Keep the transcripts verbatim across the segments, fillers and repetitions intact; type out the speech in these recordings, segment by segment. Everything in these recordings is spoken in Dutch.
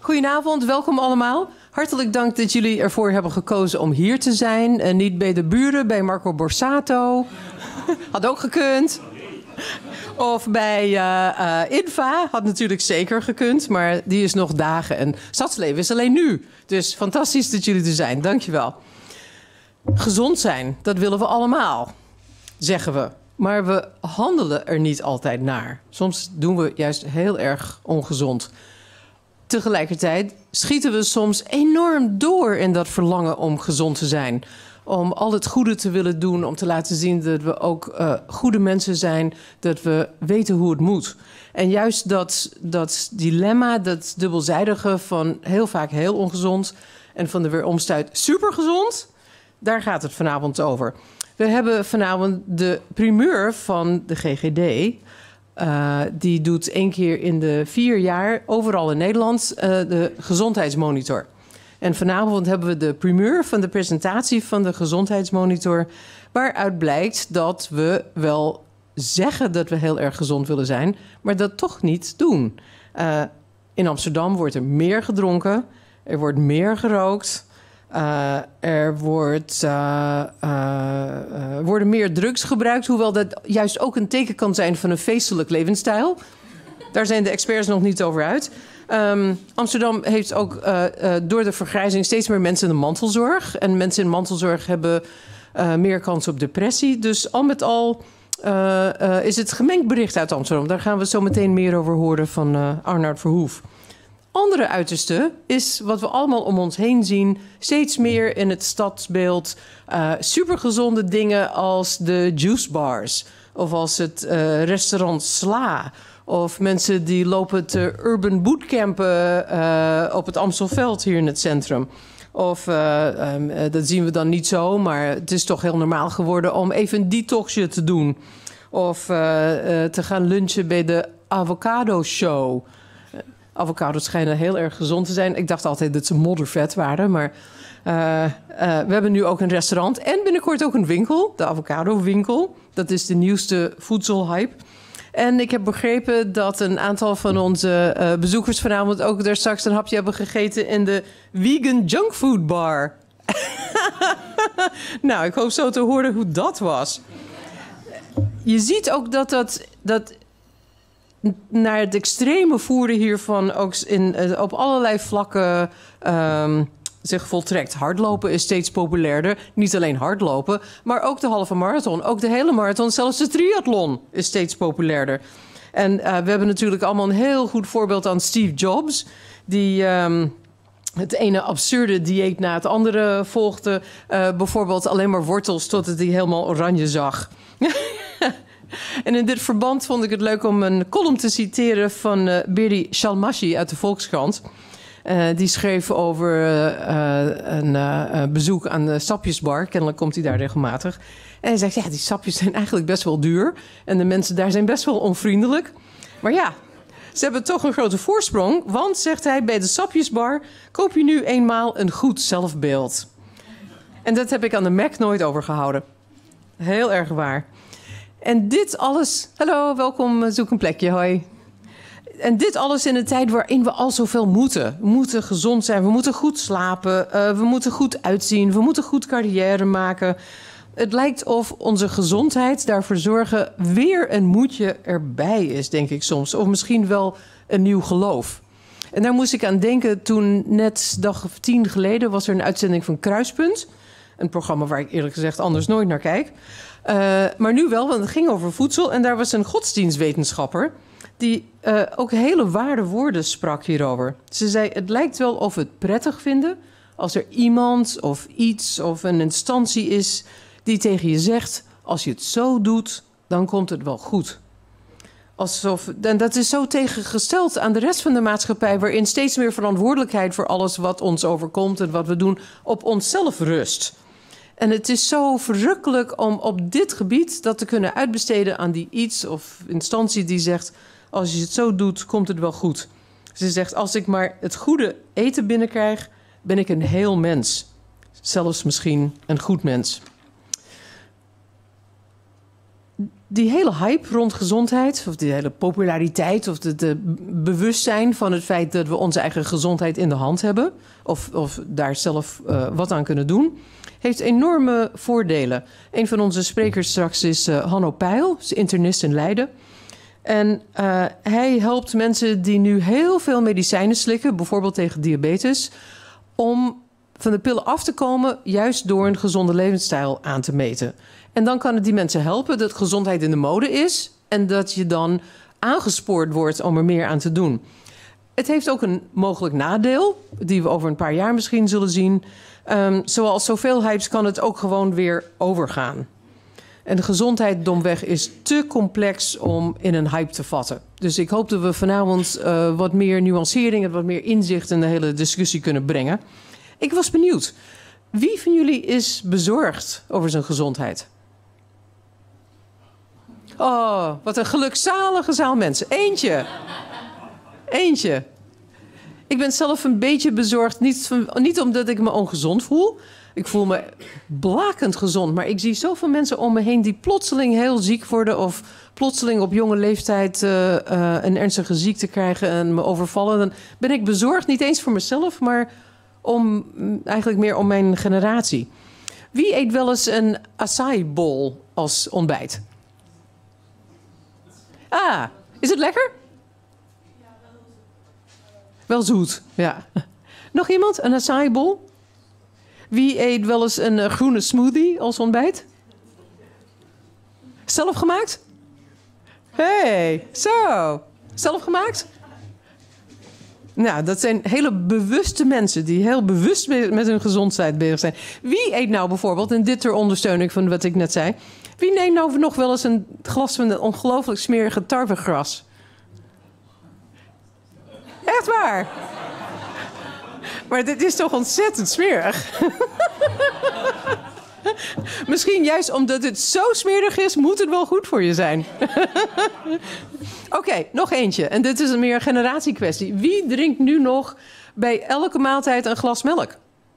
Goedenavond, welkom allemaal. Hartelijk dank dat jullie ervoor hebben gekozen om hier te zijn. En niet bij de buren, bij Marco Borsato. Had ook gekund. Of bij uh, uh, Inva, had natuurlijk zeker gekund. Maar die is nog dagen. En Stadsleven is alleen nu. Dus fantastisch dat jullie er zijn. Dankjewel. Gezond zijn, dat willen we allemaal, zeggen we. Maar we handelen er niet altijd naar. Soms doen we juist heel erg ongezond. Tegelijkertijd schieten we soms enorm door in dat verlangen om gezond te zijn. Om al het goede te willen doen, om te laten zien dat we ook uh, goede mensen zijn. Dat we weten hoe het moet. En juist dat, dat dilemma, dat dubbelzijdige van heel vaak heel ongezond en van de weeromstuit supergezond, daar gaat het vanavond over. We hebben vanavond de primeur van de G G D. Uh, die doet één keer in de vier jaar overal in Nederland uh, de gezondheidsmonitor. En vanavond hebben we de primeur van de presentatie van de gezondheidsmonitor, waaruit blijkt dat we wel zeggen dat we heel erg gezond willen zijn, maar dat toch niet doen. Uh, in Amsterdam wordt er meer gedronken, er wordt meer gerookt. Uh, er wordt, uh, uh, uh, worden meer drugs gebruikt, hoewel dat juist ook een teken kan zijn van een feestelijk levensstijl. Daar zijn de experts nog niet over uit. Um, Amsterdam heeft ook uh, uh, door de vergrijzing steeds meer mensen in de mantelzorg. En mensen in mantelzorg hebben uh, meer kans op depressie. Dus al met al uh, uh, is het gemengd bericht uit Amsterdam. Daar gaan we zo meteen meer over horen van uh, Arnoud Verhoef. Andere uiterste is wat we allemaal om ons heen zien. Steeds meer in het stadsbeeld. Uh, supergezonde dingen als de juicebars. Of als het uh, restaurant Sla. Of mensen die lopen te urban bootcampen uh, op het Amstelveld hier in het centrum. Of, uh, um, uh, dat zien we dan niet zo, maar het is toch heel normaal geworden om even een detoxje te doen. Of uh, uh, te gaan lunchen bij de Avocado Show. Avocados schijnen heel erg gezond te zijn. Ik dacht altijd dat ze moddervet waren, maar uh, uh, we hebben nu ook een restaurant en binnenkort ook een winkel, de Avocado Winkel. Dat is de nieuwste voedselhype. En ik heb begrepen dat een aantal van onze uh, bezoekers vanavond ook daar straks een hapje hebben gegeten in de vegan junkfood bar. Nou, ik hoop zo te horen hoe dat was. Je ziet ook dat dat... dat naar het extreme voeren hiervan ook in, uh, op allerlei vlakken um, zich voltrekt. Hardlopen is steeds populairder. Niet alleen hardlopen, maar ook de halve marathon. Ook de hele marathon, zelfs de triathlon is steeds populairder. En uh, we hebben natuurlijk allemaal een heel goed voorbeeld aan Steve Jobs, die um, het ene absurde dieet na het andere volgde. Uh, bijvoorbeeld alleen maar wortels totdat hij helemaal oranje zag. En in dit verband vond ik het leuk om een column te citeren van uh, Beri Shalmashi uit de Volkskrant. Uh, die schreef over uh, een uh, bezoek aan de sapjesbar. Kennelijk komt hij daar regelmatig. En hij zegt, ja, die sapjes zijn eigenlijk best wel duur. En de mensen daar zijn best wel onvriendelijk. Maar ja, ze hebben toch een grote voorsprong. Want, zegt hij, bij de sapjesbar koop je nu eenmaal een goed zelfbeeld. En dat heb ik aan de Mac nooit overgehouden. Heel erg waar. En dit alles... Hallo, welkom, zoek een plekje, hoi. En dit alles in een tijd waarin we al zoveel moeten. We moeten gezond zijn, we moeten goed slapen, uh, we moeten goed uitzien, we moeten goed carrière maken. Het lijkt of onze gezondheid daarvoor zorgen weer een moedje erbij is, denk ik soms. Of misschien wel een nieuw geloof. En daar moest ik aan denken toen net dag of tien geleden was er een uitzending van Kruispunt. Een programma waar ik eerlijk gezegd anders nooit naar kijk. Uh, maar nu wel, want het ging over voedsel. En daar was een godsdienstwetenschapper die uh, ook hele ware woorden sprak hierover. Ze zei, het lijkt wel of we het prettig vinden als er iemand of iets of een instantie is die tegen je zegt, als je het zo doet, dan komt het wel goed. Alsof, en dat is zo tegengesteld aan de rest van de maatschappij, waarin steeds meer verantwoordelijkheid voor alles wat ons overkomt en wat we doen op onszelf rust. En het is zo verrukkelijk om op dit gebied dat te kunnen uitbesteden aan die iets of instantie die zegt, als je het zo doet, komt het wel goed. Ze zegt, als ik maar het goede eten binnenkrijg, ben ik een heel mens. Zelfs misschien een goed mens. die hele hype rond gezondheid, of die hele populariteit, of het bewustzijn van het feit dat we onze eigen gezondheid in de hand hebben, of, of daar zelf uh, wat aan kunnen doen, heeft enorme voordelen. Een van onze sprekers straks is uh, Hanno Peil, is internist in Leiden. En uh, hij helpt mensen die nu heel veel medicijnen slikken, bijvoorbeeld tegen diabetes, om van de pillen af te komen, juist door een gezonde levensstijl aan te meten. En dan kan het die mensen helpen dat gezondheid in de mode is en dat je dan aangespoord wordt om er meer aan te doen. Het heeft ook een mogelijk nadeel, die we over een paar jaar misschien zullen zien. Um, zoals zoveel hypes kan het ook gewoon weer overgaan. En de gezondheid domweg is te complex om in een hype te vatten. Dus ik hoop dat we vanavond uh, wat meer nuancering en wat meer inzicht in de hele discussie kunnen brengen. Ik was benieuwd. Wie van jullie is bezorgd over zijn gezondheid? Oh, wat een gelukzalige zaal mensen. Eentje. Eentje. Ik ben zelf een beetje bezorgd. Niet, van, niet omdat ik me ongezond voel. Ik voel me blakend gezond. Maar ik zie zoveel mensen om me heen die plotseling heel ziek worden. Of plotseling op jonge leeftijd uh, uh, een ernstige ziekte krijgen en me overvallen. Dan ben ik bezorgd. Niet eens voor mezelf, maar om, eigenlijk meer om mijn generatie. Wie eet wel eens een acai bowl als ontbijt? Ah, is het lekker? Wel zoet, ja. Nog iemand? Een acai bowl? Wie eet wel eens een uh, groene smoothie als ontbijt? Zelf gemaakt? Hé, hey, zo. Zelf gemaakt? Nou, dat zijn hele bewuste mensen die heel bewust met hun gezondheid bezig zijn. Wie eet nou bijvoorbeeld, en dit ter ondersteuning van wat ik net zei, wie neemt nou nog wel eens een glas van een ongelooflijk smerige tarwegras? Echt waar? Maar dit is toch ontzettend smerig? Misschien juist omdat het zo smerig is, moet het wel goed voor je zijn. Oké, okay, nog eentje. En dit is een meer generatiekwestie. Wie drinkt nu nog bij elke maaltijd een glas melk?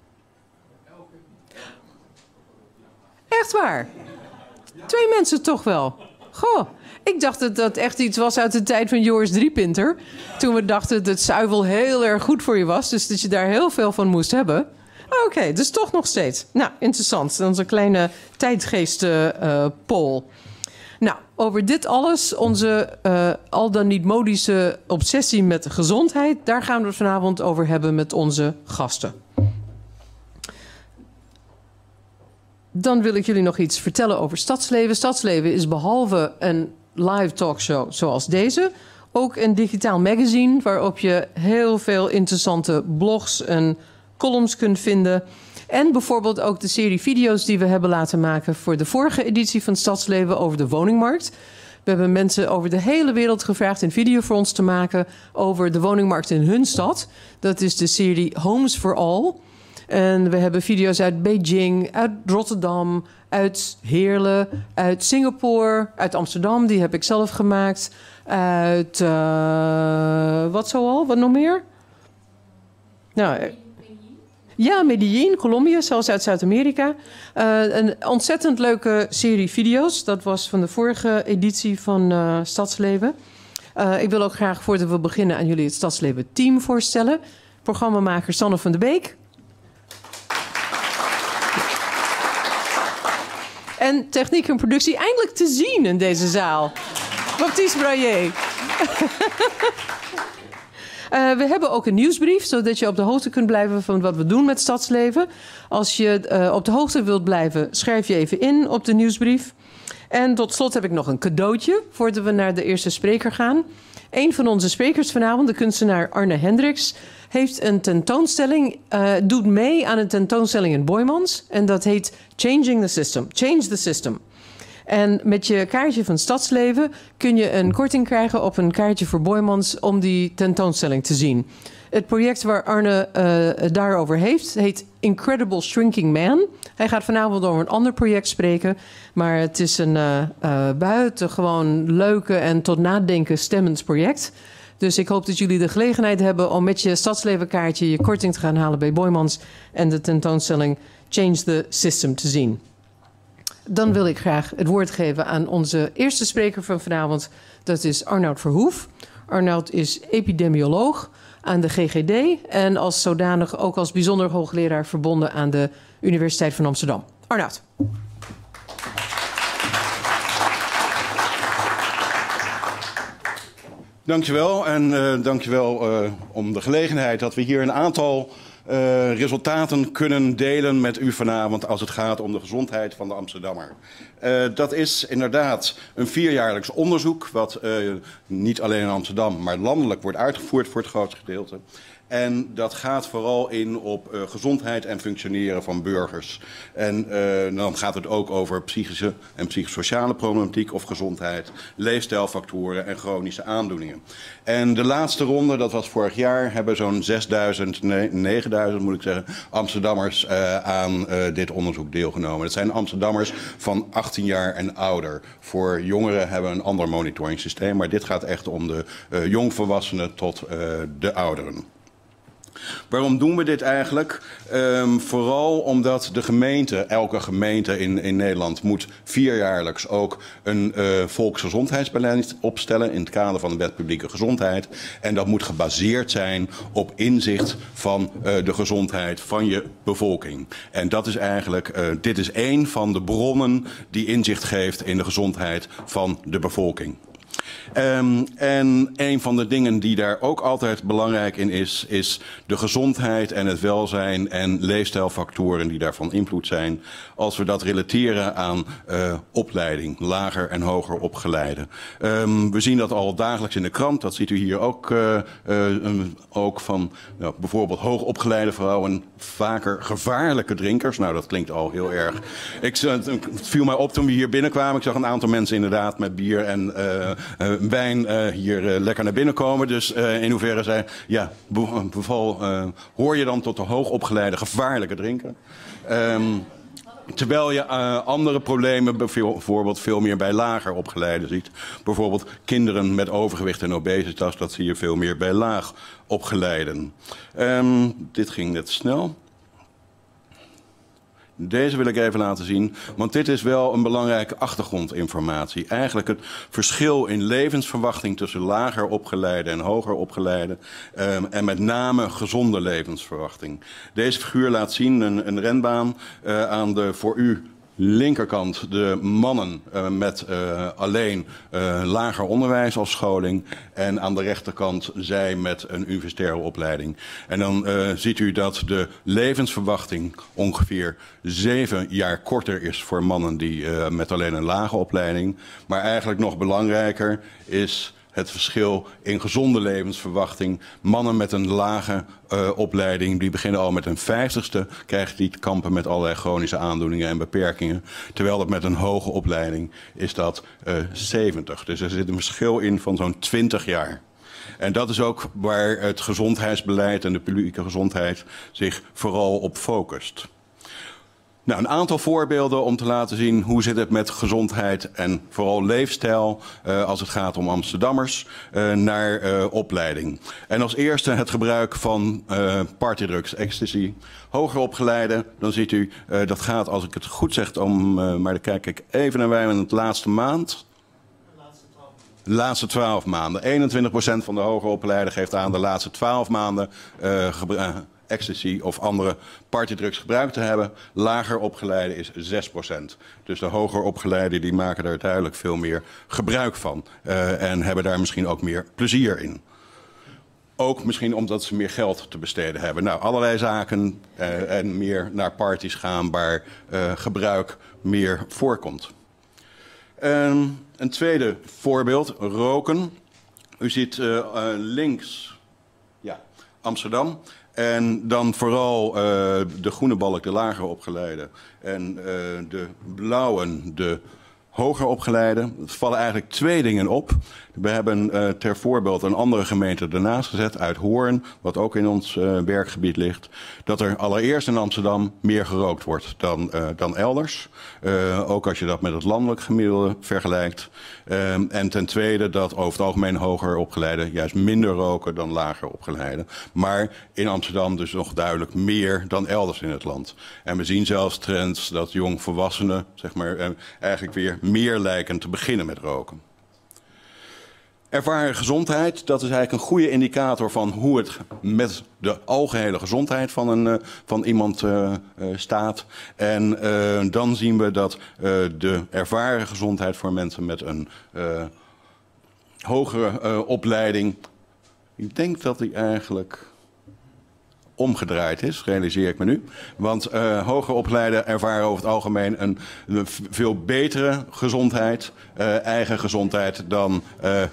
Echt waar? Twee mensen toch wel? Goh, ik dacht dat dat echt iets was uit de tijd van Joris Driepinter. Toen we dachten dat zuivel heel erg goed voor je was. Dus dat je daar heel veel van moest hebben. Oké, okay, dus toch nog steeds. Nou, interessant. Dat is een kleine tijdgeest-poll. Uh, nou, over dit alles, onze uh, al dan niet modische obsessie met de gezondheid, daar gaan we het vanavond over hebben met onze gasten. Dan wil ik jullie nog iets vertellen over Stadsleven. Stadsleven is behalve een live talkshow zoals deze ook een digitaal magazine waarop je heel veel interessante blogs en columns kunt vinden. En bijvoorbeeld ook de serie video's die we hebben laten maken voor de vorige editie van Stadsleven over de woningmarkt. We hebben mensen over de hele wereld gevraagd een video voor ons te maken over de woningmarkt in hun stad. Dat is de serie Homes for All. En we hebben video's uit Beijing, uit Rotterdam, uit Heerlen, uit Singapore, uit Amsterdam. Die heb ik zelf gemaakt. Uit, uh, wat zoal? Wat nog meer? Nou, ja, Medellin, Colombia, zelfs uit Zuid-Amerika. Uh, een ontzettend leuke serie video's. Dat was van de vorige editie van uh, Stadsleven. Uh, ik wil ook graag, voordat we beginnen, aan jullie het Stadsleven team voorstellen. Programmamaker Sanne van de Beek. En techniek en productie eindelijk te zien in deze zaal. Baptiste Braillet. uh, we hebben ook een nieuwsbrief, zodat je op de hoogte kunt blijven van wat we doen met Stadsleven. Als je uh, op de hoogte wilt blijven, schrijf je even in op de nieuwsbrief. En tot slot heb ik nog een cadeautje voordat we naar de eerste spreker gaan. Een van onze sprekers vanavond, de kunstenaar Arne Hendricks, heeft een tentoonstelling, uh, doet mee aan een tentoonstelling in Boijmans. En dat heet Changing the System. Change the System. En met je kaartje van Stadsleven kun je een korting krijgen op een kaartje voor Boijmans om die tentoonstelling te zien. Het project waar Arne uh, het daarover heeft, heet Incredible Shrinking Man. Hij gaat vanavond over een ander project spreken. Maar het is een uh, uh, buitengewoon leuke en tot nadenken stemmend project. Dus ik hoop dat jullie de gelegenheid hebben om met je Stadslevenkaartje je korting te gaan halen bij Boijmans en de tentoonstelling Change the System te zien. dan wil ik graag het woord geven aan onze eerste spreker van vanavond. Dat is Arnoud Verhoef. Arnoud is epidemioloog aan de G G D en als zodanig ook als bijzonder hoogleraar verbonden aan de Universiteit van Amsterdam. Arnoud. Dankjewel en uh, dankjewel uh, om de gelegenheid dat we hier een aantal uh, resultaten kunnen delen met u vanavond als het gaat om de gezondheid van de Amsterdammer. Uh, dat is inderdaad een vierjaarlijks onderzoek wat uh, niet alleen in Amsterdam, maar landelijk wordt uitgevoerd voor het grootste gedeelte. En dat gaat vooral in op uh, gezondheid en functioneren van burgers. En uh, dan gaat het ook over psychische en psychosociale problematiek of gezondheid, leefstijlfactoren en chronische aandoeningen. En de laatste ronde, dat was vorig jaar, hebben zo'n zesduizend, nee, negenduizend moet ik zeggen, Amsterdammers uh, aan uh, dit onderzoek deelgenomen. Dat zijn Amsterdammers van achttien jaar en ouder. Voor jongeren hebben we een ander monitoringssysteem, maar dit gaat echt om de uh, jongvolwassenen tot uh, de ouderen. Waarom doen we dit eigenlijk? Um, vooral omdat de gemeente, elke gemeente in, in Nederland moet vierjaarlijks ook een uh, volksgezondheidsbeleid opstellen in het kader van de wet publieke gezondheid. En dat moet gebaseerd zijn op inzicht van uh, de gezondheid van je bevolking. En dat is eigenlijk, uh, dit is één van de bronnen die inzicht geeft in de gezondheid van de bevolking. Um, en een van de dingen die daar ook altijd belangrijk in is, is de gezondheid en het welzijn en leefstijlfactoren die daarvan invloed zijn. Als we dat relateren aan uh, opleiding, lager en hoger opgeleide. Um, we zien dat al dagelijks in de krant, dat ziet u hier ook, uh, uh, um, ook van nou, bijvoorbeeld hoogopgeleide vrouwen vaker gevaarlijke drinkers. Nou, dat klinkt al heel erg. Ik, het viel mij op toen we hier binnenkwamen. Ik zag een aantal mensen inderdaad met bier en uh, uh, wijn uh, hier uh, lekker naar binnen komen. Dus uh, in hoeverre zij, ja, beval, uh, hoor je dan tot de hoogopgeleide gevaarlijke drinker. Um, Terwijl je uh, andere problemen bijvoorbeeld veel meer bij lager opgeleiden ziet. Bijvoorbeeld kinderen met overgewicht en obesitas, dat zie je veel meer bij laag opgeleiden. Um, dit ging net snel. Deze wil ik even laten zien, want dit is wel een belangrijke achtergrondinformatie. Eigenlijk het verschil in levensverwachting tussen lager opgeleide en hoger opgeleide. Um, en met name gezonde levensverwachting. Deze figuur laat zien een, een renbaan uh, aan de voor u linkerkant de mannen uh, met uh, alleen uh, lager onderwijs als scholing. En aan de rechterkant zij met een universitaire opleiding. En dan uh, ziet u dat de levensverwachting ongeveer zeven jaar korter is voor mannen die uh, met alleen een lage opleiding. Maar eigenlijk nog belangrijker is het verschil in gezonde levensverwachting. Mannen met een lage uh, opleiding, die beginnen al met een vijftigste, krijgen die te kampen met allerlei chronische aandoeningen en beperkingen. Terwijl dat met een hoge opleiding is dat uh, zeventig. Dus er zit een verschil in van zo'n twintig jaar. En dat is ook waar het gezondheidsbeleid en de publieke gezondheid zich vooral op focust. Nou, een aantal voorbeelden om te laten zien hoe zit het met gezondheid en vooral leefstijl uh, als het gaat om Amsterdammers uh, naar uh, opleiding. En als eerste het gebruik van uh, partydrugs, ecstasy. Hoger opgeleide, dan ziet u uh, dat gaat, als ik het goed zeg, om, uh, maar dan kijk ik even naar wij in het laatste maand. De laatste twaalf maanden. eenentwintig procent van de hoger opgeleide geeft aan de laatste twaalf maanden uh, gebruiken. Ecstasy of andere partydrugs gebruikt te hebben. Lager opgeleide is zes procent. Dus de hoger opgeleiden die maken daar duidelijk veel meer gebruik van. Uh, en hebben daar misschien ook meer plezier in. Ook misschien omdat ze meer geld te besteden hebben. Nou, allerlei zaken uh, en meer naar parties gaan waar uh, gebruik meer voorkomt. Um, een tweede voorbeeld, roken. U ziet uh, uh, links, ja, Amsterdam. En dan vooral uh, de groene balk, de lager opgeleide. En uh, de blauwe, de hoger opgeleide. Er vallen eigenlijk twee dingen op. We hebben uh, ter voorbeeld een andere gemeente ernaast gezet, uit Hoorn, wat ook in ons uh, werkgebied ligt, dat er allereerst in Amsterdam meer gerookt wordt dan, uh, dan elders. Uh, ook als je dat met het landelijk gemiddelde vergelijkt. Uh, en ten tweede dat over het algemeen hoger opgeleiden juist minder roken dan lager opgeleiden. Maar in Amsterdam dus nog duidelijk meer dan elders in het land. En we zien zelfs trends dat jongvolwassenen zeg maar, uh, eigenlijk weer meer lijken te beginnen met roken. Ervaren gezondheid, dat is eigenlijk een goede indicator van hoe het met de algehele gezondheid van, een, uh, van iemand uh, uh, staat. En uh, dan zien we dat uh, de ervaren gezondheid voor mensen met een uh, hogere uh, opleiding, ik denk dat die eigenlijk omgedraaid is, realiseer ik me nu. Want uh, hoger opgeleiden ervaren over het algemeen een, een veel betere gezondheid, uh, eigen gezondheid dan... Uh,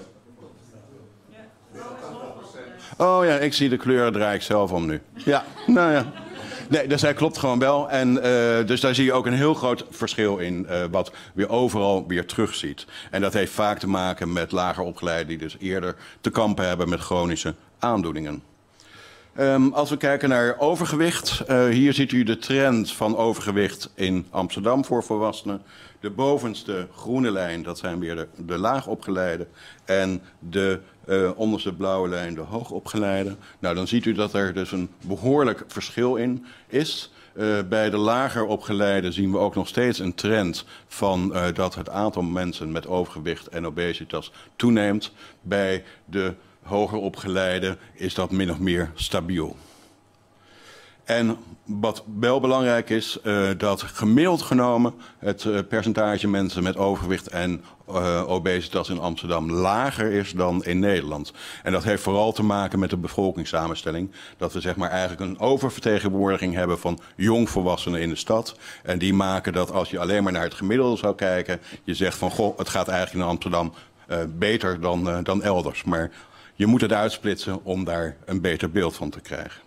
Oh ja, ik zie de kleuren, draai ik zelf om nu. Ja, nou ja. Nee, dus hij klopt gewoon wel. En uh, dus daar zie je ook een heel groot verschil in, uh, wat weer overal weer terugziet. En dat heeft vaak te maken met lager opgeleiden die dus eerder te kampen hebben met chronische aandoeningen. Um, als we kijken naar overgewicht, uh, hier ziet u de trend van overgewicht in Amsterdam voor volwassenen. De bovenste groene lijn, dat zijn weer de, de laagopgeleiden. En de uh, onderste blauwe lijn, de hoogopgeleiden. Nou, dan ziet u dat er dus een behoorlijk verschil in is. Uh, bij de lager opgeleiden zien we ook nog steeds een trend van uh, dat het aantal mensen met overgewicht en obesitas toeneemt. Bij de hoger opgeleide is dat min of meer stabiel. En wat wel belangrijk is, uh, dat gemiddeld genomen het uh, percentage mensen met overgewicht en uh, obesitas in Amsterdam lager is dan in Nederland. En dat heeft vooral te maken met de bevolkingssamenstelling. Dat we zeg maar eigenlijk een oververtegenwoordiging hebben van jongvolwassenen in de stad. En die maken dat als je alleen maar naar het gemiddelde zou kijken, je zegt van goh, het gaat eigenlijk in Amsterdam uh, beter dan, uh, dan elders. Maar je moet het uitsplitsen om daar een beter beeld van te krijgen.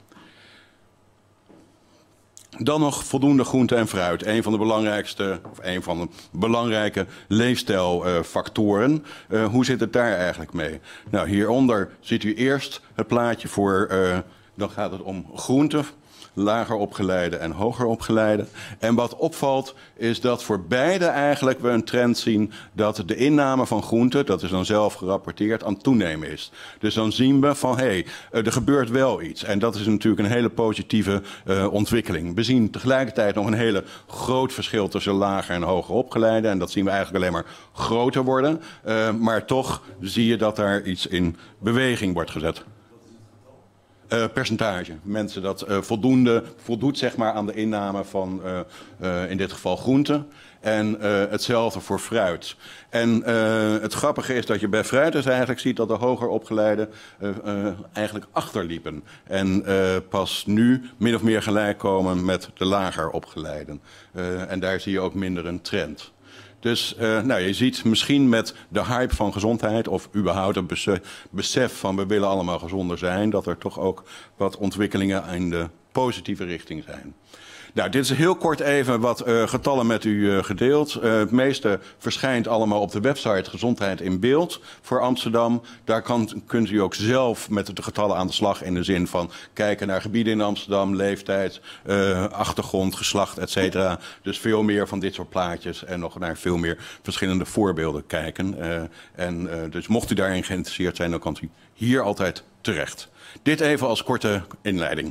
Dan nog voldoende groente en fruit. Een van de belangrijkste, of een van de belangrijke leefstijlfactoren. Uh, uh, hoe zit het daar eigenlijk mee? Nou, hieronder ziet u eerst het plaatje voor, uh, dan gaat het om groenten. Lager opgeleide en hoger opgeleide. En wat opvalt is dat voor beide eigenlijk we een trend zien dat de inname van groenten, dat is dan zelf gerapporteerd, aan het toenemen is. Dus dan zien we van hé, hey, er gebeurt wel iets. En dat is natuurlijk een hele positieve uh, ontwikkeling. We zien tegelijkertijd nog een hele groot verschil tussen lager en hoger opgeleide. En dat zien we eigenlijk alleen maar groter worden. Uh, maar toch zie je dat daar iets in beweging wordt gezet. Uh, percentage. Mensen dat uh, voldoende voldoet zeg maar, aan de inname van uh, uh, in dit geval groenten. En uh, hetzelfde voor fruit. En uh, het grappige is dat je bij fruit dus eigenlijk ziet dat de hoger opgeleiden uh, uh, eigenlijk achterliepen. En uh, pas nu min of meer gelijk komen met de lager opgeleiden. Uh, en daar zie je ook minder een trend. Dus uh, nou, je ziet misschien met de hype van gezondheid of überhaupt het besef, besef van we willen allemaal gezonder zijn, dat er toch ook wat ontwikkelingen in de positieve richting zijn. Nou, dit is heel kort even wat uh, getallen met u uh, gedeeld. Uh, het meeste verschijnt allemaal op de website Gezondheid in Beeld voor Amsterdam. Daar kan, kunt u ook zelf met de getallen aan de slag in de zin van kijken naar gebieden in Amsterdam, leeftijd, uh, achtergrond, geslacht, et cetera. Dus veel meer van dit soort plaatjes en nog naar veel meer verschillende voorbeelden kijken. Uh, en uh, dus mocht u daarin geïnteresseerd zijn, dan kan u hier altijd terecht. Dit even als korte inleiding.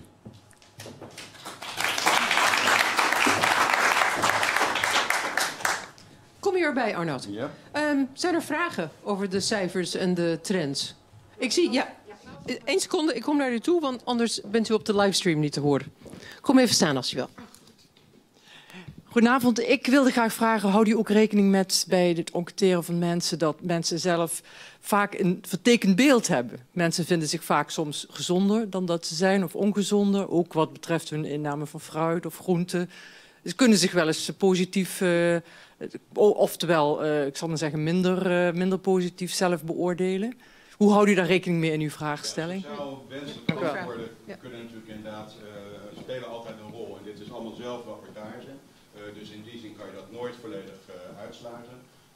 Kom je erbij, Arnoud? Ja. Um, zijn er vragen over de cijfers en de trends? Ik zie, ja. Eén seconde, ik kom naar u toe, want anders bent u op de livestream niet te horen. Kom even staan als u wil. Goedenavond. Ik wilde graag vragen, houdt u ook rekening met bij het enquêteren van mensen dat mensen zelf vaak een vertekend beeld hebben? Mensen vinden zich vaak soms gezonder dan dat ze zijn of ongezonder, ook wat betreft hun inname van fruit of groenten. Ze kunnen zich wel eens positief, uh, oftewel, uh, ik zal maar zeggen, minder, uh, minder positief zelf beoordelen. Hoe houdt u daar rekening mee in uw vraagstelling? Ja, sociaal wenselijke antwoorden ja. kunnen natuurlijk inderdaad uh, spelen altijd een rol. En dit is allemaal zelfrapportage. Uh, dus in die zin kan je dat nooit volledig uh, uitsluiten.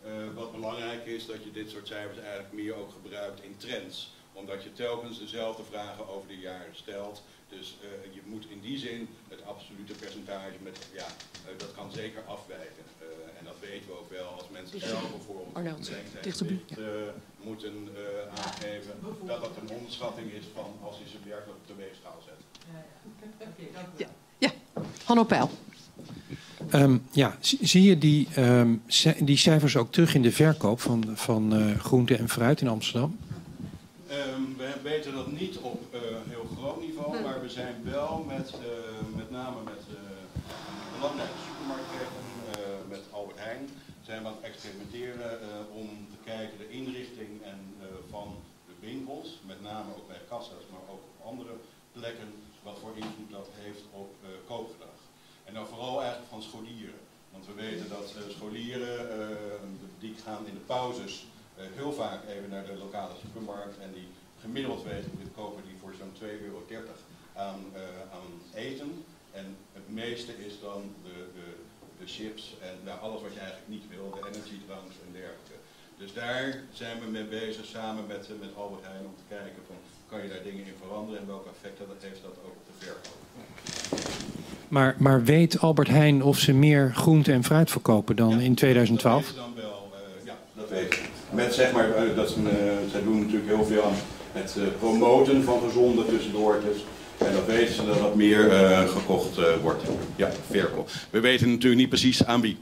Uh, wat belangrijk is, dat je dit soort cijfers eigenlijk meer ook gebruikt in trends. Omdat je telkens dezelfde vragen over de jaren stelt. Dus uh, je moet in die zin het absolute percentage, met, ja, uh, dat kan zeker afwijken. Uh, en dat weten we ook wel als mensen zelf bijvoorbeeld gelegenheidsgewicht uh, moeten uh, aangeven. Dat dat een onderschatting is van als je ze werkelijk op de weegschaal zet. Ja, ja. Hanno Peil. Um, ja, zie je die, um, die cijfers ook terug in de verkoop van, van uh, groente en fruit in Amsterdam? Um, we weten dat niet op uh, heel groot niveau, maar we zijn wel met, uh, met name met uh, een belangrijke supermarktketen, uh, met Albert Heijn, zijn we aan het experimenteren uh, om te kijken de inrichting en, uh, van de winkels, met name ook bij kassa's, maar ook op andere plekken, wat voor invloed dat heeft op uh, koopgedrag. En dan vooral eigenlijk van scholieren. Want we weten dat uh, scholieren, uh, die gaan in de pauzes uh, heel vaak even naar de lokale supermarkt. En die gemiddeld weten we kopen die voor zo'n twee euro dertig aan, uh, aan eten. En het meeste is dan de, de, de chips en nou, alles wat je eigenlijk niet wil, de energiedranks en dergelijke. Dus daar zijn we mee bezig samen met, uh, met Albert Heijn om te kijken van, kan je daar dingen in veranderen en welke effecten dat heeft dat ook op de verkoop. Maar, maar weet Albert Heijn of ze meer groente en fruit verkopen dan ja, in tweeduizend twaalf? Dat weten ze dan wel, uh, ja, dat weten ze. Met zeg maar, uh, dat ze, uh, zij doen natuurlijk heel veel aan het uh, promoten van gezonde tussendoortjes. En dat weten ze dat dat meer uh, gekocht uh, wordt. Ja, verkoop. We weten natuurlijk niet precies aan wie.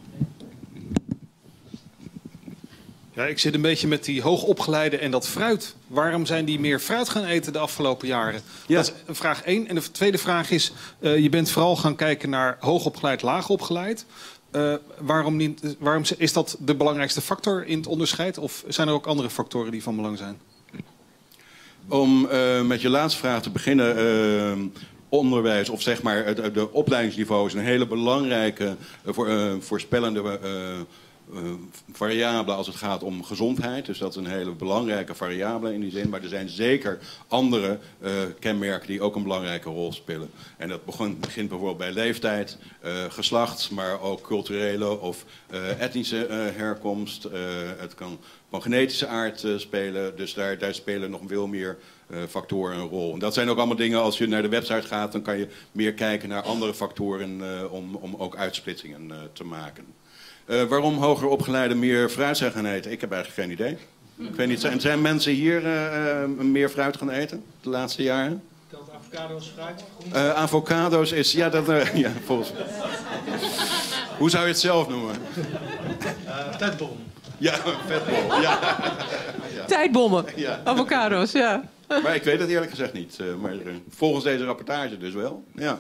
Ja, ik zit een beetje met die hoogopgeleide en dat fruit. Waarom zijn die meer fruit gaan eten de afgelopen jaren? Ja. Dat is vraag één. En de tweede vraag is, uh, je bent vooral gaan kijken naar hoogopgeleid, laagopgeleid. Uh, waarom, niet, waarom is dat de belangrijkste factor in het onderscheid? Of zijn er ook andere factoren die van belang zijn? Om uh, met je laatste vraag te beginnen. Uh, onderwijs, of zeg maar de, de opleidingsniveau is een hele belangrijke uh, voor, uh, voorspellende uh, Uh, variabelen als het gaat om gezondheid. Dus dat is een hele belangrijke variabele in die zin. Maar er zijn zeker andere uh, kenmerken die ook een belangrijke rol spelen. En dat begint, begint bijvoorbeeld bij leeftijd, uh, geslacht, maar ook culturele of uh, etnische uh, herkomst. Uh, het kan van genetische aard uh, spelen. Dus daar, daar spelen nog veel meer uh, factoren een rol. En dat zijn ook allemaal dingen, als je naar de website gaat, dan kan je meer kijken naar andere factoren uh, om, om ook uitsplitsingen uh, te maken. Uh, waarom hoger opgeleiden meer fruit zijn gaan eten? Ik heb eigenlijk geen idee. Ik weet niet, zijn, zijn mensen hier uh, uh, meer fruit gaan eten de laatste jaren? Telt avocado's fruit? Uh, avocado's is, ja, dat, uh, ja, volgens mij. Hoe zou je het zelf noemen? Uh, vetbom. Ja, vetbom. Ja. Ja. Tijdbommen. Ja. Avocado's, ja. Maar ik weet het eerlijk gezegd niet. Uh, maar uh, volgens deze rapportage dus wel. Ja.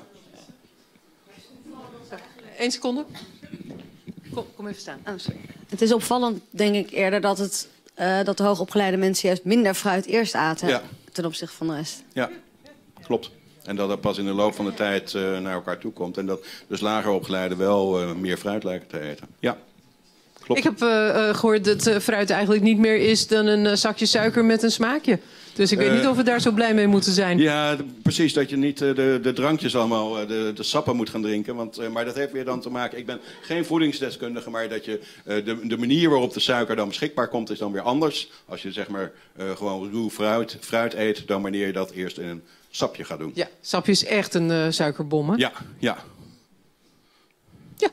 Eén seconde. Kom, kom even staan. Oh, sorry. Het is opvallend, denk ik, eerder dat, het, uh, dat de hoogopgeleide mensen juist minder fruit eerst aten ja. ten opzichte van de rest. Ja, klopt. En dat dat pas in de loop van de tijd uh, naar elkaar toe komt. En dat dus lager opgeleiden wel uh, meer fruit lijken te eten. Ja, klopt. Ik heb uh, uh, gehoord dat uh, fruit eigenlijk niet meer is dan een uh, zakje suiker met een smaakje. Dus ik weet uh, niet of we daar zo blij mee moeten zijn. Ja, precies. Dat je niet uh, de, de drankjes allemaal, uh, de, de sappen moet gaan drinken. Want, uh, maar dat heeft weer dan te maken... Ik ben geen voedingsdeskundige, maar dat je uh, de, de manier waarop de suiker dan beschikbaar komt is dan weer anders. Als je zeg maar uh, gewoon ruw fruit, fruit eet, dan wanneer je dat eerst in een sapje gaat doen. Ja, sapje is echt een uh, suikerbom, hè? Ja, ja. Ja.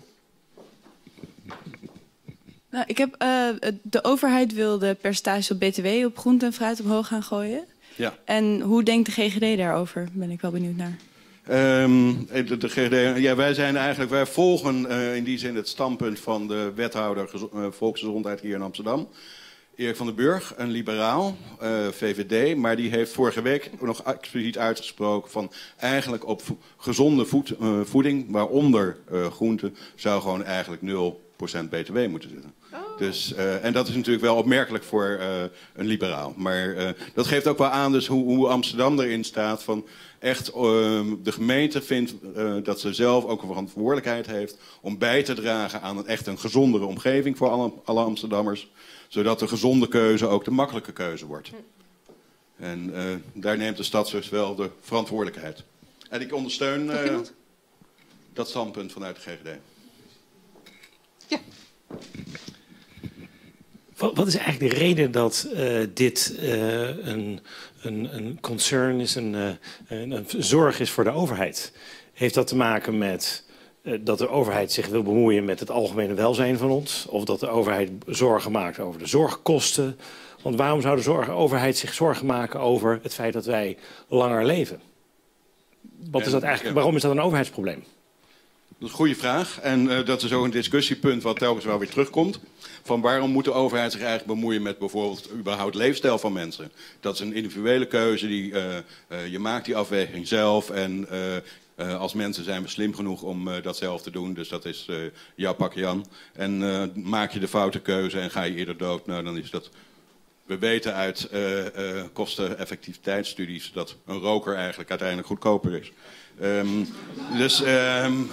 Nou, ik heb, uh, de overheid wil de percentage op B T W op groente en fruit omhoog gaan gooien. Ja. En hoe denkt de G G D daarover? Ben ik wel benieuwd naar. Um, de, de G G D, ja, wij zijn eigenlijk, wij volgen uh, in die zin het standpunt van de wethouder uh, Volksgezondheid hier in Amsterdam. Erik van den Burg, een liberaal, uh, V V D, maar die heeft vorige week nog expliciet uitgesproken van eigenlijk op vo gezonde voed, uh, voeding, waaronder uh, groenten, zou gewoon eigenlijk nul procent B T W moeten zitten. Oh. Dus, uh, en dat is natuurlijk wel opmerkelijk voor uh, een liberaal. Maar uh, dat geeft ook wel aan dus hoe, hoe Amsterdam erin staat. Van echt, uh, de gemeente vindt uh, dat ze zelf ook een verantwoordelijkheid heeft om bij te dragen aan een, echt een gezondere omgeving voor alle, alle Amsterdammers. Zodat de gezonde keuze ook de makkelijke keuze wordt. Hm. En uh, daar neemt de stad dus wel de verantwoordelijkheid. En ik ondersteun uh, dat standpunt vanuit de G G D. Ja. Wat, wat is eigenlijk de reden dat uh, dit uh, een, een, een concern is, een, uh, een, een zorg is voor de overheid? Heeft dat te maken met uh, dat de overheid zich wil bemoeien met het algemene welzijn van ons? Of dat de overheid zorgen maakt over de zorgkosten? Want waarom zou de zorg, overheid zich zorgen maken over het feit dat wij langer leven? Wat is dat eigenlijk, waarom is dat een overheidsprobleem? Dat is een goede vraag. En uh, dat is ook een discussiepunt wat telkens wel weer terugkomt. Van waarom moet de overheid zich eigenlijk bemoeien met bijvoorbeeld überhaupt leefstijl van mensen? Dat is een individuele keuze. Die, uh, uh, je maakt die afweging zelf. En uh, uh, als mensen zijn we slim genoeg om uh, dat zelf te doen. Dus dat is uh, jouw pak Jan. En uh, maak je de foute keuze en ga je eerder dood. Nou, dan is dat... We weten uit uh, uh, kosten-effectiviteitsstudies dat een roker eigenlijk uiteindelijk goedkoper is. Um, dus, um,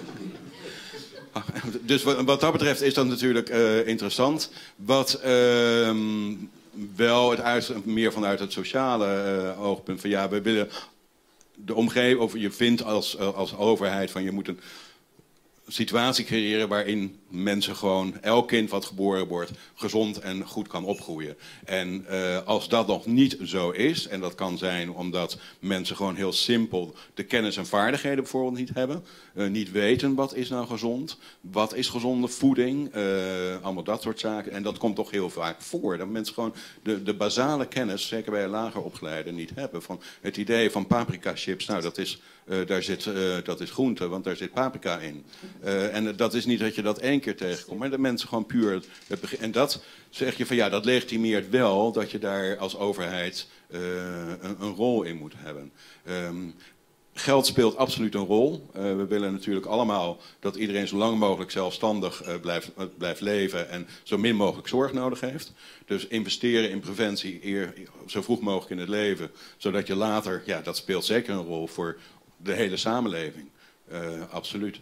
dus wat dat betreft is dat natuurlijk uh, interessant. Wat uh, wel het uit, meer vanuit het sociale uh, oogpunt van ja, we willen de omgeving, of je vindt als, als overheid van je moet een situatie creëren waarin mensen gewoon, elk kind wat geboren wordt, gezond en goed kan opgroeien. En uh, als dat nog niet zo is, en dat kan zijn omdat mensen gewoon heel simpel de kennis en vaardigheden bijvoorbeeld niet hebben, uh, niet weten wat is nou gezond, wat is gezonde voeding, uh, allemaal dat soort zaken. En dat komt toch heel vaak voor, dat mensen gewoon de, de basale kennis, zeker bij lager opgeleiden, niet hebben. Van het idee van paprika chips, nou dat is, uh, daar zit, uh, dat is groente, want daar zit paprika in. Uh, en dat is niet dat je dat één keer tegenkomt, maar de mensen gewoon puur... En dat zeg je van ja, dat legitimeert wel dat je daar als overheid uh, een, een rol in moet hebben. Um, geld speelt absoluut een rol. Uh, we willen natuurlijk allemaal dat iedereen zo lang mogelijk zelfstandig uh, blijft, uh, blijft leven en zo min mogelijk zorg nodig heeft. Dus investeren in preventie eer, zo vroeg mogelijk in het leven, zodat je later, ja, dat speelt zeker een rol voor de hele samenleving. Uh, absoluut.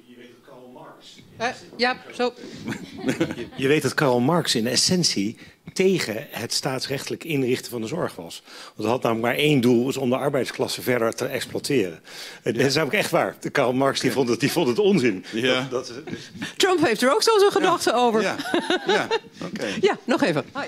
Uh, ja, zo. Je, je weet dat Karl Marx in essentie tegen het staatsrechtelijk inrichten van de zorg was. Want het had namelijk maar één doel, was om de arbeidsklasse verder te exploiteren. Ja. Dat is namelijk echt waar. De Karl Marx die vond, het, die vond het onzin. Ja. Dat, dat is, dus... Trump heeft er ook zo zijn gedachten ja. over. Ja, ja. Okay. Ja, nog even. Hoi.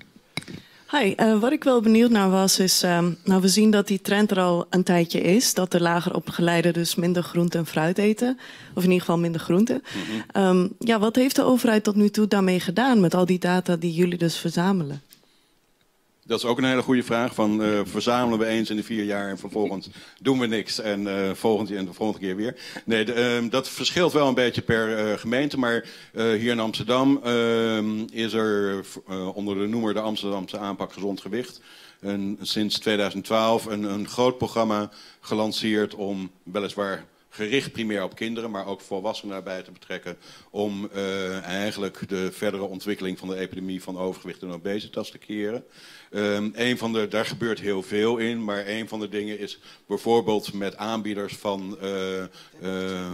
Hi, uh, wat ik wel benieuwd naar was, is... Um, nou, we zien dat die trend er al een tijdje is. Dat de lager opgeleiden dus minder groente en fruit eten. Of in ieder geval minder groente. Mm-hmm. um, ja, wat heeft de overheid tot nu toe daarmee gedaan... met al die data die jullie dus verzamelen? Dat is ook een hele goede vraag. Van, uh, verzamelen we eens in de vier jaar en vervolgens doen we niks. En uh, volgende, en de volgende keer weer. Nee, de, uh, dat verschilt wel een beetje per uh, gemeente. Maar uh, hier in Amsterdam uh, is er uh, onder de noemer de Amsterdamse aanpak gezond gewicht. En sinds tweeduizend twaalf een, een groot programma gelanceerd om weliswaar... gericht primair op kinderen, maar ook volwassenen daarbij te betrekken... om uh, eigenlijk de verdere ontwikkeling van de epidemie van overgewicht en obesitas te keren. Um, een van de, daar gebeurt heel veel in, maar een van de dingen is bijvoorbeeld met aanbieders van... Uh, uh,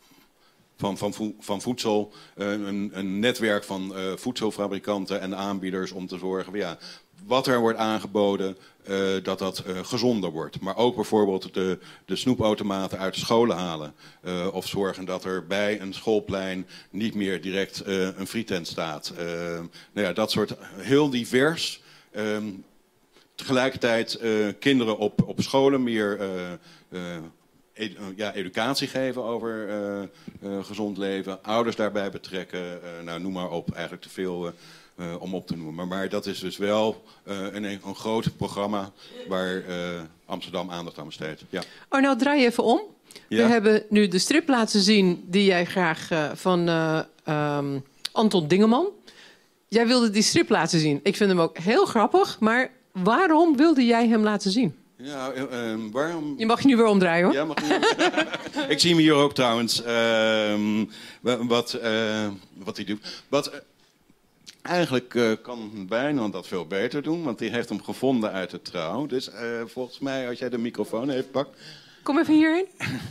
Van, van, vo, van voedsel, uh, een, een netwerk van uh, voedselfabrikanten en aanbieders om te zorgen... Ja, wat er wordt aangeboden, uh, dat dat uh, gezonder wordt. Maar ook bijvoorbeeld de, de snoepautomaten uit de scholen halen. Uh, of zorgen dat er bij een schoolplein niet meer direct uh, een frietent staat. Uh, nou ja, dat soort heel divers. Um, tegelijkertijd uh, kinderen op, op scholen meer... Uh, uh, Ed, ja, educatie geven over uh, uh, gezond leven, ouders daarbij betrekken, uh, nou, noem maar op, eigenlijk te veel uh, uh, om op te noemen. Maar, maar dat is dus wel uh, een, een groot programma waar uh, Amsterdam aandacht aan besteedt. Ja. Arnoud, draai even om. Ja. We hebben nu de strip laten zien die jij graag uh, van uh, um, Anton Dingeman. Jij wilde die strip laten zien. Ik vind hem ook heel grappig, maar waarom wilde jij hem laten zien? Ja, uh, waarom... Je mag je nu weer omdraaien, hoor. Ja, mag ik... ik zie hem hier ook trouwens. Uh, wat, uh, wat hij doet. Wat, uh, eigenlijk uh, kan Wijnand dat veel beter doen, want die heeft hem gevonden uit de Trouw. Dus uh, volgens mij, als jij de microfoon even pakt... Kom even hierin.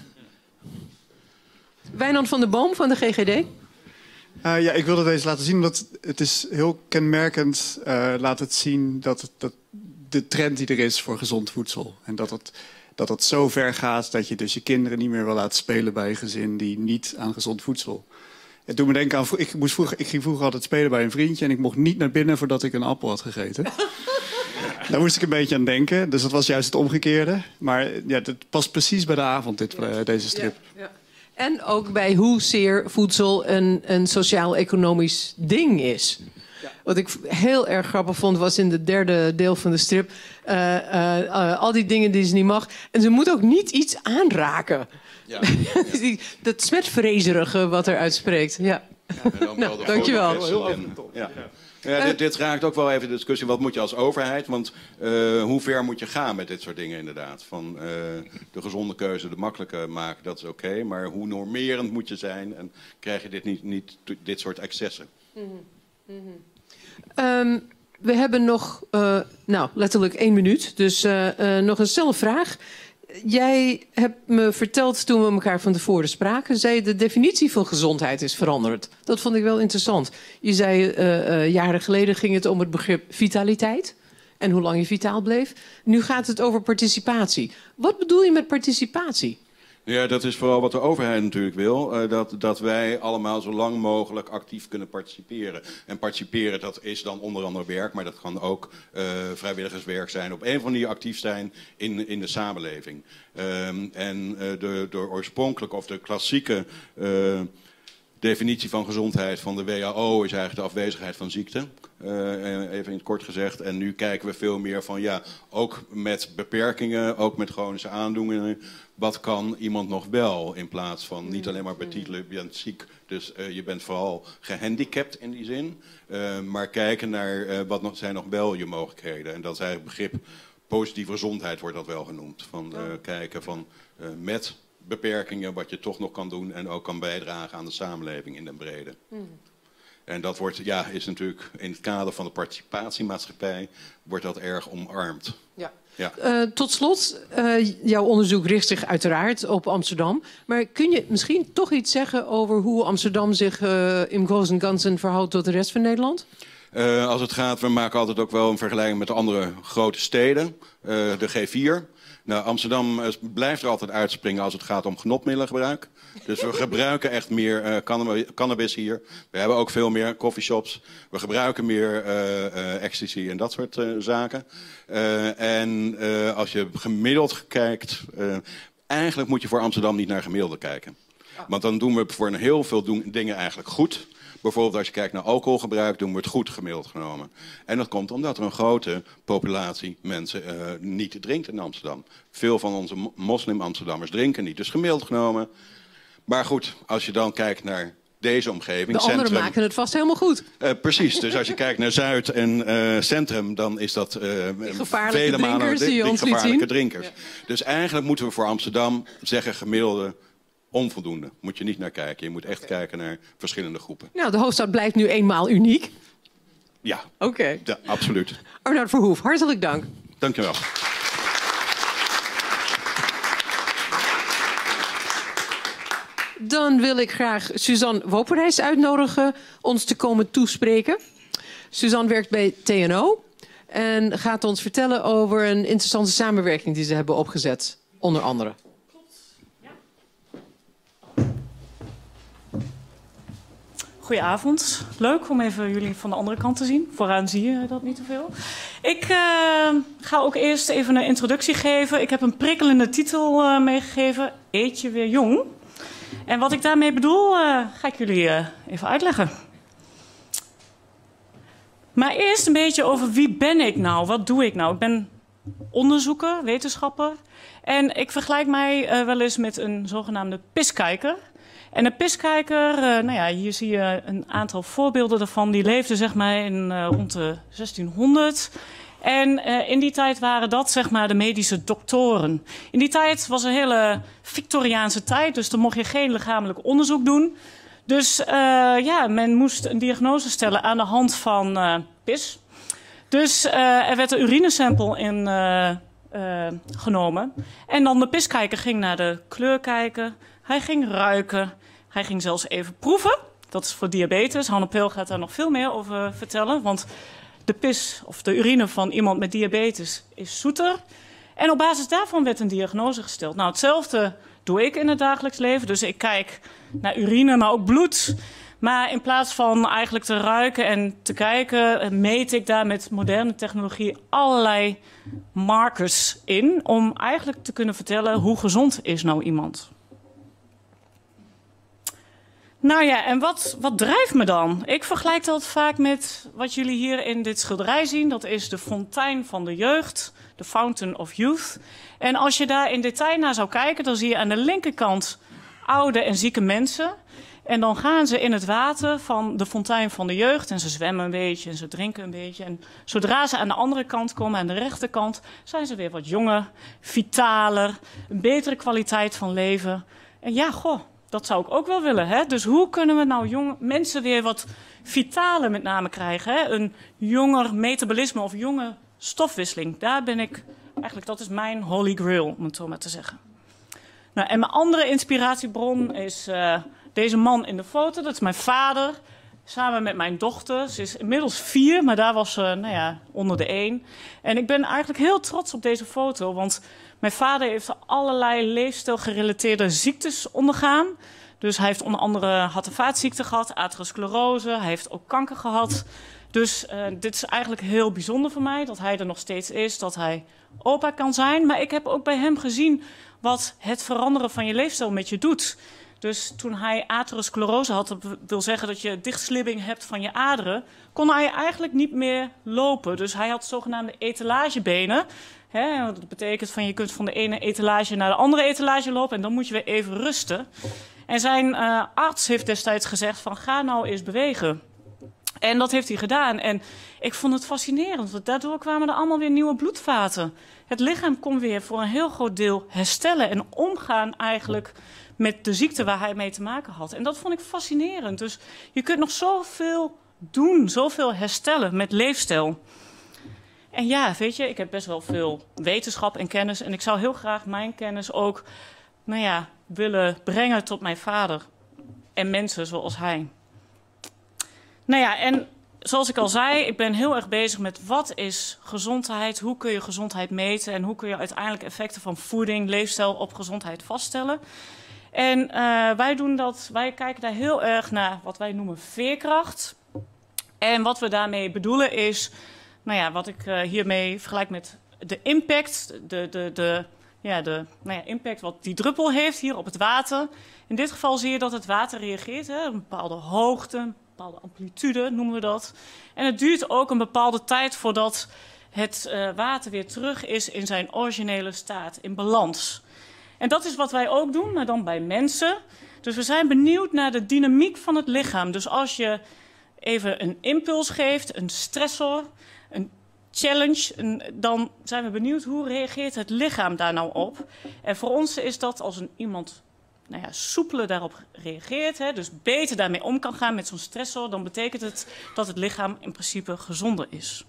Wijnand van der Boom van de G G D. Uh, ja, ik wilde deze laten zien, omdat het is heel kenmerkend. Uh, laat het zien dat... Het, dat de trend die er is voor gezond voedsel. En dat het, dat het zo ver gaat dat je dus je kinderen niet meer wil laten spelen bij een gezin die niet aan gezond voedsel Het doet me denken aan, ik, moest vroeger, ik ging vroeger altijd spelen bij een vriendje en ik mocht niet naar binnen voordat ik een appel had gegeten. Daar moest ik een beetje aan denken, dus dat was juist het omgekeerde. Maar ja, het past precies bij de avond, dit, ja. deze strip. Ja, ja. En ook bij hoezeer voedsel een, een sociaal-economisch ding is. Ja. Wat ik heel erg grappig vond, was in het derde deel van de strip... Uh, uh, uh, al die dingen die ze niet mag. En ze moet ook niet iets aanraken. Ja. Ja. Dat smetvreezerige wat er uitspreekt. Ja. Ja, nou, dankjewel. Heel en, ja. Ja, dit, dit raakt ook wel even de discussie. Wat moet je als overheid? Want uh, hoe ver moet je gaan met dit soort dingen inderdaad? Van uh, de gezonde keuze, de makkelijke maken, dat is oké. Okay, maar hoe normerend moet je zijn? En krijg je dit niet, niet dit soort excessen? Mm-hmm. Mm-hmm. Um, we hebben nog, uh, nou, letterlijk één minuut. Dus uh, uh, nog een snelle vraag. Jij hebt me verteld toen we elkaar van tevoren spraken... zei de definitie van gezondheid is veranderd. Dat vond ik wel interessant. Je zei, uh, uh, jaren geleden ging het om het begrip vitaliteit... en hoe lang je vitaal bleef. Nu gaat het over participatie. Wat bedoel je met participatie? Ja, dat is vooral wat de overheid natuurlijk wil. Uh, dat, dat wij allemaal zo lang mogelijk actief kunnen participeren. En participeren, dat is dan onder andere werk, maar dat kan ook uh, vrijwilligerswerk zijn. Op een of andere manier actief zijn in, in de samenleving. Um, en uh, de, de oorspronkelijke of de klassieke uh, definitie van gezondheid van de W H O is eigenlijk de afwezigheid van ziekte. Uh, even in het kort gezegd. En nu kijken we veel meer van, ja, ook met beperkingen, ook met chronische aandoeningen. Wat kan iemand nog wel in plaats van niet alleen maar betitelen, je bent ziek, dus uh, je bent vooral gehandicapt in die zin. Uh, maar kijken naar uh, wat nog, zijn nog wel je mogelijkheden. En dat is eigenlijk het begrip positieve gezondheid wordt dat wel genoemd. Van uh, kijken van uh, met beperkingen wat je toch nog kan doen en ook kan bijdragen aan de samenleving in den brede. Mm. En dat wordt, ja, is natuurlijk in het kader van de participatiemaatschappij wordt dat erg omarmd. Ja. Ja. Uh, tot slot, uh, jouw onderzoek richt zich uiteraard op Amsterdam. Maar kun je misschien toch iets zeggen over hoe Amsterdam zich uh, in Großen en Ganzen verhoudt tot de rest van Nederland? Uh, als het gaat, we maken altijd ook wel een vergelijking met de andere grote steden. Uh, de G vier. Nou, Amsterdam uh, blijft er altijd uitspringen als het gaat om genotmiddelengebruik. Dus we gebruiken echt meer uh, cannabis hier. We hebben ook veel meer coffeeshops. We gebruiken meer uh, uh, ecstasy en dat soort uh, zaken. Uh, en uh, als je gemiddeld kijkt... Uh, eigenlijk moet je voor Amsterdam niet naar gemiddelde kijken. Want dan doen we voor een heel veel doen, dingen eigenlijk goed. Bijvoorbeeld als je kijkt naar alcoholgebruik, doen we het goed gemiddeld genomen. En dat komt omdat er een grote populatie mensen uh, niet drinkt in Amsterdam. Veel van onze moslim-Amsterdammers drinken niet, dus gemiddeld genomen. Maar goed, als je dan kijkt naar deze omgeving... De anderen centrum, maken het vast helemaal goed. Uh, precies, dus als je kijkt naar Zuid en uh, Centrum, dan is dat uh, vele malen de, de gevaarlijke drinkers. Ja. Dus eigenlijk moeten we voor Amsterdam zeggen gemiddelde... onvoldoende. Moet je niet naar kijken. Je moet echt okay. kijken naar verschillende groepen. Nou, de hoofdstad blijft nu eenmaal uniek. Ja, oké. Okay. Ja, absoluut. Arnoud Verhoef, hartelijk dank. Dank je wel. Dan wil ik graag Suzanne Woperijs uitnodigen ons te komen toespreken. Suzanne werkt bij T N O en gaat ons vertellen over een interessante samenwerking die ze hebben opgezet, onder andere. Goedenavond. Leuk om even jullie van de andere kant te zien. Vooraan zie je dat niet te veel. Ik uh, ga ook eerst even een introductie geven. Ik heb een prikkelende titel uh, meegegeven. Eet je weer jong? En wat ik daarmee bedoel, uh, ga ik jullie uh, even uitleggen. Maar eerst een beetje over wie ben ik nou? Wat doe ik nou? Ik ben onderzoeker, wetenschapper. En ik vergelijk mij uh, wel eens met een zogenaamde piskijker. En een piskijker, uh, nou ja, hier zie je een aantal voorbeelden daarvan. Die leefden zeg maar in uh, rond de zestienhonderd. En uh, in die tijd waren dat zeg maar de medische doktoren. In die tijd was een hele Victoriaanse tijd, dus dan mocht je geen lichamelijk onderzoek doen. Dus uh, ja, men moest een diagnose stellen aan de hand van uh, pis. Dus uh, er werd een urinesample in uh, uh, genomen. En dan de piskijker ging naar de kleur kijken. Hij ging ruiken. Hij ging zelfs even proeven. Dat is voor diabetes. Hanne Peel gaat daar nog veel meer over vertellen. Want de pis of de urine van iemand met diabetes is zoeter. En op basis daarvan werd een diagnose gesteld. Nou, hetzelfde doe ik in het dagelijks leven. Dus ik kijk naar urine, maar ook bloed. Maar in plaats van eigenlijk te ruiken en te kijken, meet ik daar met moderne technologie allerlei markers in om eigenlijk te kunnen vertellen hoe gezond is nou iemand. Nou ja, en wat, wat drijft me dan? Ik vergelijk dat vaak met wat jullie hier in dit schilderij zien. Dat is de fontein van de jeugd, de Fountain of Youth. En als je daar in detail naar zou kijken, dan zie je aan de linkerkant oude en zieke mensen. En dan gaan ze in het water van de fontein van de jeugd en ze zwemmen een beetje en ze drinken een beetje. En zodra ze aan de andere kant komen, aan de rechterkant, zijn ze weer wat jonger, vitaler, een betere kwaliteit van leven. En ja, goh, dat zou ik ook wel willen. Hè? Dus hoe kunnen we nou jonge mensen weer wat vitaler met name krijgen? Hè? Een jonger metabolisme of jonge stofwisseling. Daar ben ik, eigenlijk dat is mijn holy grail, om het zo maar te zeggen. Nou, en mijn andere inspiratiebron is uh, deze man in de foto. Dat is mijn vader, samen met mijn dochter. Ze is inmiddels vier, maar daar was ze nou ja, onder de één. En ik ben eigenlijk heel trots op deze foto, want mijn vader heeft allerlei leefstijlgerelateerde ziektes ondergaan. Dus hij heeft onder andere hart- en vaatziekte gehad, atherosclerose, hij heeft ook kanker gehad. Dus uh, dit is eigenlijk heel bijzonder voor mij, dat hij er nog steeds is, dat hij opa kan zijn. Maar ik heb ook bij hem gezien wat het veranderen van je leefstijl met je doet. Dus toen hij atherosclerose had, dat wil zeggen dat je dichtslibbing hebt van je aderen, kon hij eigenlijk niet meer lopen. Dus hij had zogenaamde etalagebenen. Hè, dat betekent van je kunt van de ene etalage naar de andere etalage lopen en dan moet je weer even rusten. En zijn uh, arts heeft destijds gezegd van ga nou eens bewegen. En dat heeft hij gedaan. En ik vond het fascinerend, want daardoor kwamen er allemaal weer nieuwe bloedvaten. Het lichaam kon weer voor een heel groot deel herstellen en omgaan eigenlijk met de ziekte waar hij mee te maken had. En dat vond ik fascinerend. Dus je kunt nog zoveel doen, zoveel herstellen met leefstijl. En ja, weet je, ik heb best wel veel wetenschap en kennis. En ik zou heel graag mijn kennis ook, nou ja, willen brengen tot mijn vader. En mensen zoals hij. Nou ja, en zoals ik al zei, ik ben heel erg bezig met wat is gezondheid? Hoe kun je gezondheid meten? En hoe kun je uiteindelijk effecten van voeding, leefstijl op gezondheid vaststellen? En uh, wij doen dat, wij kijken daar heel erg naar wat wij noemen veerkracht. En wat we daarmee bedoelen is, nou ja, wat ik uh, hiermee vergelijk met de impact, de, de, de, ja, de nou ja, impact wat die druppel heeft hier op het water. In dit geval zie je dat het water reageert, hè, een bepaalde hoogte, een bepaalde amplitude noemen we dat. En het duurt ook een bepaalde tijd voordat het uh, water weer terug is in zijn originele staat, in balans. En dat is wat wij ook doen, maar dan bij mensen. Dus we zijn benieuwd naar de dynamiek van het lichaam. Dus als je even een impuls geeft, een stressor, een challenge, een, dan zijn we benieuwd hoe reageert het lichaam daar nou op. En voor ons is dat als een, iemand nou ja, soepeler daarop reageert, hè, dus beter daarmee om kan gaan met zo'n stressor, dan betekent het dat het lichaam in principe gezonder is.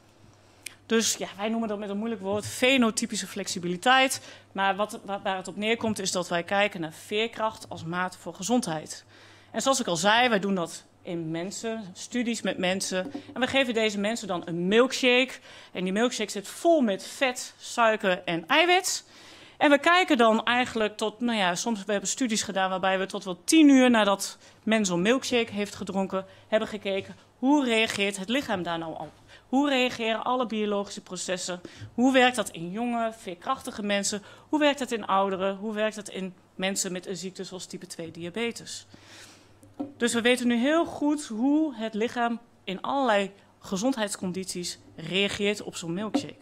Dus ja, wij noemen dat met een moeilijk woord fenotypische flexibiliteit. Maar wat, waar het op neerkomt is dat wij kijken naar veerkracht als maat voor gezondheid. En zoals ik al zei, wij doen dat in mensen, studies met mensen. En we geven deze mensen dan een milkshake. En die milkshake zit vol met vet, suiker en eiwit. En we kijken dan eigenlijk tot, nou ja, soms we hebben studies gedaan waarbij we tot wel tien uur nadat men zo'n milkshake heeft gedronken, hebben gekeken hoe reageert het lichaam daar nou op. Hoe reageren alle biologische processen? Hoe werkt dat in jonge, veerkrachtige mensen? Hoe werkt dat in ouderen? Hoe werkt dat in mensen met een ziekte zoals type twee diabetes? Dus we weten nu heel goed hoe het lichaam in allerlei gezondheidscondities reageert op zo'n milkshake.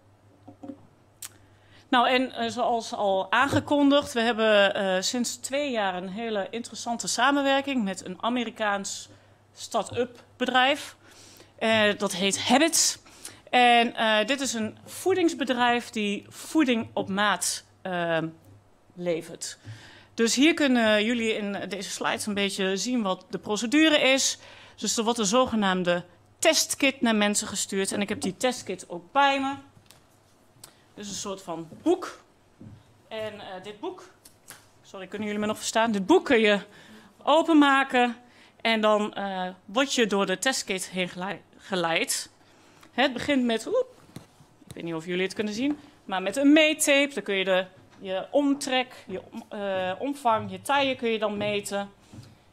Nou, en uh, zoals al aangekondigd, we hebben uh, sinds twee jaar een hele interessante samenwerking met een Amerikaans start-up bedrijf. Uh, dat heet Habits. En uh, dit is een voedingsbedrijf die voeding op maat uh, levert. Dus hier kunnen jullie in deze slides een beetje zien wat de procedure is. Dus er wordt een zogenaamde testkit naar mensen gestuurd. En ik heb die testkit ook bij me. Dus een soort van boek. En uh, dit boek, sorry, kunnen jullie me nog verstaan? Dit boek kun je openmaken en dan uh, word je door de testkit heen geleid. Het begint met, oep, ik weet niet of jullie het kunnen zien, maar met een meettape. Dan kun je de, je omtrek, je uh, omvang, je taille kun je dan meten.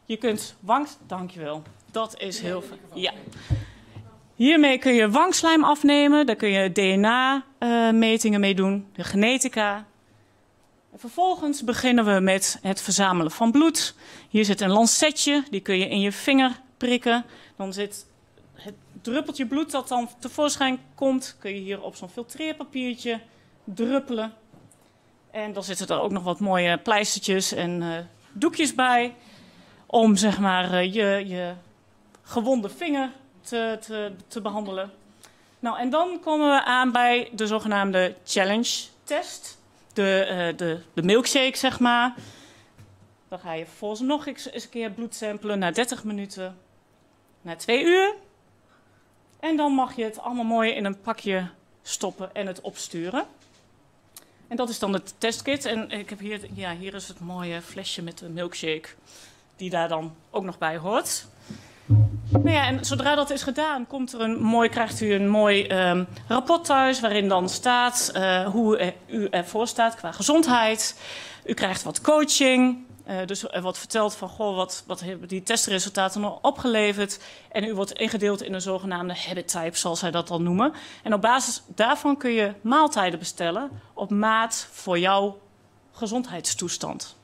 Je kunt wang... Dankjewel. Dat is heel fijn. Ja. Hiermee kun je wangslijm afnemen. Daar kun je D N A-metingen mee doen. De genetica. En vervolgens beginnen we met het verzamelen van bloed. Hier zit een lancetje. Die kun je in je vinger prikken. Dan zit het druppeltje bloed dat dan tevoorschijn komt. Kun je hier op zo'n filtreerpapiertje druppelen. En dan zitten er ook nog wat mooie pleistertjes en uh, doekjes bij. Om zeg maar uh, je, je gewonde vinger te, te, te behandelen. Nou, en dan komen we aan bij de zogenaamde challenge test. De, uh, de, de milkshake, zeg maar. Dan ga je vervolgens nog eens een keer bloed samplen na dertig minuten. Na twee uur. En dan mag je het allemaal mooi in een pakje stoppen en het opsturen. En dat is dan het testkit. En ik heb hier, ja, hier is het mooie flesje met de milkshake. Die daar dan ook nog bij hoort. Nou ja, en zodra dat is gedaan, komt er een mooi, krijgt u een mooi um, rapport thuis. Waarin dan staat uh, hoe u ervoor staat qua gezondheid. U krijgt wat coaching. Uh, dus er wordt verteld van, goh, wat, wat hebben die testresultaten nog opgeleverd. En u wordt ingedeeld in een zogenaamde habit type, zoals zij dat dan noemen. En op basis daarvan kun je maaltijden bestellen op maat voor jouw gezondheidstoestand.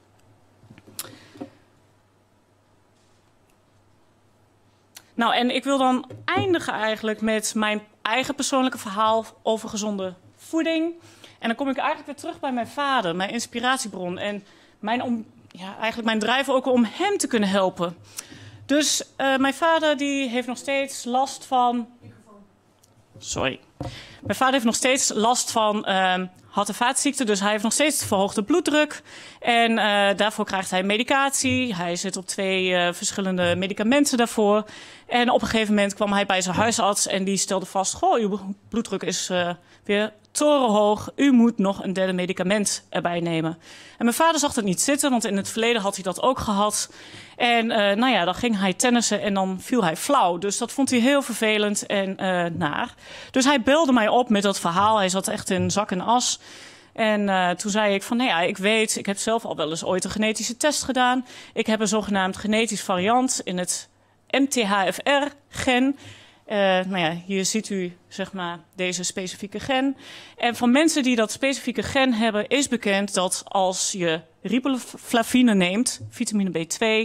Nou, en ik wil dan eindigen eigenlijk met mijn eigen persoonlijke verhaal over gezonde voeding. En dan kom ik eigenlijk weer terug bij mijn vader, mijn inspiratiebron. En mijn, om, ja, eigenlijk mijn drijf ook om hem te kunnen helpen. Dus uh, mijn vader die heeft nog steeds last van... Sorry. Mijn vader heeft nog steeds last van uh, hart- en vaatziekten. Dus hij heeft nog steeds verhoogde bloeddruk. En uh, daarvoor krijgt hij medicatie. Hij zit op twee uh, verschillende medicamenten daarvoor. En op een gegeven moment kwam hij bij zijn huisarts. En die stelde vast, goh, uw bloeddruk is uh, weer torenhoog. U moet nog een derde medicament erbij nemen. En mijn vader zag het niet zitten, want in het verleden had hij dat ook gehad. En uh, nou ja, dan ging hij tennissen en dan viel hij flauw. Dus dat vond hij heel vervelend en uh, naar. Dus hij belde mij op met dat verhaal. Hij zat echt in zak en as. En uh, toen zei ik van, nou ja, ik weet, ik heb zelf al wel eens ooit een genetische test gedaan. Ik heb een zogenaamd genetisch variant in het M T H F R-gen. Uh, nou ja, hier ziet u zeg maar deze specifieke gen. En van mensen die dat specifieke gen hebben, is bekend dat als je riboflavine neemt, vitamine B twee,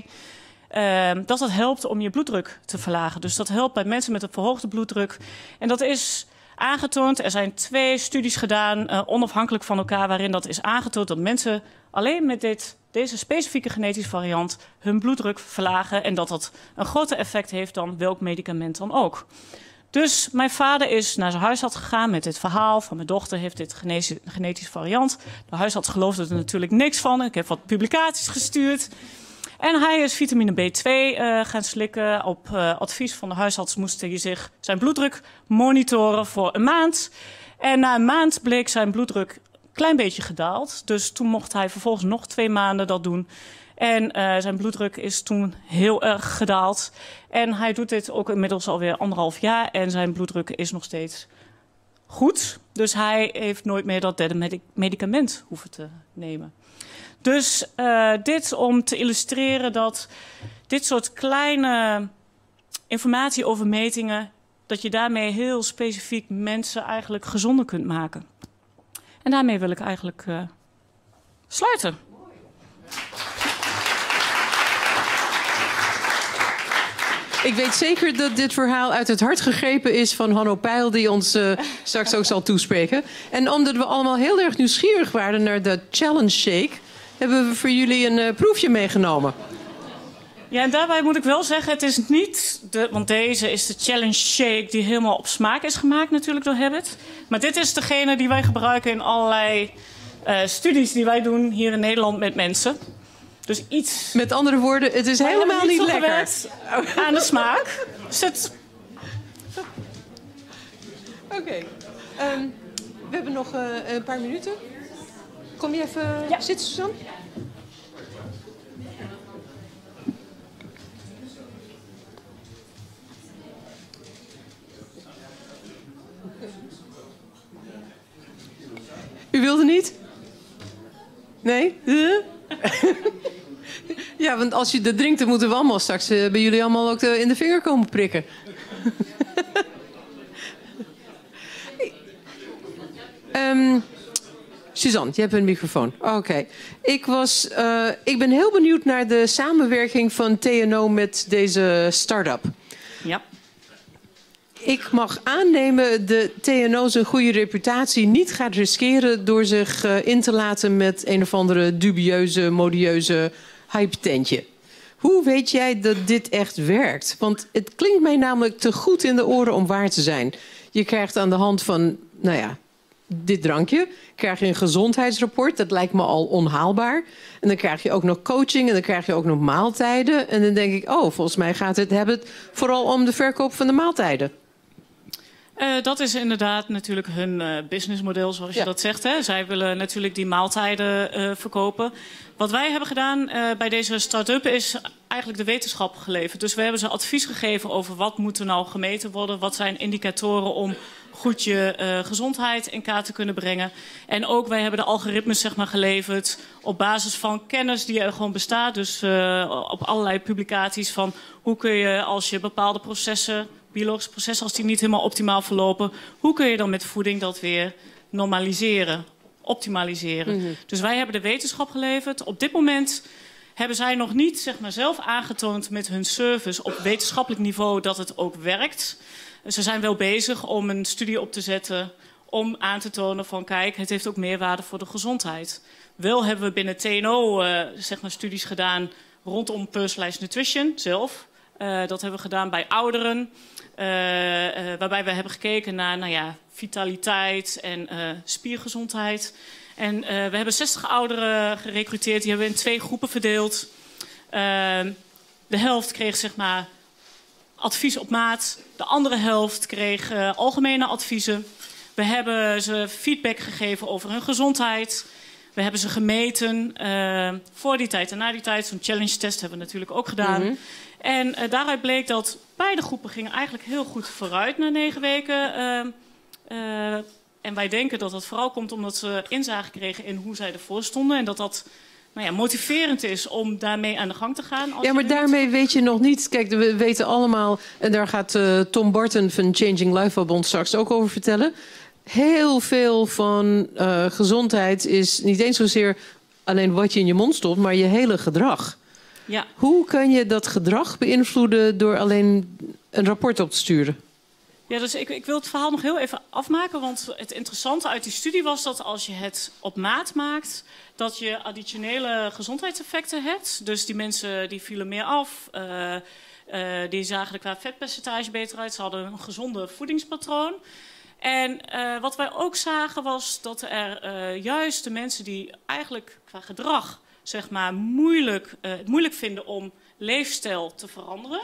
uh, dat dat helpt om je bloeddruk te verlagen. Dus dat helpt bij mensen met een verhoogde bloeddruk. En dat is aangetoond. Er zijn twee studies gedaan, uh, onafhankelijk van elkaar, waarin dat is aangetoond dat mensen alleen met dit, deze specifieke genetische variant hun bloeddruk verlagen en dat dat een groter effect heeft dan welk medicament dan ook. Dus mijn vader is naar zijn huisarts gegaan met dit verhaal van mijn dochter heeft dit genetische variant. De huisarts geloofde er natuurlijk niks van. Ik heb wat publicaties gestuurd. En hij is vitamine B twee uh, gaan slikken. Op uh, advies van de huisarts moest hij zich zijn bloeddruk monitoren voor een maand. En na een maand bleek zijn bloeddruk een klein beetje gedaald. Dus toen mocht hij vervolgens nog twee maanden dat doen. En uh, zijn bloeddruk is toen heel erg gedaald. En hij doet dit ook inmiddels alweer anderhalf jaar. En zijn bloeddruk is nog steeds goed. Dus hij heeft nooit meer dat derde medic- medicament hoeven te nemen. Dus uh, dit om te illustreren dat dit soort kleine informatie over metingen, dat je daarmee heel specifiek mensen eigenlijk gezonder kunt maken. En daarmee wil ik eigenlijk uh, sluiten. Ik weet zeker dat dit verhaal uit het hart gegrepen is van Hanno Peil, die ons uh, straks ook zal toespreken. En omdat we allemaal heel erg nieuwsgierig waren naar de Challenge Shake, hebben we voor jullie een uh, proefje meegenomen. Ja, en daarbij moet ik wel zeggen, het is niet, de, want deze is de Challenge Shake die helemaal op smaak is gemaakt natuurlijk door Habit. Maar dit is degene die wij gebruiken in allerlei uh, studies die wij doen hier in Nederland met mensen. Dus iets... Met andere woorden, het is helemaal niet, niet lekker. Aan de smaak. Dus het... Oké. Okay. Um, we hebben nog uh, een paar minuten. Kom je even ja. zitten, Suzanne? U wilde niet? Nee? Huh? Ja, want als je dat drinkt, dan moeten we allemaal straks uh, bij jullie allemaal ook de, in de vinger komen prikken. um, Suzanne, je hebt een microfoon. Oké. Okay. Ik, was, uh, ik ben heel benieuwd naar de samenwerking van T N O met deze start-up. Ja. Ik mag aannemen de T N O zijn goede reputatie niet gaat riskeren door zich uh, in te laten met een of andere dubieuze, modieuze hype-tentje. Hoe weet jij dat dit echt werkt? Want het klinkt mij namelijk te goed in de oren om waar te zijn. Je krijgt aan de hand van, nou ja, dit drankje, krijg je een gezondheidsrapport. Dat lijkt me al onhaalbaar. En dan krijg je ook nog coaching en dan krijg je ook nog maaltijden. En dan denk ik, oh, volgens mij gaat het, hebben het vooral om de verkoop van de maaltijden. Uh, dat is inderdaad natuurlijk hun uh, businessmodel, zoals je ja. dat zegt. Hè. Zij willen natuurlijk die maaltijden uh, verkopen. Wat wij hebben gedaan uh, bij deze start-up is eigenlijk de wetenschap geleverd. Dus we hebben ze advies gegeven over wat moet er nou gemeten worden. Wat zijn indicatoren om goed je uh, gezondheid in kaart te kunnen brengen. En ook wij hebben de algoritmes zeg maar, geleverd op basis van kennis die er gewoon bestaat. Dus uh, op allerlei publicaties van hoe kun je als je bepaalde processen, biologische processen, als die niet helemaal optimaal verlopen, hoe kun je dan met voeding dat weer normaliseren, optimaliseren. Mm-hmm. Dus wij hebben de wetenschap geleverd. Op dit moment hebben zij nog niet zeg maar, zelf aangetoond met hun service op wetenschappelijk niveau dat het ook werkt. Ze zijn wel bezig om een studie op te zetten om aan te tonen van kijk, het heeft ook meerwaarde voor de gezondheid. Wel hebben we binnen T N O uh, zeg maar, studies gedaan rondom personalized nutrition zelf. Uh, dat hebben we gedaan bij ouderen. Uh, uh, waarbij we hebben gekeken naar nou ja, vitaliteit en uh, spiergezondheid. En uh, we hebben zestig ouderen gerecruiteerd. Die hebben we in twee groepen verdeeld. Uh, de helft kreeg zeg maar advies op maat. De andere helft kreeg uh, algemene adviezen. We hebben ze feedback gegeven over hun gezondheid. We hebben ze gemeten uh, voor die tijd en na die tijd. Zo'n challenge test hebben we natuurlijk ook gedaan. Mm-hmm. En uh, daaruit bleek dat beide groepen gingen eigenlijk heel goed vooruit na negen weken. Uh, uh, en wij denken dat dat vooral komt omdat ze inzage kregen in hoe zij ervoor stonden. En dat dat nou ja, motiverend is om daarmee aan de gang te gaan. Als ja, maar daarmee weet je nog niet. Kijk, we weten allemaal, en daar gaat uh, Tom Barton van Changing Life Bond straks ook over vertellen. Heel veel van uh, gezondheid is niet eens zozeer alleen wat je in je mond stopt, maar je hele gedrag. Ja. Hoe kan je dat gedrag beïnvloeden door alleen een rapport op te sturen? Ja, dus ik, ik wil het verhaal nog heel even afmaken. Want het interessante uit die studie was dat als je het op maat maakt, dat je additionele gezondheidseffecten hebt. Dus die mensen die vielen meer af. Uh, uh, die zagen er qua vetpercentage beter uit. Ze hadden een gezonde voedingspatroon. En uh, wat wij ook zagen was dat er uh, juist de mensen die eigenlijk qua gedrag zeg maar, moeilijk, uh, het moeilijk vinden om leefstijl te veranderen,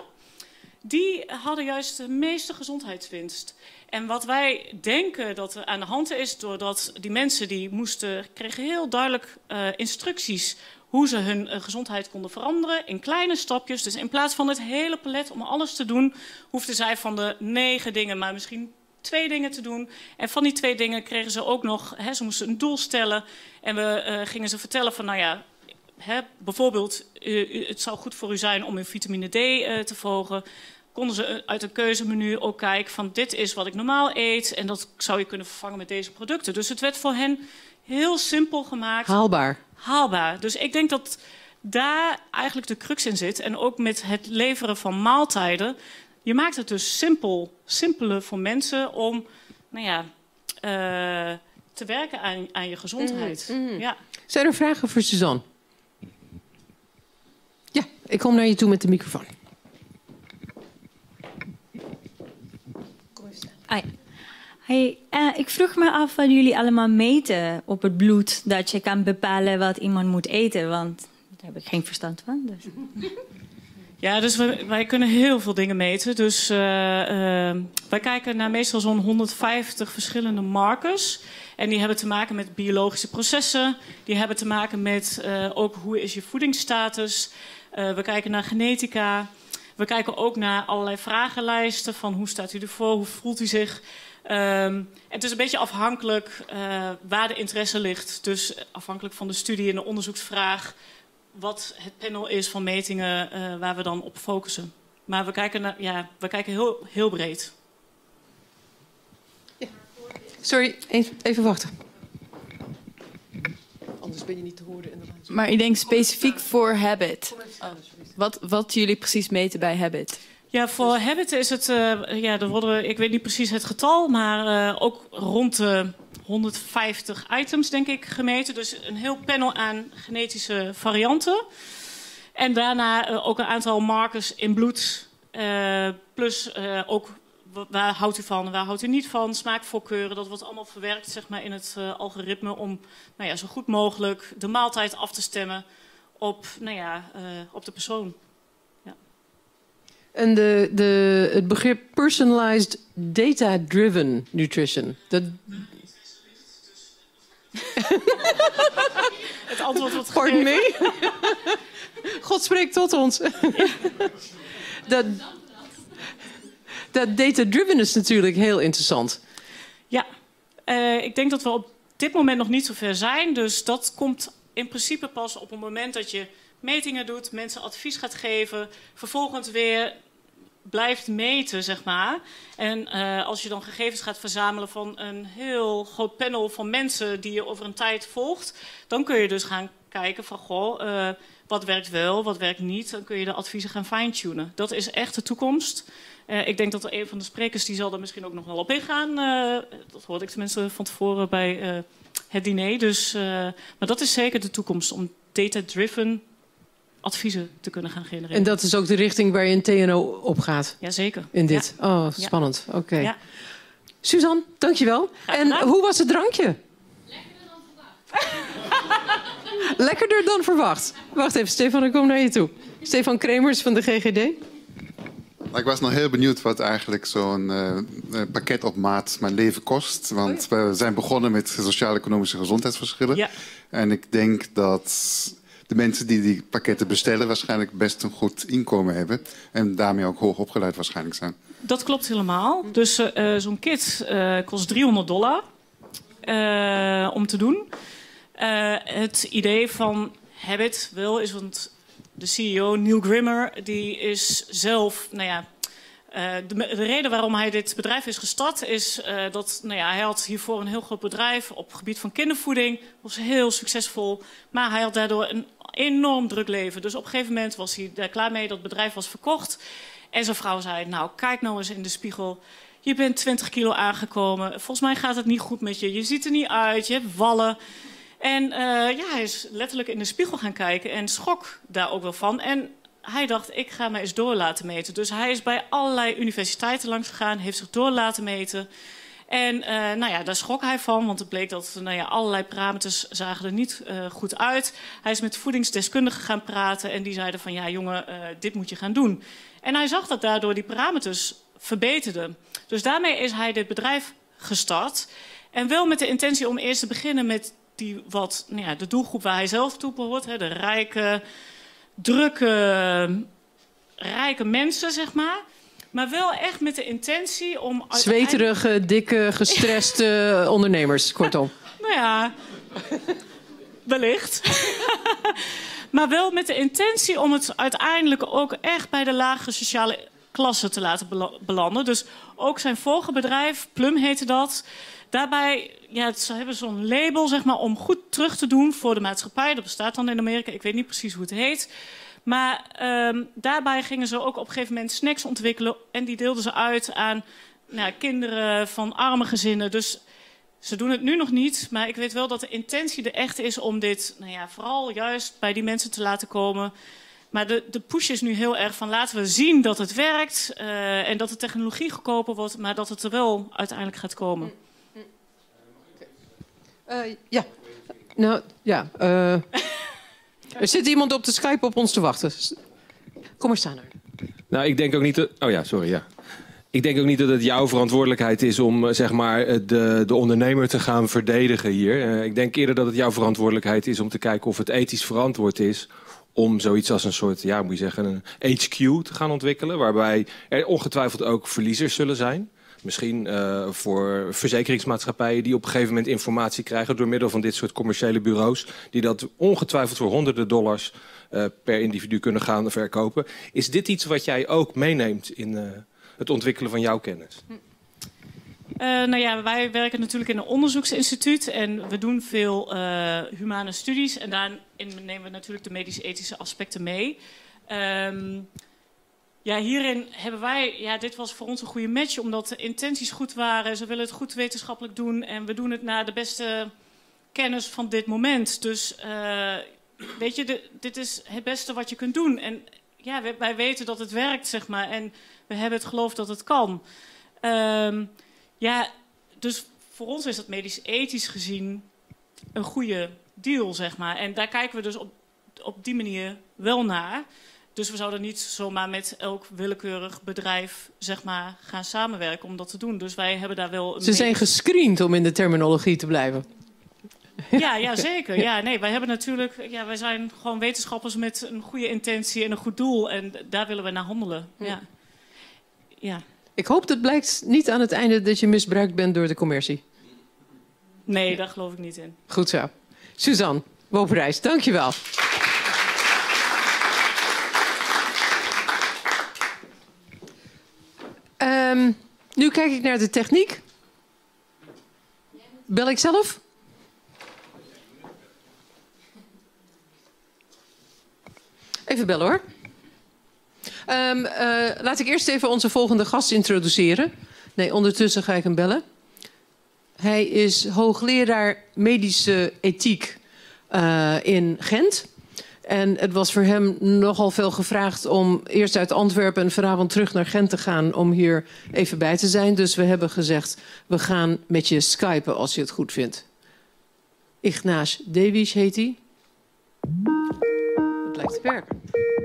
die hadden juist de meeste gezondheidswinst. En wat wij denken dat er aan de hand is, doordat die mensen die moesten, kregen heel duidelijk uh, instructies hoe ze hun uh, gezondheid konden veranderen in kleine stapjes. Dus in plaats van het hele palet om alles te doen, hoefden zij van de negen dingen maar misschien twee dingen te doen. En van die twee dingen kregen ze ook nog, hè, ze moesten een doel stellen. En we uh, gingen ze vertellen van, nou ja, hè, bijvoorbeeld, uh, het zou goed voor u zijn om uw vitamine D uh, te verhogen. Konden ze uit een keuzemenu ook kijken van, dit is wat ik normaal eet. En dat zou je kunnen vervangen met deze producten. Dus het werd voor hen heel simpel gemaakt. Haalbaar. Haalbaar. Dus ik denk dat daar eigenlijk de crux in zit. En ook met het leveren van maaltijden. Je maakt het dus simpel, simpeler voor mensen om nou ja, uh, te werken aan, aan je gezondheid. Mm, mm. Ja. Zijn er vragen voor Suzanne? Ja, ik kom naar je toe met de microfoon. Hi. Hey, uh, ik vroeg me af wat jullie allemaal meten op het bloed, dat je kan bepalen wat iemand moet eten, want daar heb ik geen verstand van. Dus. Ja, dus wij, wij kunnen heel veel dingen meten. Dus uh, uh, wij kijken naar meestal zo'n honderdvijftig verschillende markers. En die hebben te maken met biologische processen. Die hebben te maken met uh, ook hoe is je voedingsstatus. Uh, we kijken naar genetica. We kijken ook naar allerlei vragenlijsten van hoe staat u ervoor, hoe voelt u zich. Um, het is een beetje afhankelijk uh, waar de interesse ligt. Dus afhankelijk van de studie en de onderzoeksvraag wat het panel is van metingen uh, waar we dan op focussen. Maar we kijken, naar, ja, we kijken heel, heel breed. Ja. Sorry, even wachten. Anders ben je niet te horen in de ruimte. Maar ik denk specifiek voor Habit. Wat, wat jullie precies meten bij Habit? Ja, voor Habit is het, uh, ja, er worden, ik weet niet precies het getal, maar uh, ook rond de honderdvijftig items, denk ik, gemeten. Dus een heel panel aan genetische varianten. En daarna uh, ook een aantal markers in bloed. Uh, plus uh, ook waar houdt u van, waar houdt u niet van, smaakvoorkeuren. Dat wordt allemaal verwerkt, zeg maar, in het uh, algoritme om nou ja, zo goed mogelijk de maaltijd af te stemmen op, nou ja, uh, op de persoon. Ja. En de, de, het begrip personalized data-driven nutrition. Dat... Het antwoord wordt Pardon me? God spreekt tot ons. dat dat data-driven is natuurlijk heel interessant. Ja, uh, ik denk dat we op dit moment nog niet zo ver zijn. Dus dat komt in principe pas op het moment dat je metingen doet, mensen advies gaat geven, vervolgens weer blijft meten, zeg maar. En uh, als je dan gegevens gaat verzamelen van een heel groot panel van mensen die je over een tijd volgt, dan kun je dus gaan kijken van, goh, uh, wat werkt wel, wat werkt niet. Dan kun je de adviezen gaan fine-tunen. Dat is echt de toekomst. Uh, ik denk dat er een van de sprekers, die zal er misschien ook nog wel op ingaan. Uh, dat hoorde ik tenminste van tevoren bij uh, het diner. Dus, uh, maar dat is zeker de toekomst, om data-driven adviezen te kunnen gaan genereren. En dat is ook de richting waar je in T N O op gaat? Jazeker. In dit? Ja. Oh, spannend. Oké. Okay. Ja. Suzanne, dankjewel. En hoe was het drankje? Lekkerder dan verwacht. Lekkerder dan verwacht. Wacht even, Stefan, ik kom naar je toe. Stefan Kremers van de G G D. Ik was nog heel benieuwd wat eigenlijk zo'n uh, pakket op maat mijn leven kost. Want we zijn begonnen met sociaal-economische gezondheidsverschillen. Ja. En ik denk dat de mensen die die pakketten bestellen waarschijnlijk best een goed inkomen hebben. En daarmee ook hoog opgeleid waarschijnlijk zijn. Dat klopt helemaal. Dus uh, zo'n kit uh, kost driehonderd dollar uh, om te doen. Uh, het idee van Habit wel is, want de C E O Neil Grimmer, die is zelf, nou ja, uh, de, de reden waarom hij dit bedrijf is gestart is uh, dat, nou ja, hij had hiervoor een heel groot bedrijf op het gebied van kindervoeding, was heel succesvol, maar hij had daardoor een enorm druk leven. Dus op een gegeven moment was hij daar klaar mee, dat het bedrijf was verkocht. En zijn vrouw zei, nou, kijk nou eens in de spiegel. Je bent twintig kilo aangekomen. Volgens mij gaat het niet goed met je. Je ziet er niet uit, je hebt wallen. En uh, ja, hij is letterlijk in de spiegel gaan kijken en schrok daar ook wel van. En hij dacht, ik ga me eens door laten meten. Dus hij is bij allerlei universiteiten langs gegaan, heeft zich door laten meten. En uh, nou ja, daar schrok hij van, want het bleek dat nou ja, allerlei parameters zagen er niet uh, goed uit. Hij is met voedingsdeskundigen gaan praten en die zeiden van, ja jongen, uh, dit moet je gaan doen. En hij zag dat daardoor die parameters verbeterden. Dus daarmee is hij dit bedrijf gestart. En wel met de intentie om eerst te beginnen met die wat, nou ja, de doelgroep waar hij zelf toe behoort. Hè, de rijke, drukke, rijke mensen, zeg maar. Maar wel echt met de intentie om zweterige, dikke, gestreste ondernemers, kortom. Nou ja, wellicht. Maar wel met de intentie om het uiteindelijk ook echt bij de lagere sociale klasse te laten belanden. Dus ook zijn vorige bedrijf, Plum heette dat. Daarbij ja, ze hebben zo'n label, zeg maar, om goed terug te doen voor de maatschappij. Dat bestaat dan in Amerika, ik weet niet precies hoe het heet. Maar um, daarbij gingen ze ook op een gegeven moment snacks ontwikkelen. En die deelden ze uit aan nou, kinderen van arme gezinnen. Dus ze doen het nu nog niet. Maar ik weet wel dat de intentie er echt is om dit nou ja, vooral juist bij die mensen te laten komen. Maar de, de push is nu heel erg van laten we zien dat het werkt. Uh, en dat de technologie goedkoper wordt. Maar dat het er wel uiteindelijk gaat komen. Uh, ja, nou ja. Uh, er zit iemand op de Skype op ons te wachten. Kom maar staan er. Nou, ik denk ook niet dat. Oh ja, sorry, ja. Ik denk ook niet dat het jouw verantwoordelijkheid is om zeg maar, de, de ondernemer te gaan verdedigen hier. Uh, ik denk eerder dat het jouw verantwoordelijkheid is om te kijken of het ethisch verantwoord is om zoiets als een soort, ja, moet je zeggen, een H Q te gaan ontwikkelen. Waarbij er ongetwijfeld ook verliezers zullen zijn. Misschien uh, voor verzekeringsmaatschappijen die op een gegeven moment informatie krijgen door middel van dit soort commerciële bureaus, die dat ongetwijfeld voor honderden dollars uh, per individu kunnen gaan verkopen. Is dit iets wat jij ook meeneemt in uh, het ontwikkelen van jouw kennis? Uh, nou ja, wij werken natuurlijk in een onderzoeksinstituut en we doen veel uh, humane studies. En daarin nemen we natuurlijk de medisch-ethische aspecten mee. Um, ja, hierin hebben wij, ja, dit was voor ons een goede match, omdat de intenties goed waren. Ze willen het goed wetenschappelijk doen en we doen het naar de beste kennis van dit moment. Dus uh, weet je, de, dit is het beste wat je kunt doen. En ja, wij, wij weten dat het werkt, zeg maar. En we hebben het geloof dat het kan. Um, Ja, dus voor ons is dat medisch-ethisch gezien een goede deal, zeg maar. En daar kijken we dus op, op die manier wel naar. Dus we zouden niet zomaar met elk willekeurig bedrijf, zeg maar, gaan samenwerken om dat te doen. Dus wij hebben daar wel... Een Ze zijn gescreend, om in de terminologie te blijven. Ja, ja, zeker. Ja, nee, wij hebben natuurlijk, ja, wij zijn gewoon wetenschappers met een goede intentie en een goed doel. En daar willen we naar handelen. Ja. Ja. Ik hoop dat blijkt niet aan het einde dat je misbruikt bent door de commercie. Nee, daar geloof ik niet in. Goed zo. Suzanne Woperijs, dank je wel. Um, nu kijk ik naar de techniek. Bel ik zelf? Even bellen hoor. Um, uh, laat ik eerst even onze volgende gast introduceren. Nee, ondertussen ga ik hem bellen. Hij is hoogleraar medische ethiek uh, in Gent. En het was voor hem nogal veel gevraagd om eerst uit Antwerpen en vanavond terug naar Gent te gaan om hier even bij te zijn. Dus we hebben gezegd, we gaan met je skypen als je het goed vindt. Ignace Dewies heet hij. Het lijkt te werken.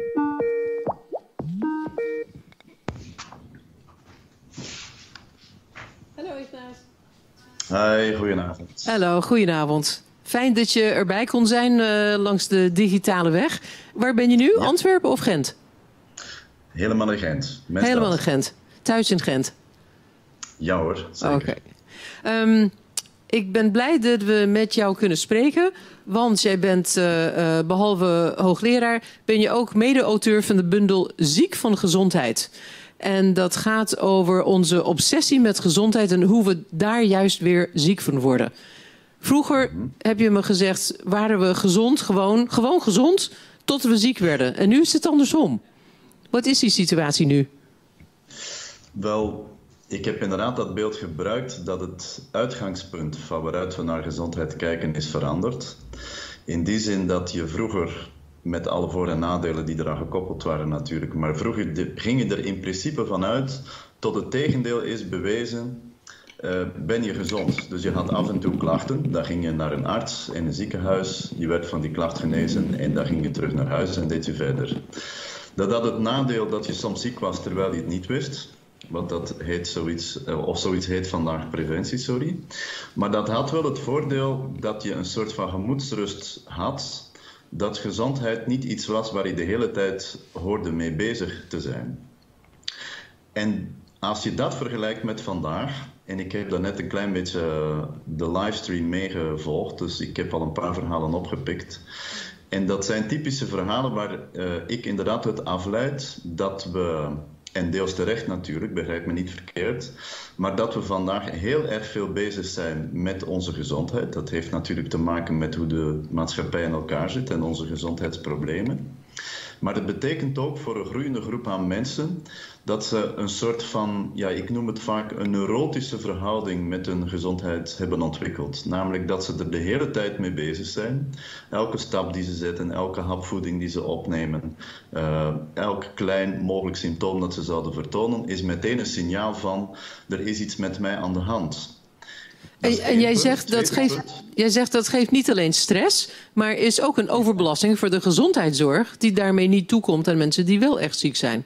Hallo Ignace. Hi, goedenavond. Hallo, goedenavond. Fijn dat je erbij kon zijn uh, langs de digitale weg. Waar ben je nu? Ja. Antwerpen of Gent? Helemaal in Gent. Met Helemaal dat. in Gent. Thuis in Gent? Ja hoor, zeker. Oké. Okay. Um, ik ben blij dat we met jou kunnen spreken. Want jij bent, uh, uh, behalve hoogleraar, ben je ook mede-auteur van de bundel Ziek van Gezondheid. En dat gaat over onze obsessie met gezondheid en hoe we daar juist weer ziek van worden. Vroeger, heb je me gezegd, waren we gezond, gewoon, gewoon gezond, tot we ziek werden. En nu is het andersom. Wat is die situatie nu? Wel, ik heb inderdaad dat beeld gebruikt dat het uitgangspunt van waaruit we naar gezondheid kijken is veranderd. In die zin dat je vroeger, met alle voor- en nadelen die eraan gekoppeld waren natuurlijk, maar vroeger de, ging je er in principe vanuit tot het tegendeel is bewezen. Uh, ben je gezond? Dus je had af en toe klachten, dan ging je naar een arts in een ziekenhuis, je werd van die klacht genezen en dan ging je terug naar huis en deed je verder. Dat had het nadeel dat je soms ziek was terwijl je het niet wist, want dat heet zoiets, of zoiets heet vandaag preventie, sorry. Maar dat had wel het voordeel dat je een soort van gemoedsrust had, dat gezondheid niet iets was waar je de hele tijd hoorde mee bezig te zijn. En als je dat vergelijkt met vandaag, en ik heb daarnet een klein beetje de livestream meegevolgd, dus ik heb al een paar verhalen opgepikt. En dat zijn typische verhalen waar uh, ik inderdaad het afleid dat we, en deels terecht natuurlijk, begrijp me niet verkeerd, maar dat we vandaag heel erg veel bezig zijn met onze gezondheid. Dat heeft natuurlijk te maken met hoe de maatschappij in elkaar zit en onze gezondheidsproblemen. Maar het betekent ook voor een groeiende groep aan mensen dat ze een soort van, ja, ik noem het vaak een neurotische verhouding met hun gezondheid hebben ontwikkeld. Namelijk dat ze er de hele tijd mee bezig zijn. Elke stap die ze zetten, elke hapvoeding die ze opnemen, uh, elk klein mogelijk symptoom dat ze zouden vertonen, is meteen een signaal van, er is iets met mij aan de hand. En, en jij, zegt dat geeft, jij zegt dat geeft niet alleen stress, maar is ook een overbelasting voor de gezondheidszorg die daarmee niet toekomt aan mensen die wel echt ziek zijn.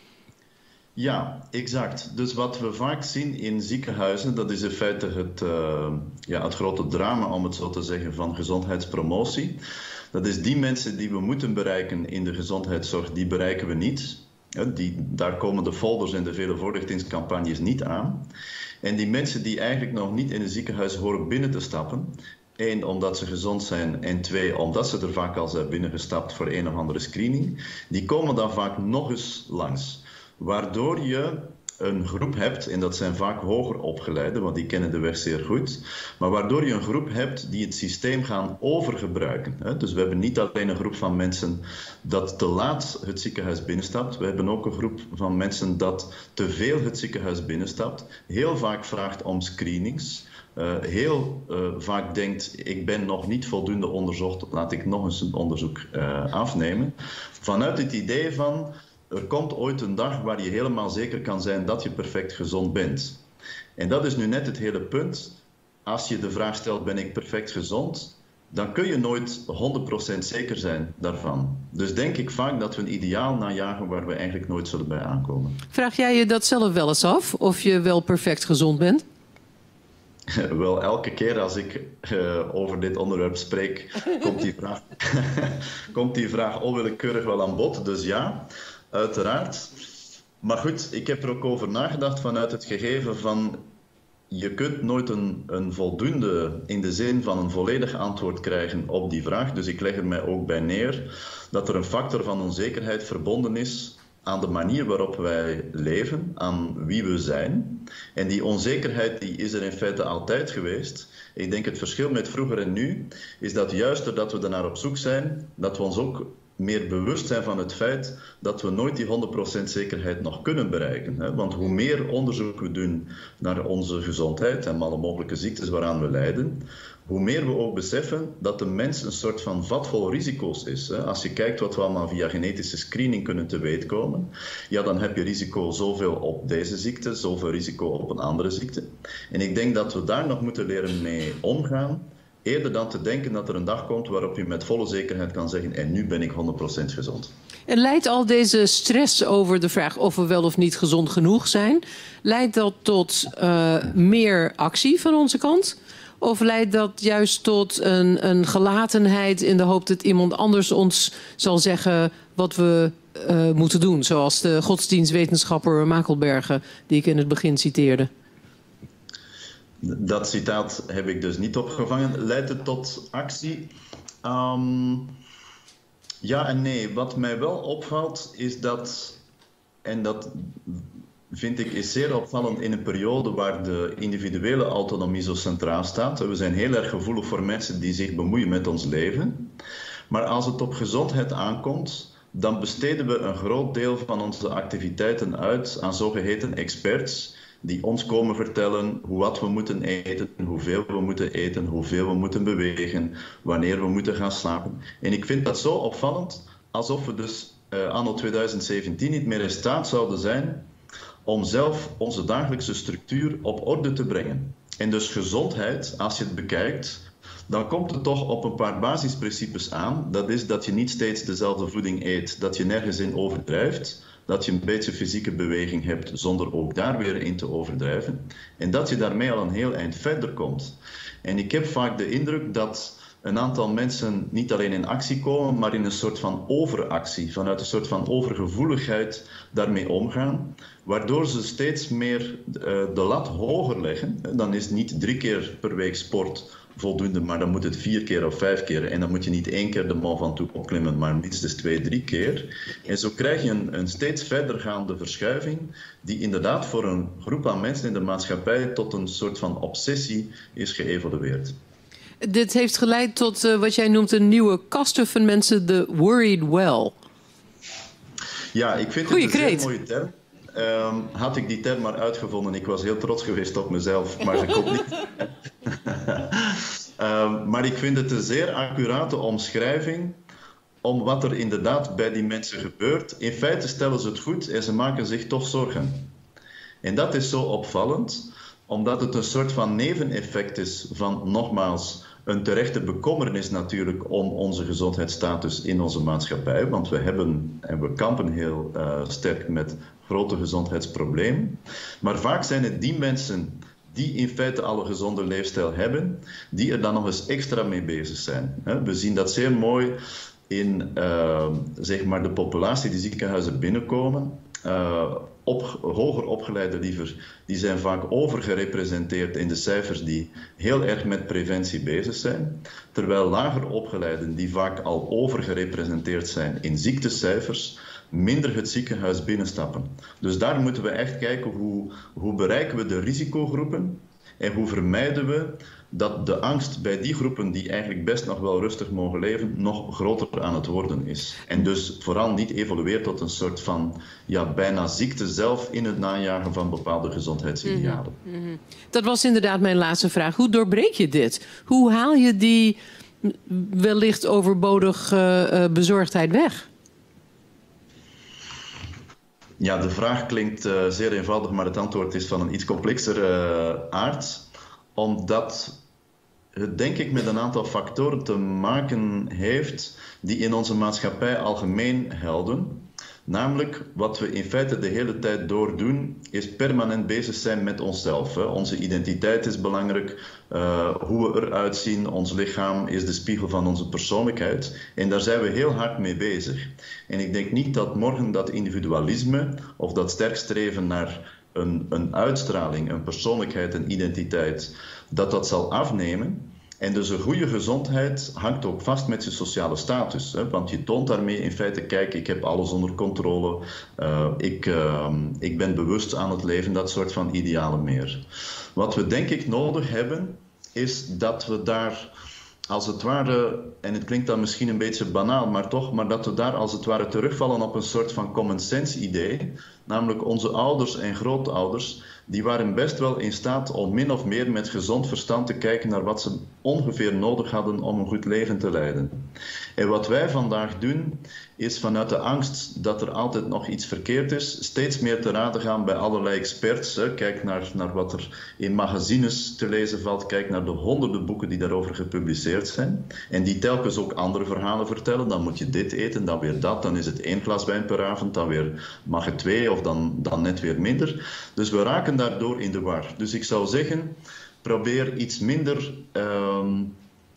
Ja, exact. Dus wat we vaak zien in ziekenhuizen, dat is in feite het, uh, ja, het grote drama, om het zo te zeggen, van gezondheidspromotie. Dat is die mensen die we moeten bereiken in de gezondheidszorg, die bereiken we niet. Die, daar komen de folders en de vele voorlichtingscampagnes niet aan. En die mensen die eigenlijk nog niet in een ziekenhuis horen binnen te stappen, één, omdat ze gezond zijn, en twee, omdat ze er vaak al zijn binnengestapt voor een of andere screening, die komen dan vaak nog eens langs. Waardoor je een groep hebt, en dat zijn vaak hoger opgeleiden, want die kennen de weg zeer goed, maar waardoor je een groep hebt die het systeem gaan overgebruiken. Dus we hebben niet alleen een groep van mensen dat te laat het ziekenhuis binnenstapt, we hebben ook een groep van mensen dat te veel het ziekenhuis binnenstapt, heel vaak vraagt om screenings, uh, heel uh, vaak denkt, ik ben nog niet voldoende onderzocht, laat ik nog eens een onderzoek uh, afnemen, vanuit het idee van, er komt ooit een dag waar je helemaal zeker kan zijn dat je perfect gezond bent. En dat is nu net het hele punt. Als je de vraag stelt, ben ik perfect gezond? Dan kun je nooit honderd procent zeker zijn daarvan. Dus denk ik vaak dat we een ideaal najagen waar we eigenlijk nooit zullen bij aankomen. Vraag jij je dat zelf wel eens af, of je wel perfect gezond bent? Wel, elke keer als ik uh, over dit onderwerp spreek, komt die vraag, komt die vraag onwillekeurig wel aan bod. Dus ja, uiteraard. Maar goed, ik heb er ook over nagedacht vanuit het gegeven van, je kunt nooit een, een voldoende, in de zin van een volledig antwoord krijgen op die vraag. Dus ik leg er mij ook bij neer dat er een factor van onzekerheid verbonden is aan de manier waarop wij leven, aan wie we zijn. En die onzekerheid die is er in feite altijd geweest. Ik denk het verschil met vroeger en nu is dat juist doordat we daarnaar op zoek zijn, dat we ons ook meer bewust zijn van het feit dat we nooit die honderd procent zekerheid nog kunnen bereiken. Want hoe meer onderzoek we doen naar onze gezondheid en alle mogelijke ziektes waaraan we lijden, hoe meer we ook beseffen dat de mens een soort van vat vol risico's is. Als je kijkt wat we allemaal via genetische screening kunnen te weten komen, ja, dan heb je risico zoveel op deze ziekte, zoveel risico op een andere ziekte. En ik denk dat we daar nog moeten leren mee omgaan, eerder dan te denken dat er een dag komt waarop je met volle zekerheid kan zeggen, en nu ben ik honderd procent gezond. En leidt al deze stress over de vraag of we wel of niet gezond genoeg zijn, leidt dat tot uh, meer actie van onze kant? Of leidt dat juist tot een, een gelatenheid in de hoop dat iemand anders ons zal zeggen wat we uh, moeten doen? Zoals de godsdienstwetenschapper Makelbergen, die ik in het begin citeerde. Dat citaat heb ik dus niet opgevangen. Leidt het tot actie? Um, ja en nee. Wat mij wel opvalt is dat, en dat vind ik is zeer opvallend in een periode waar de individuele autonomie zo centraal staat. We zijn heel erg gevoelig voor mensen die zich bemoeien met ons leven. Maar als het op gezondheid aankomt, dan besteden we een groot deel van onze activiteiten uit aan zogeheten experts, die ons komen vertellen hoe wat we moeten eten, hoeveel we moeten eten, hoeveel we moeten bewegen, wanneer we moeten gaan slapen. En ik vind dat zo opvallend, alsof we dus uh, anno tweeduizend zeventien niet meer in staat zouden zijn om zelf onze dagelijkse structuur op orde te brengen. En dus gezondheid, als je het bekijkt, dan komt het toch op een paar basisprincipes aan. Dat is dat je niet steeds dezelfde voeding eet, dat je nergens in overdrijft, dat je een beetje fysieke beweging hebt zonder ook daar weer in te overdrijven. En dat je daarmee al een heel eind verder komt. En ik heb vaak de indruk dat een aantal mensen niet alleen in actie komen, maar in een soort van overactie, vanuit een soort van overgevoeligheid daarmee omgaan, waardoor ze steeds meer uh, de lat hoger leggen. Dan is niet drie keer per week sport voldoende, maar dan moet het vier keer of vijf keer. En dan moet je niet één keer de Mont Ventoux opklimmen, maar minstens twee, drie keer. En zo krijg je een, een steeds verdergaande verschuiving, die inderdaad voor een groep aan mensen in de maatschappij tot een soort van obsessie is geëvolueerd. Dit heeft geleid tot uh, wat jij noemt een nieuwe kaste van mensen, de worried well. Ja, ik vind Goeie het een kreet. zeer mooie term. Um, had ik die term maar uitgevonden, ik was heel trots geweest op mezelf, maar ze komt niet. um, maar ik vind het een zeer accurate omschrijving om wat er inderdaad bij die mensen gebeurt. In feite stellen ze het goed en ze maken zich toch zorgen. En dat is zo opvallend, omdat het een soort van neveneffect is van, nogmaals, een terechte bekommernis natuurlijk om onze gezondheidsstatus in onze maatschappij. Want we hebben en we kampen heel uh, sterk met grote gezondheidsproblemen. Maar vaak zijn het die mensen die in feite al een gezonde leefstijl hebben, die er dan nog eens extra mee bezig zijn. We zien dat zeer mooi in uh, zeg maar de populatie die ziekenhuizen binnenkomen. Uh, op, hoger opgeleide liever, die zijn vaak overgerepresenteerd in de cijfers die heel erg met preventie bezig zijn. Terwijl lager opgeleiden, die vaak al overgerepresenteerd zijn in ziektecijfers, minder het ziekenhuis binnenstappen. Dus daar moeten we echt kijken hoe, hoe bereiken we de risicogroepen en hoe vermijden we dat de angst bij die groepen die eigenlijk best nog wel rustig mogen leven, nog groter aan het worden is. En dus vooral niet evolueert tot een soort van ja, bijna ziekte zelf in het najagen van bepaalde gezondheidsidealen. Mm-hmm. Mm-hmm. Dat was inderdaad mijn laatste vraag. Hoe doorbreek je dit? Hoe haal je die wellicht overbodige uh, bezorgdheid weg? Ja, de vraag klinkt uh, zeer eenvoudig, maar het antwoord is van een iets complexere uh, aard. Omdat het denk ik met een aantal factoren te maken heeft die in onze maatschappij algemeen gelden. Namelijk, wat we in feite de hele tijd door doen, is permanent bezig zijn met onszelf. Hè. Onze identiteit is belangrijk, uh, hoe we eruit zien, ons lichaam is de spiegel van onze persoonlijkheid. En daar zijn we heel hard mee bezig. En ik denk niet dat morgen dat individualisme of dat sterk streven naar een, een uitstraling, een persoonlijkheid, een identiteit, dat dat zal afnemen. En dus een goede gezondheid hangt ook vast met je sociale status. Hè? Want je toont daarmee in feite, kijk, ik heb alles onder controle. Uh, ik, uh, ik ben bewust aan het leven, dat soort van idealen meer. Wat we denk ik nodig hebben, is dat we daar als het ware, en het klinkt dan misschien een beetje banaal, maar toch, maar dat we daar als het ware terugvallen op een soort van common sense idee. Namelijk onze ouders en grootouders, die waren best wel in staat om min of meer met gezond verstand te kijken naar wat ze ongeveer nodig hadden om een goed leven te leiden. En wat wij vandaag doen, is vanuit de angst dat er altijd nog iets verkeerd is, steeds meer te raden gaan bij allerlei experts. Hè. Kijk naar, naar wat er in magazines te lezen valt, kijk naar de honderden boeken die daarover gepubliceerd zijn. En die telkens ook andere verhalen vertellen. Dan moet je dit eten, dan weer dat, dan is het één glas wijn per avond, dan weer mag het twee of dan, dan net weer minder. Dus we raken daardoor in de war. Dus ik zou zeggen, probeer iets minder um,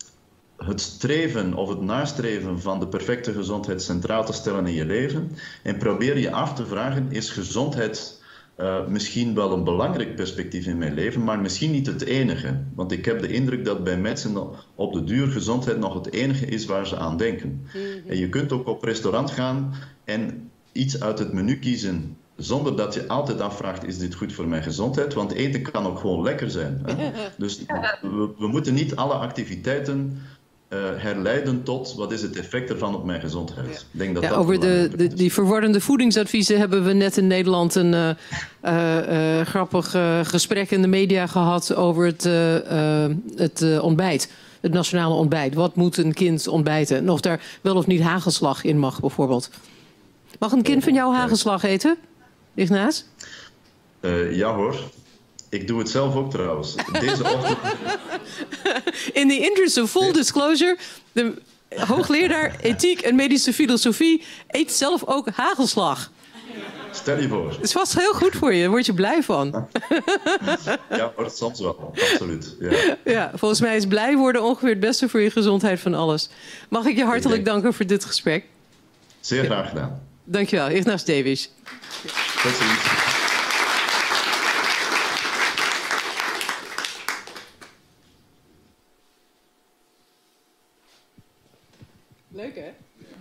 het streven of het nastreven van de perfecte gezondheid centraal te stellen in je leven. En probeer je af te vragen, is gezondheid uh, misschien wel een belangrijk perspectief in mijn leven, maar misschien niet het enige. Want ik heb de indruk dat bij mensen op de duur gezondheid nog het enige is waar ze aan denken. Mm-hmm. En je kunt ook op restaurant gaan en iets uit het menu kiezen, zonder dat je altijd afvraagt, is dit goed voor mijn gezondheid? Want eten kan ook gewoon lekker zijn. Hè? Dus we, we moeten niet alle activiteiten uh, herleiden tot wat is het effect ervan op mijn gezondheid. Ja. Ik denk dat ja, dat over de, de, die verwardende voedingsadviezen hebben we net in Nederland een uh, uh, uh, grappig uh, gesprek in de media gehad over het, uh, uh, het uh, ontbijt. Het nationale ontbijt. Wat moet een kind ontbijten? En of daar wel of niet hagelslag in mag, bijvoorbeeld. Mag een kind van jou hagelslag eten? Ignaas? Uh, ja hoor. Ik doe het zelf ook trouwens. Deze ochtend... In the interest of full disclosure, de hoogleraar ethiek en medische filosofie eet zelf ook hagelslag. Stel je voor. Het is vast heel goed voor je, daar word je blij van. Ja, hoor, soms wel. Absoluut. Ja. Ja, volgens mij is blij worden ongeveer het beste voor je gezondheid van alles. Mag ik je hartelijk danken voor dit gesprek? Zeer graag gedaan. Dankjewel, Ignaas Davies. Tot ziens. Leuk, hè?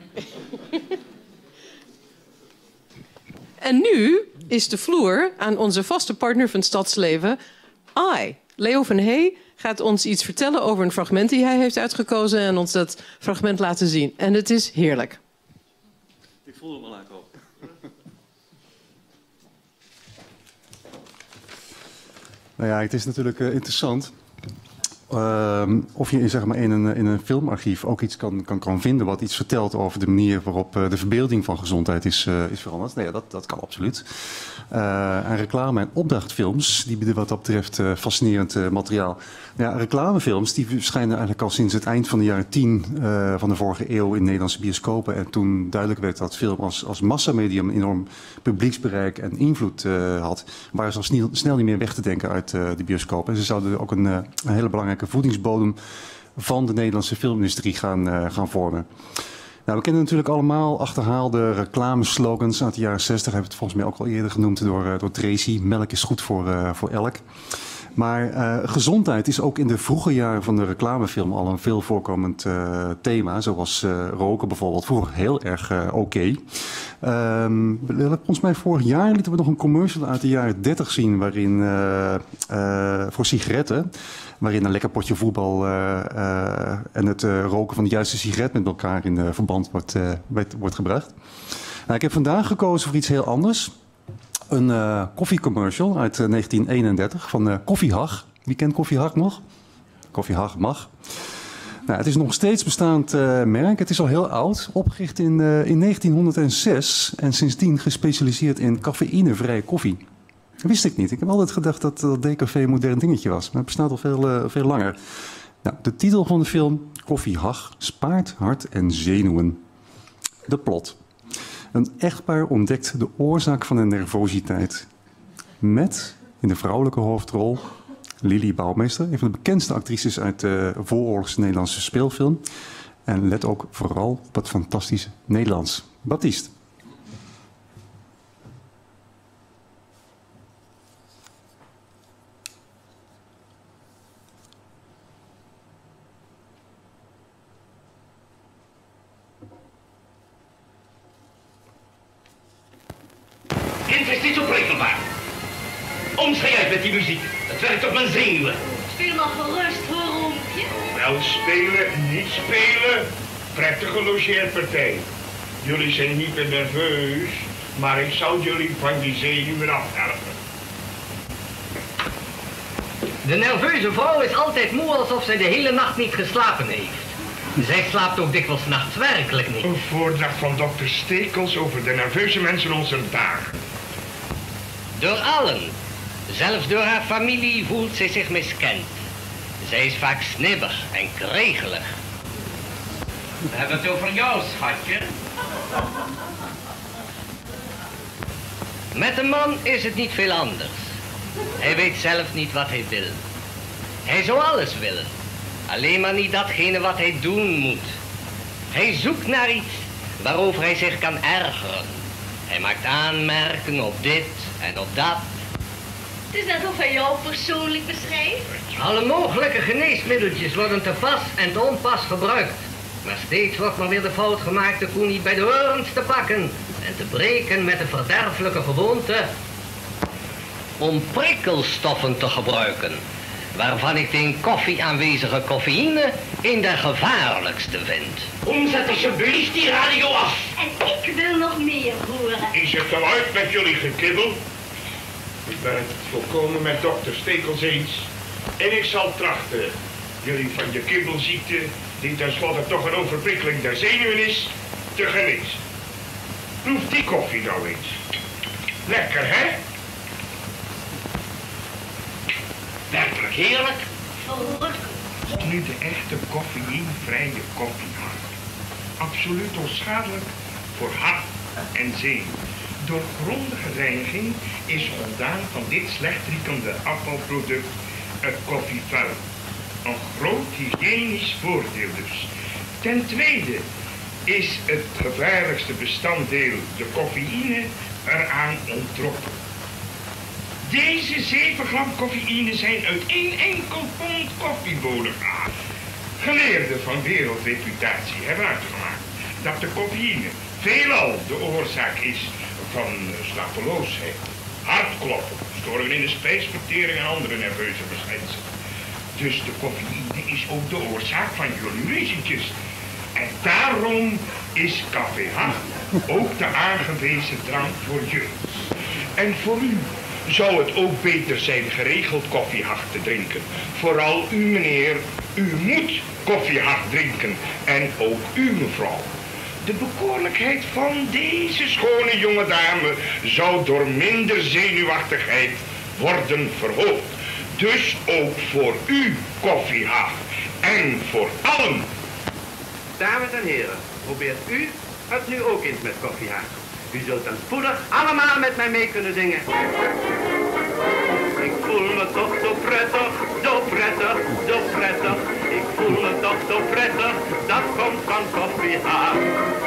En nu is de vloer aan onze vaste partner van Stadsleven, I. Leo van Hey gaat ons iets vertellen over een fragment die hij heeft uitgekozen en ons dat fragment laten zien. En het is heerlijk. Ik voel hem al aankomen. Nou ja, het is natuurlijk uh, interessant. Uh, of je zeg maar, in, een, in een filmarchief ook iets kan, kan, kan vinden wat iets vertelt over de manier waarop uh, de verbeelding van gezondheid is, uh, is veranderd. Nee, dat, dat kan absoluut. Uh, en reclame- en opdrachtfilms, die bieden wat dat betreft uh, fascinerend uh, materiaal. Ja, reclamefilms die verschijnen eigenlijk al sinds het eind van de jaren tien uh, van de vorige eeuw in Nederlandse bioscopen. En toen duidelijk werd dat film als, als massamedium een enorm publieksbereik en invloed uh, had, waren ze al snel, snel niet meer weg te denken uit uh, de bioscoop. En ze zouden ook een, uh, een hele belangrijke voedingsbodem van de Nederlandse filmindustrie gaan, uh, gaan vormen. Nou, we kennen natuurlijk allemaal achterhaalde reclameslogans uit de jaren zestig. Hebben het volgens mij ook al eerder genoemd door, uh, door Tracy. Melk is goed voor, uh, voor elk. Maar uh, gezondheid is ook in de vroege jaren van de reclamefilm al een veel voorkomend uh, thema. Zoals uh, roken bijvoorbeeld. Vroeger heel erg uh, oké. Okay. Um, volgens mij vorig jaar lieten we nog een commercial uit de jaren dertig zien waarin, uh, uh, voor sigaretten. Waarin een lekker potje voetbal uh, uh, en het uh, roken van de juiste sigaret met elkaar in uh, verband wordt, uh, wordt gebracht. Nou, ik heb vandaag gekozen voor iets heel anders. Een uh, koffiecommercial uit uh, negentien eenendertig van uh, Koffie Hag. Wie kent Koffie Hag nog? Koffie Hag mag. Nou, het is nog steeds bestaand uh, merk. Het is al heel oud. Opgericht in, uh, in negentienhonderdzes en sindsdien gespecialiseerd in cafeïnevrije koffie. Dat wist ik niet. Ik heb altijd gedacht dat dat decafé een modern dingetje was. Maar het bestaat al veel, uh, veel langer. Nou, de titel van de film, Koffie Hag, spaart hart en zenuwen. De plot. Een echtpaar ontdekt de oorzaak van de nervositeit. Met, in de vrouwelijke hoofdrol, Lili Bouwmeester. Een van de bekendste actrices uit de vooroorlogse Nederlandse speelfilm. En let ook vooral op het fantastische Nederlands. Baptiste. Kind is niet zo prikkelbaar. Omschrijf met die muziek. Het werkt op mijn zenuwen. Speel maar gerust, hoor, Rompje. Wel spelen, niet spelen. Prettige logeerpartij. Jullie zijn niet te nerveus, maar ik zou jullie van die zenuwen afhelpen. De nerveuze vrouw is altijd moe alsof zij de hele nacht niet geslapen heeft. Zij slaapt ook dikwijls nachts werkelijk niet. Een voordracht van dokter Stekels over de nerveuze mensen onze dagen. Door allen, zelfs door haar familie, voelt zij zich miskend. Zij is vaak snibbig en kregelig. We hebben het over jou, schatje. Met een man is het niet veel anders. Hij weet zelf niet wat hij wil. Hij zou alles willen. Alleen maar niet datgene wat hij doen moet. Hij zoekt naar iets waarover hij zich kan ergeren. Hij maakt aanmerkingen op dit en op dat. Het is net of hij jou persoonlijk beschrijft. Alle mogelijke geneesmiddeltjes worden te pas en te onpas gebruikt. Maar steeds wordt maar weer de fout gemaakt de koe niet bij de horens te pakken en te breken met de verderfelijke gewoonte om prikkelstoffen te gebruiken, waarvan ik de in koffie aanwezige cafeïne een der gevaarlijkste vind. Omzet alsjeblieft die radio af. En ik wil nog meer horen. Is het al uit met jullie gekibbel? Ik ben het volkomen met dokter Stekels eens. En ik zal trachten jullie van je kibbelziekte, die tenslotte toch een overprikkeling der zenuwen is, te genezen. Proef die koffie nou eens. Lekker, hè? Werkelijk heerlijk. Nu de echte cafeïnevrije koffie Hag. Absoluut onschadelijk voor hart en zenuw. Door grondige reiniging is ontdaan van dit slechtriekende afvalproduct het koffievuil. Een groot hygiënisch voordeel dus. Ten tweede is het gevaarlijkste bestanddeel, de cafeïne, eraan onttrokken. Deze zeven gram cafeïne zijn uit één enkel pond koffiebodem gehaald. Geleerden van wereldreputatie hebben uitgemaakt dat de cafeïne veelal de oorzaak is van slapeloosheid, hartkloppen, storingen in de spijsvertering en andere nerveuze verschijnselen. Dus de cafeïne is ook de oorzaak van jullie wezentjes. En daarom is Café Hag ook de aangewezen drank voor jullie. En voor u zou het ook beter zijn geregeld Koffie Hag te drinken. Vooral u, meneer, u moet Koffie Hag drinken. En ook u, mevrouw. De bekoorlijkheid van deze schone jonge dame zou door minder zenuwachtigheid worden verhoogd. Dus ook voor u, Koffie Hag. En voor allen. Dames en heren, probeert u het nu ook eens met Koffie Hag. U zult dan spoedig allemaal met mij mee kunnen zingen. Ik voel me toch zo prettig, zo prettig, zo prettig. Ik voel me toch zo prettig, dat komt van Koffie Hag.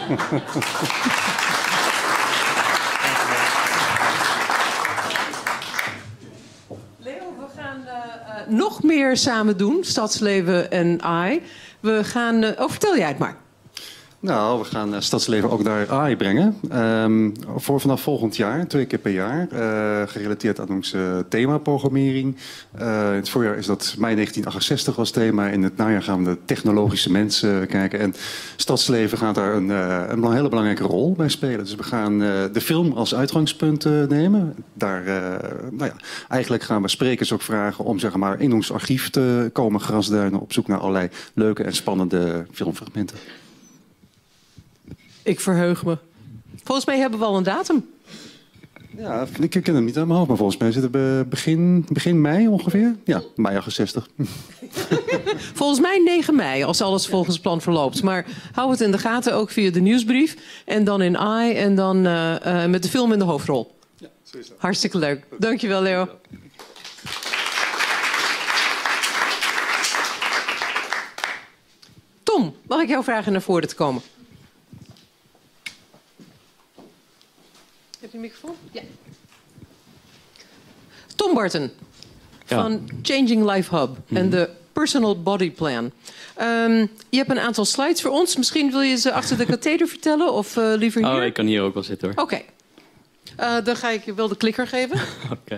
Leo, we gaan uh, uh, nog meer samen doen, Stadsleven en I. We gaan... Uh, oh, vertel jij het maar. Nou, we gaan uh, Stadsleven ook naar A I brengen. Um, voor vanaf volgend jaar, twee keer per jaar. Uh, gerelateerd aan onze themaprogrammering. Uh, in het voorjaar is dat mei negentien achtenzestig als thema. In het najaar gaan we de technologische mensen uh, kijken. En Stadsleven gaat daar een, uh, een hele belangrijke rol bij spelen. Dus we gaan uh, de film als uitgangspunt uh, nemen. Daar, uh, nou ja, eigenlijk gaan we sprekers ook vragen om zeg maar, in ons archief te komen grasduinen. Op zoek naar allerlei leuke en spannende filmfragmenten. Ik verheug me. Volgens mij hebben we al een datum. Ja, ik ken hem niet aan mijn hoofd, maar volgens mij zitten we begin, begin mei ongeveer. Ja, mei achtenzestig. Volgens mij negen mei, als alles volgens plan verloopt. Maar hou het in de gaten, ook via de nieuwsbrief. En dan in I en dan uh, uh, met de film in de hoofdrol. Ja, zo is dat. Hartstikke leuk. Dankjewel, Leo. Tom, mag ik jou vragen naar voren te komen? Heb je een microfoon? Ja. Tom Barton Ja. van Changing Life Hub en de Personal Body Plan. Um, je hebt een aantal slides voor ons. Misschien wil je ze achter de katheder vertellen of uh, liever hier? Oh, ik kan hier ook wel zitten hoor. Oké. Okay. Uh, dan ga ik je wel de klikker geven. Oké. Okay.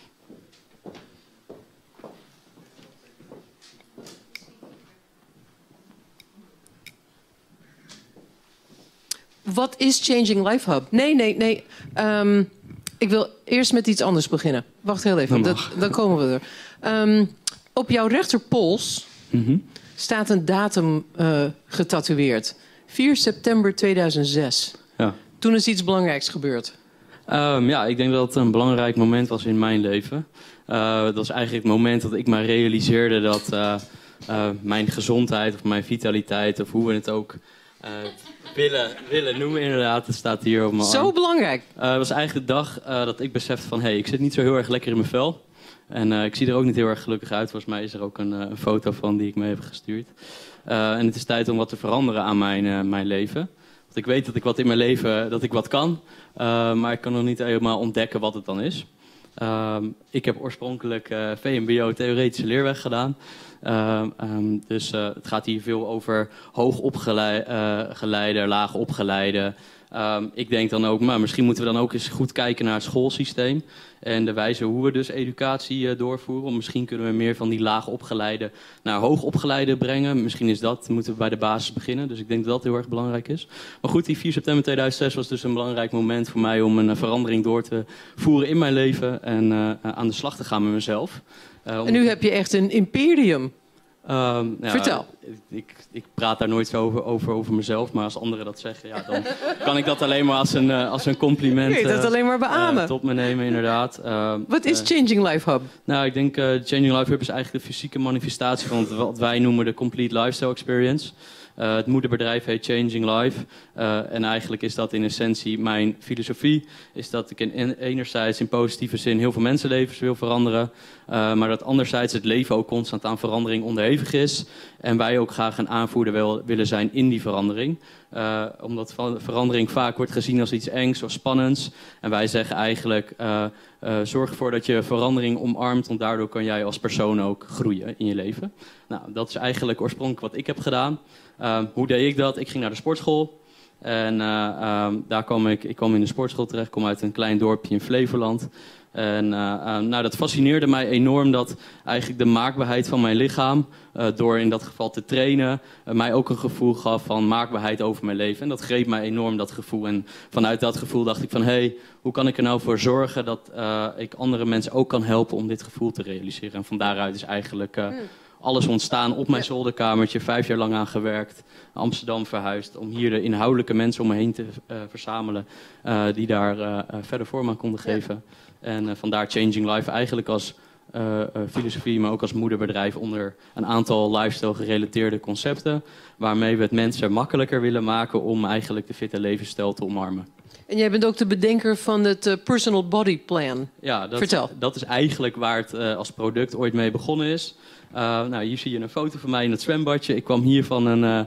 Wat is Changing Life Hub? Nee, nee, nee. Um, ik wil eerst met iets anders beginnen. Wacht heel even, dat, dan komen we er. Um, op jouw rechterpols mm-hmm. staat een datum uh, getatoeëerd. vier september tweeduizend zes. Ja. Toen is iets belangrijks gebeurd. Um, ja, ik denk dat het een belangrijk moment was in mijn leven. Uh, dat was eigenlijk het moment dat ik me realiseerde dat uh, uh, mijn gezondheid of mijn vitaliteit, of hoe we het ook uh, willen, willen noemen, inderdaad, het staat hier op mijn arm. Zo belangrijk. Het uh, was eigenlijk de dag uh, dat ik besefte van, hé, hey, ik zit niet zo heel erg lekker in mijn vel. En uh, ik zie er ook niet heel erg gelukkig uit. Volgens mij is er ook een, uh, een foto van die ik me heb gestuurd. Uh, en het is tijd om wat te veranderen aan mijn, uh, mijn leven. Want ik weet dat ik wat in mijn leven, dat ik wat kan. Uh, maar ik kan nog niet helemaal ontdekken wat het dan is. Uh, ik heb oorspronkelijk uh, V M B O theoretische leerweg gedaan. Uh, um, dus uh, het gaat hier veel over hoogopgeleide, uh, laag opgeleide. Um, ik denk dan ook, maar misschien moeten we dan ook eens goed kijken naar het schoolsysteem. En de wijze hoe we dus educatie uh, doorvoeren. Misschien kunnen we meer van die laag opgeleide naar hoog opgeleide brengen. Misschien is dat, moeten we bij de basis beginnen. Dus ik denk dat dat heel erg belangrijk is. Maar goed, die vier september tweeduizend zes was dus een belangrijk moment voor mij om een uh, verandering door te voeren in mijn leven. En uh, aan de slag te gaan met mezelf. Uh, en nu heb je echt een imperium. Um, ja, Vertel. Ik, ik praat daar nooit zo over, over, over mezelf, maar als anderen dat zeggen, ja, dan kan ik dat alleen maar als een, uh, als een compliment Kun je dat alleen maar beamen? Uh, tot me nemen, inderdaad. Uh, wat is uh, Changing Life Hub? Nou, ik denk uh, Changing Life Hub is eigenlijk de fysieke manifestatie van wat wij noemen de Complete Lifestyle Experience. Uh, het moederbedrijf heet Changing Life. Uh, en eigenlijk is dat in essentie mijn filosofie. Is dat ik in, enerzijds in positieve zin heel veel mensenlevens wil veranderen. Uh, maar dat anderzijds het leven ook constant aan verandering onderhevig is. En wij ook graag een aanvoerder wil, willen zijn in die verandering. Uh, omdat verandering vaak wordt gezien als iets engs of spannends. En wij zeggen eigenlijk, uh, uh, zorg ervoor dat je verandering omarmt. Want daardoor kan jij als persoon ook groeien in je leven. Nou, dat is eigenlijk oorspronkelijk wat ik heb gedaan. Uh, hoe deed ik dat? Ik ging naar de sportschool. En uh, um, daar kwam ik, ik kwam in de sportschool terecht. Ik kom uit een klein dorpje in Flevoland. En uh, uh, nou, dat fascineerde mij enorm dat eigenlijk de maakbaarheid van mijn lichaam, uh, door in dat geval te trainen, uh, mij ook een gevoel gaf van maakbaarheid over mijn leven. En dat greep mij enorm, dat gevoel. En vanuit dat gevoel dacht ik van, hé, hey, hoe kan ik er nou voor zorgen dat uh, ik andere mensen ook kan helpen om dit gevoel te realiseren. En van daaruit is eigenlijk uh, alles ontstaan op mijn zolderkamertje, vijf jaar lang aan gewerkt, Amsterdam verhuisd, om hier de inhoudelijke mensen om me heen te uh, verzamelen, uh, die daar uh, uh, verder vorm aan konden geven. Ja. En uh, vandaar Changing Life eigenlijk als uh, uh, filosofie, maar ook als moederbedrijf onder een aantal lifestyle gerelateerde concepten, waarmee we het mensen makkelijker willen maken om eigenlijk de fitte levensstijl te omarmen. En jij bent ook de bedenker van het uh, Personal Body Plan. Ja, dat, Vertel. Dat is eigenlijk waar het uh, als product ooit mee begonnen is. Uh, nou, hier zie je een foto van mij in het zwembadje. Ik kwam hier van een, uh,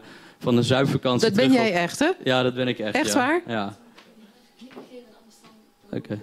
van een zuipvakantie. Dat ben terug jij op... echt, hè? Ja, dat ben ik echt. Echt ja. waar? Ja. Oké. Okay.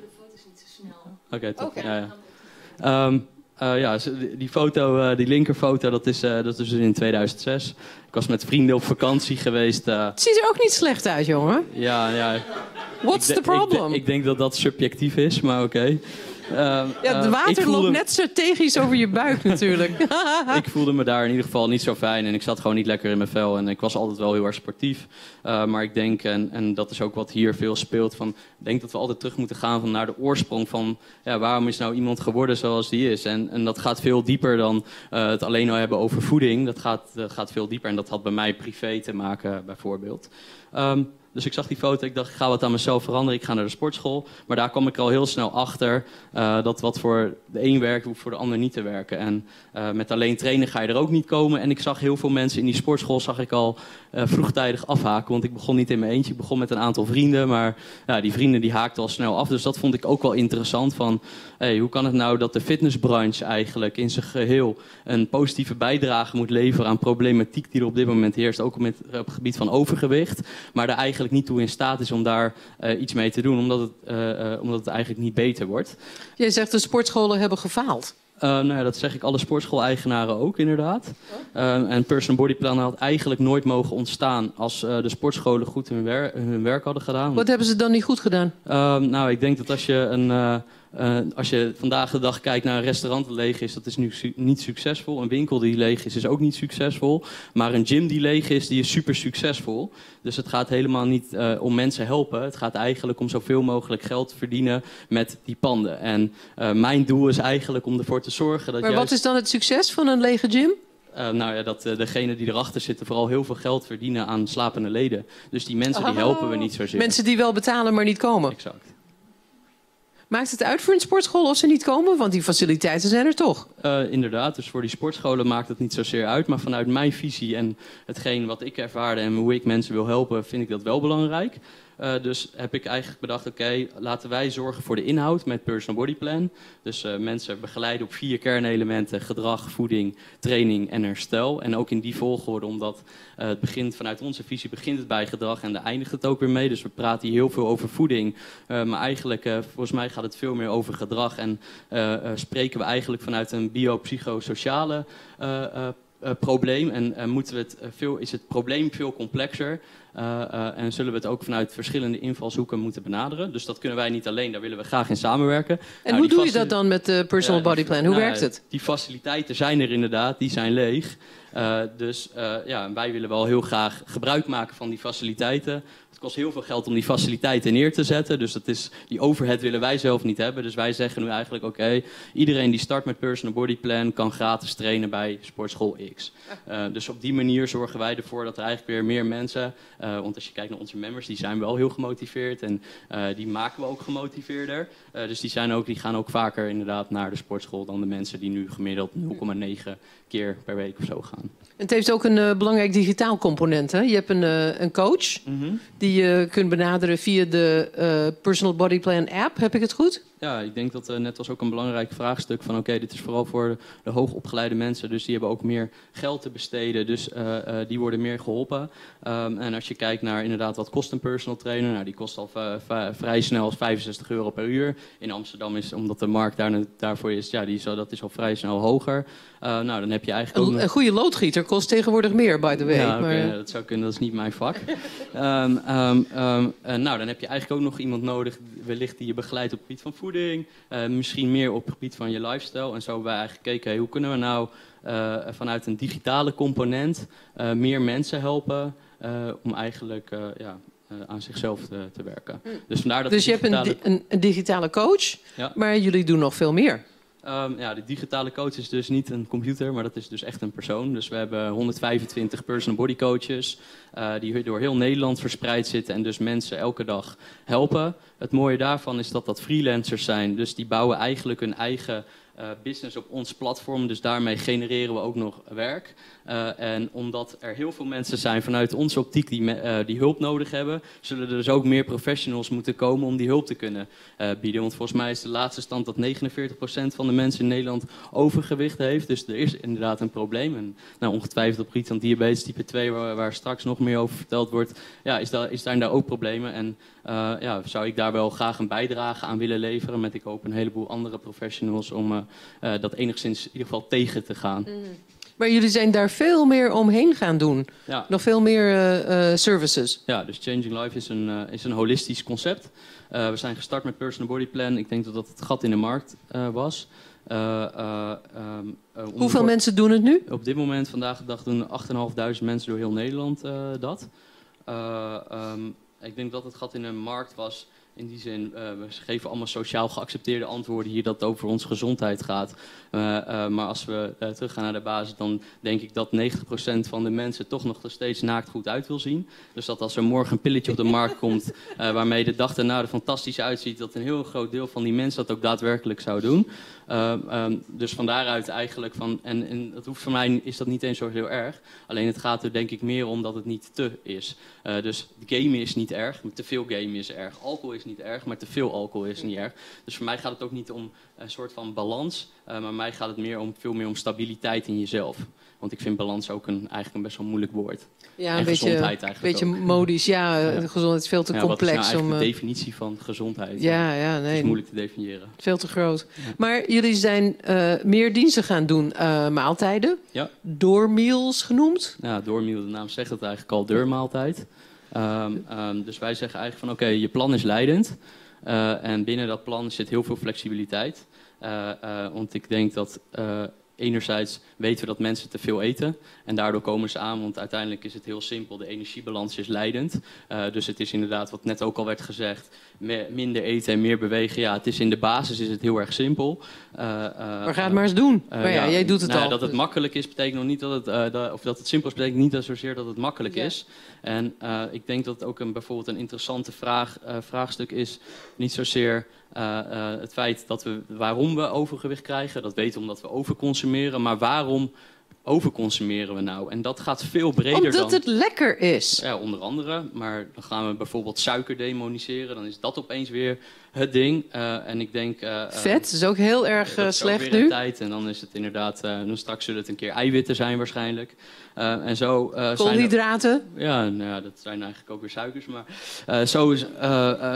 Oké, okay, top. Okay. Ja, ja. Um, uh, ja, die foto, uh, die linkerfoto, dat is, uh, dat is dus in tweeduizend zes. Ik was met vrienden op vakantie geweest. Uh... Het ziet er ook niet slecht uit, jongen. Ja, ja. What's the problem? Ik, de, ik denk dat dat subjectief is, maar oké. Okay. Uh, ja, het water uh, voelde... loopt net strategisch over je buik natuurlijk. Ik voelde me daar in ieder geval niet zo fijn en ik zat gewoon niet lekker in mijn vel. En ik was altijd wel heel erg sportief. Uh, maar ik denk, en, en dat is ook wat hier veel speelt, van, ik denk dat we altijd terug moeten gaan van naar de oorsprong van ja, waarom is nou iemand geworden zoals die is. En, en dat gaat veel dieper dan uh, het alleen al hebben over voeding. Dat gaat, dat gaat veel dieper en dat had bij mij privé te maken bijvoorbeeld. Um, Dus ik zag die foto, ik dacht, ik ga wat aan mezelf veranderen. Ik ga naar de sportschool. Maar daar kwam ik al heel snel achter uh, dat wat voor de een werkt, hoeft voor de ander niet te werken. En uh, met alleen trainen ga je er ook niet komen. En ik zag heel veel mensen in die sportschool zag ik al uh, vroegtijdig afhaken. Want ik begon niet in mijn eentje, ik begon met een aantal vrienden. Maar ja, die vrienden die haakten al snel af. Dus dat vond ik ook wel interessant. Van, hey, hoe kan het nou dat de fitnessbranche eigenlijk in zijn geheel een positieve bijdrage moet leveren aan problematiek die er op dit moment heerst. Ook op het, op het gebied van overgewicht. Maar daar eigenlijk niet toe in staat is om daar uh, iets mee te doen, omdat het, uh, uh, omdat het eigenlijk niet beter wordt. Jij zegt de sportscholen hebben gefaald. Uh, nou ja, dat zeg ik alle sportschool-eigenaren ook inderdaad. Uh, en Personal Body Plan had eigenlijk nooit mogen ontstaan als uh, de sportscholen goed hun, wer hun werk hadden gedaan. Wat hebben ze dan niet goed gedaan? Uh, nou, ik denk dat als je een... Uh, Uh, als je vandaag de dag kijkt naar een restaurant dat leeg is, dat is nu su niet succesvol. Een winkel die leeg is, is ook niet succesvol. Maar een gym die leeg is, die is super succesvol. Dus het gaat helemaal niet uh, om mensen helpen. Het gaat eigenlijk om zoveel mogelijk geld te verdienen met die panden. En uh, mijn doel is eigenlijk om ervoor te zorgen dat Maar juist... wat is dan het succes van een lege gym? Uh, nou ja, dat uh, degenen die erachter zitten vooral heel veel geld verdienen aan slapende leden. Dus die mensen die helpen we niet zozeer. Mensen die wel betalen, maar niet komen. Exact. Maakt het uit voor een sportschool of ze niet komen? Want die faciliteiten zijn er toch? Uh, inderdaad, dus voor die sportscholen maakt het niet zozeer uit. Maar vanuit mijn visie en hetgeen wat ik ervaarde en hoe ik mensen wil helpen, vind ik dat wel belangrijk. Uh, dus heb ik eigenlijk bedacht, oké, okay, laten wij zorgen voor de inhoud met Personal Body Plan. Dus uh, mensen begeleiden op vier kernelementen: gedrag, voeding, training en herstel. En ook in die volgorde, omdat uh, het begint vanuit onze visie begint het bij gedrag en daar eindigt het ook weer mee. Dus we praten hier heel veel over voeding. Uh, maar eigenlijk, uh, volgens mij gaat het veel meer over gedrag. En uh, uh, spreken we eigenlijk vanuit een biopsychosociale uh, uh, uh, probleem. En uh, moeten we het, uh, veel, is het probleem veel complexer. Uh, uh, en zullen we het ook vanuit verschillende invalshoeken moeten benaderen. Dus dat kunnen wij niet alleen, daar willen we graag in samenwerken. En nou, hoe doe je dat dan met de Personal uh, Body Plan? Hoe nou, werkt het? Die faciliteiten zijn er inderdaad, die zijn leeg. Uh, dus uh, ja, wij willen wel heel graag gebruik maken van die faciliteiten. Het kost heel veel geld om die faciliteiten neer te zetten. Dus dat is, die overhead willen wij zelf niet hebben. Dus wij zeggen nu eigenlijk, oké, okay, iedereen die start met Personal Body Plan kan gratis trainen bij Sportschool X. Uh, dus op die manier zorgen wij ervoor dat er eigenlijk weer meer mensen... Uh, want als je kijkt naar onze members, die zijn wel heel gemotiveerd. En uh, die maken we ook gemotiveerder. Uh, dus die, zijn ook, die gaan ook vaker inderdaad naar de sportschool dan de mensen die nu gemiddeld nul komma negen keer per week of zo gaan. Het heeft ook een uh, belangrijk digitaal component. Hè? Je hebt een, uh, een coach mm-hmm. die je kunt benaderen via de uh, Personal Body Plan app. Heb ik het goed? Ja, ik denk dat uh, net was ook een belangrijk vraagstuk van oké, okay, dit is vooral voor de, de hoogopgeleide mensen. Dus die hebben ook meer geld te besteden. Dus uh, uh, die worden meer geholpen. Um, en als je kijkt naar inderdaad wat kost een personal trainer. Nou, die kost al uh, v- vrij snel vijfenzestig euro per uur. In Amsterdam is, omdat de markt daar, daarvoor is, ja, die is, dat is al vrij snel hoger. Uh, nou, dan heb je eigenlijk ook een, een goede loodgieter kost tegenwoordig meer, by the way. Ja, okay, maar... dat zou kunnen, dat is niet mijn vak. um, um, um, uh, nou, dan heb je eigenlijk ook nog iemand nodig, wellicht die je begeleidt op het gebied van voeding. Uh, misschien meer op het gebied van je lifestyle. En zo hebben wij eigenlijk gekeken, hey, hoe kunnen we nou uh, vanuit een digitale component uh, meer mensen helpen uh, om eigenlijk uh, ja, uh, aan zichzelf te, te werken. Dus, vandaar dat dus je digitale... hebt een, di- een, een digitale coach, ja. Maar jullie doen nog veel meer. Um, ja, de digitale coach is dus niet een computer, maar dat is dus echt een persoon. Dus we hebben honderdvijfentwintig personal body coaches uh, die door heel Nederland verspreid zitten en dus mensen elke dag helpen. Het mooie daarvan is dat dat freelancers zijn, dus die bouwen eigenlijk hun eigen uh, business op ons platform. Dus daarmee genereren we ook nog werk. Uh, en omdat er heel veel mensen zijn vanuit onze optiek die, uh, die hulp nodig hebben, zullen er dus ook meer professionals moeten komen om die hulp te kunnen uh, bieden. Want volgens mij is de laatste stand dat negenenveertig procent van de mensen in Nederland overgewicht heeft. Dus er is inderdaad een probleem. En nou, ongetwijfeld op het gebied van diabetes type twee, waar, waar straks nog meer over verteld wordt, ja, is, daar, is daar, daar ook problemen. En uh, ja, zou ik daar wel graag een bijdrage aan willen leveren met, ik hoop, een heleboel andere professionals om uh, uh, dat enigszins in ieder geval tegen te gaan. Mm. Maar jullie zijn daar veel meer omheen gaan doen. Ja. Nog veel meer uh, uh, services. Ja, dus Changing Life is een, uh, is een holistisch concept. Uh, we zijn gestart met Personal Body Plan. Ik denk dat dat het gat in de markt uh, was. Uh, uh, um, uh, Hoeveel voor... mensen doen het nu? Op dit moment, vandaag de dag, doen achtduizend vijfhonderd mensen door heel Nederland uh, dat. Uh, um, ik denk dat het gat in de markt was. In die zin, uh, we geven allemaal sociaal geaccepteerde antwoorden hier dat het over onze gezondheid gaat. Uh, uh, maar als we uh, teruggaan naar de basis, dan denk ik dat negentig procent van de mensen toch nog er steeds naakt goed uit wil zien. Dus dat als er morgen een pilletje op de markt komt uh, waarmee de dag erna er fantastisch uitziet, dat een heel groot deel van die mensen dat ook daadwerkelijk zou doen. Uh, um, dus van daaruit eigenlijk van, en, en dat hoeft voor mij is dat niet eens zo heel erg. Alleen het gaat er denk ik meer om dat het niet te is. Uh, dus gamen is niet erg, maar te veel gamen is erg. Alcohol is niet erg, maar te veel alcohol is niet erg. Dus voor mij gaat het ook niet om een soort van balans, uh, maar mij gaat het meer om, veel meer om stabiliteit in jezelf. Want ik vind balans ook een, eigenlijk een best wel moeilijk woord. Ja, een en beetje, gezondheid beetje ook. modisch. Ja, ja, gezondheid is veel te ja, complex. Wat is nou om, eigenlijk uh... de definitie van gezondheid? Ja, ja, nee. Het is moeilijk te definiëren. Veel te groot. Ja. Maar jullie zijn uh, meer diensten gaan doen. Uh, maaltijden. Ja. Doormeals genoemd. Ja, doormeal, de naam zegt het eigenlijk al, deurmaaltijd. Um, um, dus wij zeggen eigenlijk van oké, okay, je plan is leidend. Uh, en binnen dat plan zit heel veel flexibiliteit. Uh, uh, want ik denk dat uh, enerzijds weten we dat mensen te veel eten. En daardoor komen ze aan, want uiteindelijk is het heel simpel. De energiebalans is leidend. Uh, dus het is inderdaad, wat net ook al werd gezegd, me, minder eten en meer bewegen. Ja, het is in de basis is het heel erg simpel. Uh, uh, maar ga het maar eens doen. Uh, maar ja, ja, jij doet het nou, al. Dat het makkelijk is, betekent nog niet dat het, uh, dat, of dat het simpel is, betekent niet dat zozeer dat het makkelijk ja. is. En uh, ik denk dat het ook een, bijvoorbeeld een interessante vraag, uh, vraagstuk is. Niet zozeer uh, uh, het feit dat we, waarom we overgewicht krijgen. Dat weten we omdat we overconsumeren. Maar waarom overconsumeren we nou? En dat gaat veel breder Omdat dan... Omdat het lekker is. Ja, onder andere. Maar dan gaan we bijvoorbeeld suiker demoniseren. Dan is dat opeens weer het ding. Uh, en ik denk... Uh, Vet is ook heel erg uh, slecht nu. Tijd. En dan is het inderdaad... Uh, dan straks zullen het een keer eiwitten zijn waarschijnlijk. Uh, en zo, uh, Koolhydraten? Er, ja, nou ja, dat zijn eigenlijk ook weer suikers. Maar uh, zo, is, uh, uh,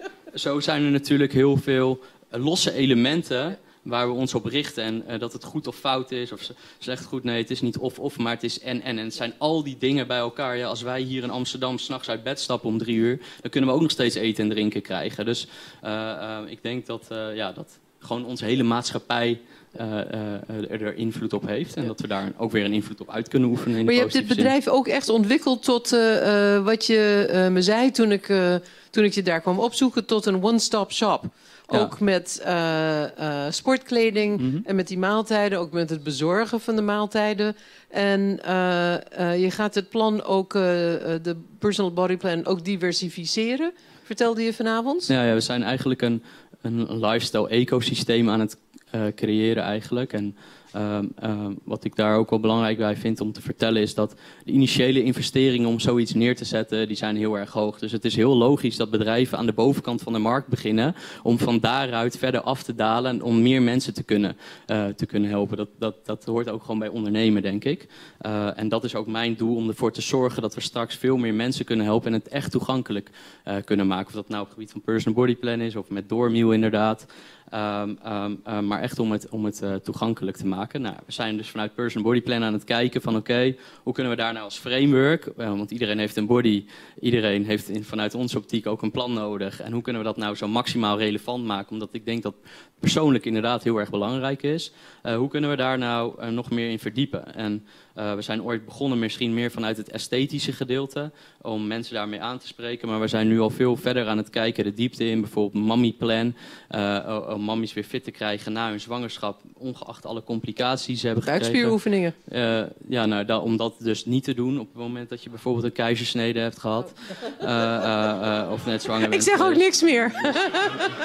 zo zijn er natuurlijk heel veel losse elementen waar we ons op richten. En uh, dat het goed of fout is, of slecht goed. Nee, het is niet of-of, maar het is en-en. En het zijn al die dingen bij elkaar. Ja, als wij hier in Amsterdam 's nachts uit bed stappen om drie uur, dan kunnen we ook nog steeds eten en drinken krijgen. Dus uh, uh, ik denk dat, uh, ja, dat gewoon onze hele maatschappij Uh, uh, er invloed op heeft. En ja. dat we daar ook weer een invloed op uit kunnen oefenen. In maar je hebt dit bedrijf zin. ook echt ontwikkeld tot uh, uh, wat je uh, me zei toen ik, uh, toen ik je daar kwam opzoeken, tot een one-stop shop. Ja. Ook met uh, uh, sportkleding mm-hmm. en met die maaltijden. Ook met het bezorgen van de maaltijden. En uh, uh, je gaat het plan ook, uh, de Personal Body Plan, ook diversificeren. Vertelde je vanavond? Ja, ja we zijn eigenlijk een, een lifestyle-ecosysteem aan het Uh, creëren eigenlijk. En uh, uh, wat ik daar ook wel belangrijk bij vind om te vertellen is dat de initiële investeringen om zoiets neer te zetten, die zijn heel erg hoog. Dus het is heel logisch dat bedrijven aan de bovenkant van de markt beginnen om van daaruit verder af te dalen en om meer mensen te kunnen, uh, te kunnen helpen. Dat, dat, dat hoort ook gewoon bij ondernemen, denk ik. Uh, en dat is ook mijn doel, om ervoor te zorgen dat we straks veel meer mensen kunnen helpen en het echt toegankelijk uh, kunnen maken. Of dat nou op het gebied van Personal Body Plan is of met Doormeal inderdaad. Um, um, um, maar echt om het, om het uh, toegankelijk te maken. Nou, we zijn dus vanuit Personal Body Plan aan het kijken van oké, okay, hoe kunnen we daar nou als framework, uh, want iedereen heeft een body, iedereen heeft in, vanuit onze optiek ook een plan nodig. En hoe kunnen we dat nou zo maximaal relevant maken? Omdat ik denk dat persoonlijk inderdaad heel erg belangrijk is. Uh, hoe kunnen we daar nou uh, nog meer in verdiepen? En uh, we zijn ooit begonnen misschien meer vanuit het esthetische gedeelte, om mensen daarmee aan te spreken. Maar we zijn nu al veel verder aan het kijken, de diepte in, bijvoorbeeld Mommy Plan. Uh, om mammies weer fit te krijgen na hun zwangerschap, ongeacht alle complicaties hebben gekregen. Buikspieroefeningen. Uh, ja, nou, da, om dat dus niet te doen op het moment dat je bijvoorbeeld een keizersnede hebt gehad. Uh, uh, uh, of net zwanger bent. Ik zeg ook niks meer.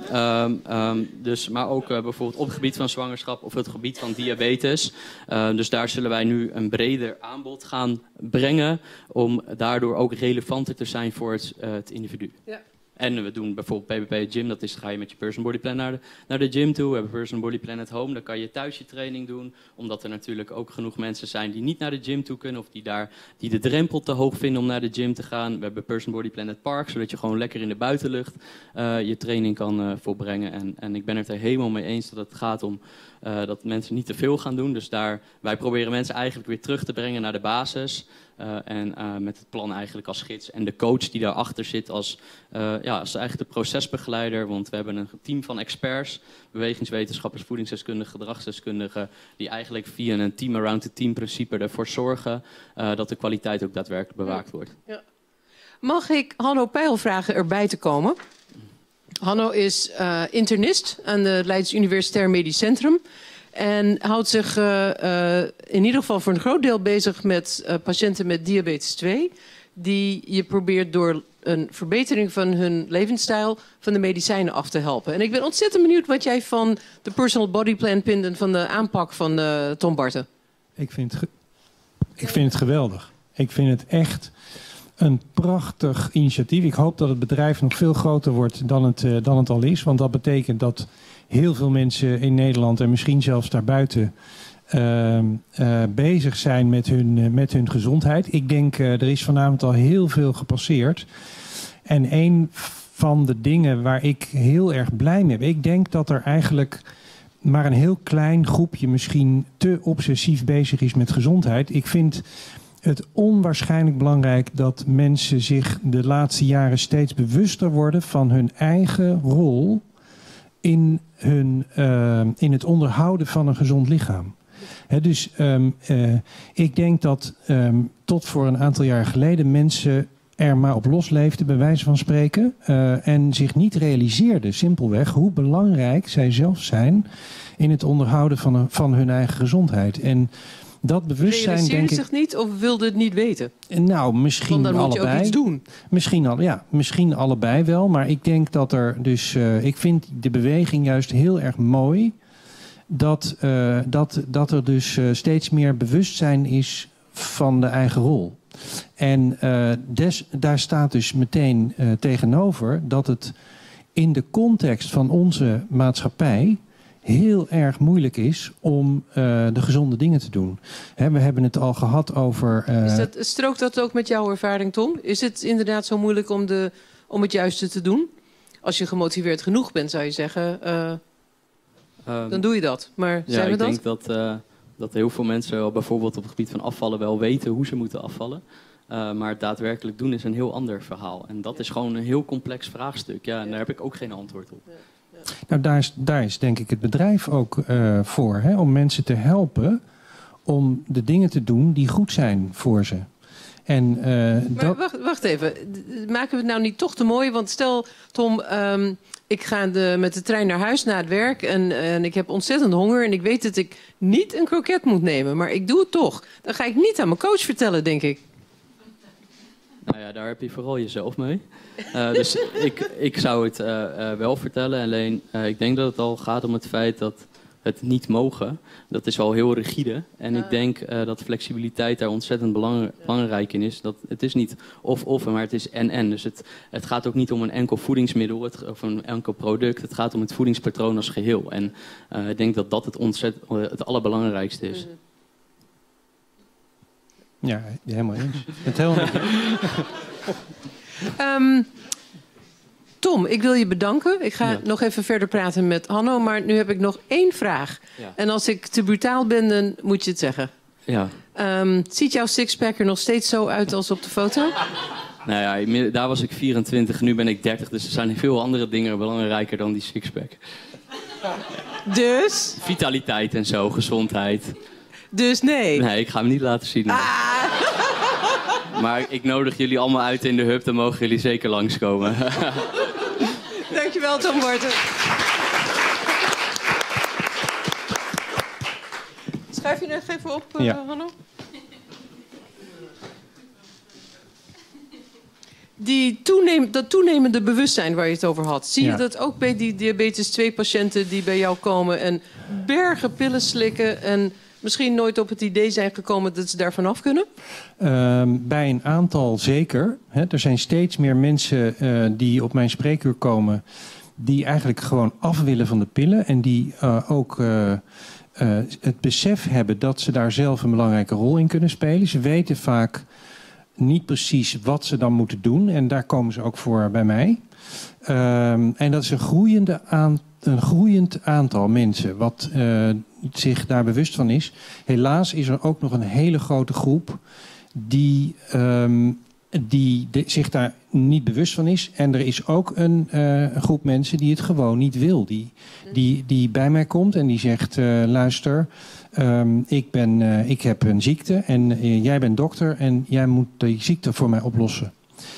Um, um, dus, maar ook uh, bijvoorbeeld op het gebied van zwangerschap of het gebied van diabetes. Uh, dus daar zullen wij nu een breder aanbod gaan brengen om daardoor ook relevanter te zijn voor het, uh, het individu. Ja. En we doen bijvoorbeeld P B P Gym, dat is, ga je met je Personal Body Plan naar de, naar de gym toe. We hebben Personal Body Plan at Home, dan kan je thuis je training doen. Omdat er natuurlijk ook genoeg mensen zijn die niet naar de gym toe kunnen. Of die, daar, die de drempel te hoog vinden om naar de gym te gaan. We hebben Personal Body Plan at Park, zodat je gewoon lekker in de buitenlucht uh, je training kan uh, volbrengen. En, en ik ben het er helemaal mee eens dat het gaat om uh, dat mensen niet te veel gaan doen. Dus daar, wij proberen mensen eigenlijk weer terug te brengen naar de basis. Uh, en uh, met het plan eigenlijk als gids. En de coach die daarachter zit als, uh, ja, als eigenlijk de procesbegeleider. Want we hebben een team van experts, bewegingswetenschappers, voedingsdeskundigen, gedragsdeskundigen. Die eigenlijk via een team around the team principe ervoor zorgen uh, dat de kwaliteit ook daadwerkelijk bewaakt wordt. Ja. Mag ik Hanno Peil vragen erbij te komen? Hanno is uh, internist aan de Leids Universitair Medisch Centrum. En houdt zich uh, uh, in ieder geval voor een groot deel bezig met uh, patiënten met diabetes twee. Die je probeert door een verbetering van hun levensstijl van de medicijnen af te helpen. En ik ben ontzettend benieuwd wat jij van de Personal Body Plan vindt en van de aanpak van uh, Tom Barten. Ik vind, het ik vind het geweldig. Ik vind het echt een prachtig initiatief. Ik hoop dat het bedrijf nog veel groter wordt dan het, uh, dan het al is. Want dat betekent dat heel veel mensen in Nederland en misschien zelfs daarbuiten uh, uh, bezig zijn met hun, uh, met hun gezondheid. Ik denk, uh, er is vanavond al heel veel gepasseerd. En een van de dingen waar ik heel erg blij mee ben, ik denk dat er eigenlijk maar een heel klein groepje misschien te obsessief bezig is met gezondheid. Ik vind het onwaarschijnlijk belangrijk dat mensen zich de laatste jaren steeds bewuster worden van hun eigen rol in, hun, uh, in het onderhouden van een gezond lichaam. He, dus um, uh, ik denk dat um, tot voor een aantal jaar geleden mensen er maar op losleefden, bij wijze van spreken, uh, en zich niet realiseerden, simpelweg, hoe belangrijk zij zelf zijn in het onderhouden van, een, van hun eigen gezondheid. En dat bewustzijn, denk ik, realiseerde zich niet of wilde het niet weten? Nou, misschien Want dan allebei. moet je ook iets doen. Misschien, al, ja, misschien allebei wel. Maar ik denk dat er dus... Uh, ik vind de beweging juist heel erg mooi. Dat, uh, dat, dat er dus uh, steeds meer bewustzijn is van de eigen rol. En uh, des, daar staat dus meteen uh, tegenover dat het in de context van onze maatschappij heel erg moeilijk is om uh, de gezonde dingen te doen. He, we hebben het al gehad over... Uh... Is dat, strookt dat ook met jouw ervaring, Tom? Is het inderdaad zo moeilijk om, de, om het juiste te doen? Als je gemotiveerd genoeg bent, zou je zeggen, uh, um, dan doe je dat. Maar ja, zijn we ik dat? denk dat, uh, dat heel veel mensen bijvoorbeeld op het gebied van afvallen wel weten hoe ze moeten afvallen. Uh, maar het daadwerkelijk doen is een heel ander verhaal. En dat is gewoon een heel complex vraagstuk. Ja, en daar heb ik ook geen antwoord op. Ja. Nou, daar is, daar is denk ik het bedrijf ook uh, voor. Hè, om mensen te helpen om de dingen te doen die goed zijn voor ze. En, uh, maar dat... wacht, wacht even. Maken we het nou niet toch te mooi? Want stel, Tom, um, ik ga de, met de trein naar huis na het werk en, en ik heb ontzettend honger en ik weet dat ik niet een kroket moet nemen, maar ik doe het toch. Dan ga ik niet aan mijn coach vertellen, denk ik. Nou ja, daar heb je vooral jezelf mee. Uh, dus ik, ik zou het uh, uh, wel vertellen. Alleen, uh, ik denk dat het al gaat om het feit dat het niet mogen. Dat is wel heel rigide. En ik denk uh, dat flexibiliteit daar ontzettend belang, belangrijk in is. Dat, het is niet of-of, maar het is en-en. Dus het, het gaat ook niet om een enkel voedingsmiddel het, of een enkel product. Het gaat om het voedingspatroon als geheel. En uh, ik denk dat dat het, ontzettend, uh, het allerbelangrijkste is. Ja, helemaal eens. Het helemaal um, Tom, ik wil je bedanken. Ik ga ja. nog even verder praten met Hanno, maar nu heb ik nog één vraag. Ja. En als ik te brutaal ben, dan moet je het zeggen. Ja. Um, ziet jouw sixpack er nog steeds zo uit als op de foto? Nou ja, daar was ik vierentwintig, nu ben ik dertig. Dus er zijn veel andere dingen belangrijker dan die sixpack. Dus? Vitaliteit en zo, gezondheid. Dus nee? Nee, ik ga hem niet laten zien. Ah. Maar ik nodig jullie allemaal uit in de hub, dan mogen jullie zeker langskomen. Dankjewel, Tom Barten. Schrijf je nog even op, uh, ja. Hanno? Die toenem, dat toenemende bewustzijn waar je het over had. Zie je Ja. dat ook bij die diabetes twee patiënten die bij jou komen en bergen pillen slikken en misschien nooit op het idee zijn gekomen dat ze daar vanaf kunnen? Uh, bij een aantal zeker. Hè. Er zijn steeds meer mensen uh, die op mijn spreekuur komen die eigenlijk gewoon af willen van de pillen en die uh, ook uh, uh, het besef hebben dat ze daar zelf een belangrijke rol in kunnen spelen. Ze weten vaak niet precies wat ze dan moeten doen en daar komen ze ook voor bij mij. Um, en dat is een, groeiende aan, een groeiend aantal mensen wat uh, zich daar bewust van is. Helaas is er ook nog een hele grote groep die, um, die de, zich daar niet bewust van is. En er is ook een uh, groep mensen die het gewoon niet wil. Die, die, die bij mij komt en die zegt, uh, luister, um, ik, ben, uh, ik heb een ziekte en uh, jij bent dokter en jij moet die ziekte voor mij oplossen.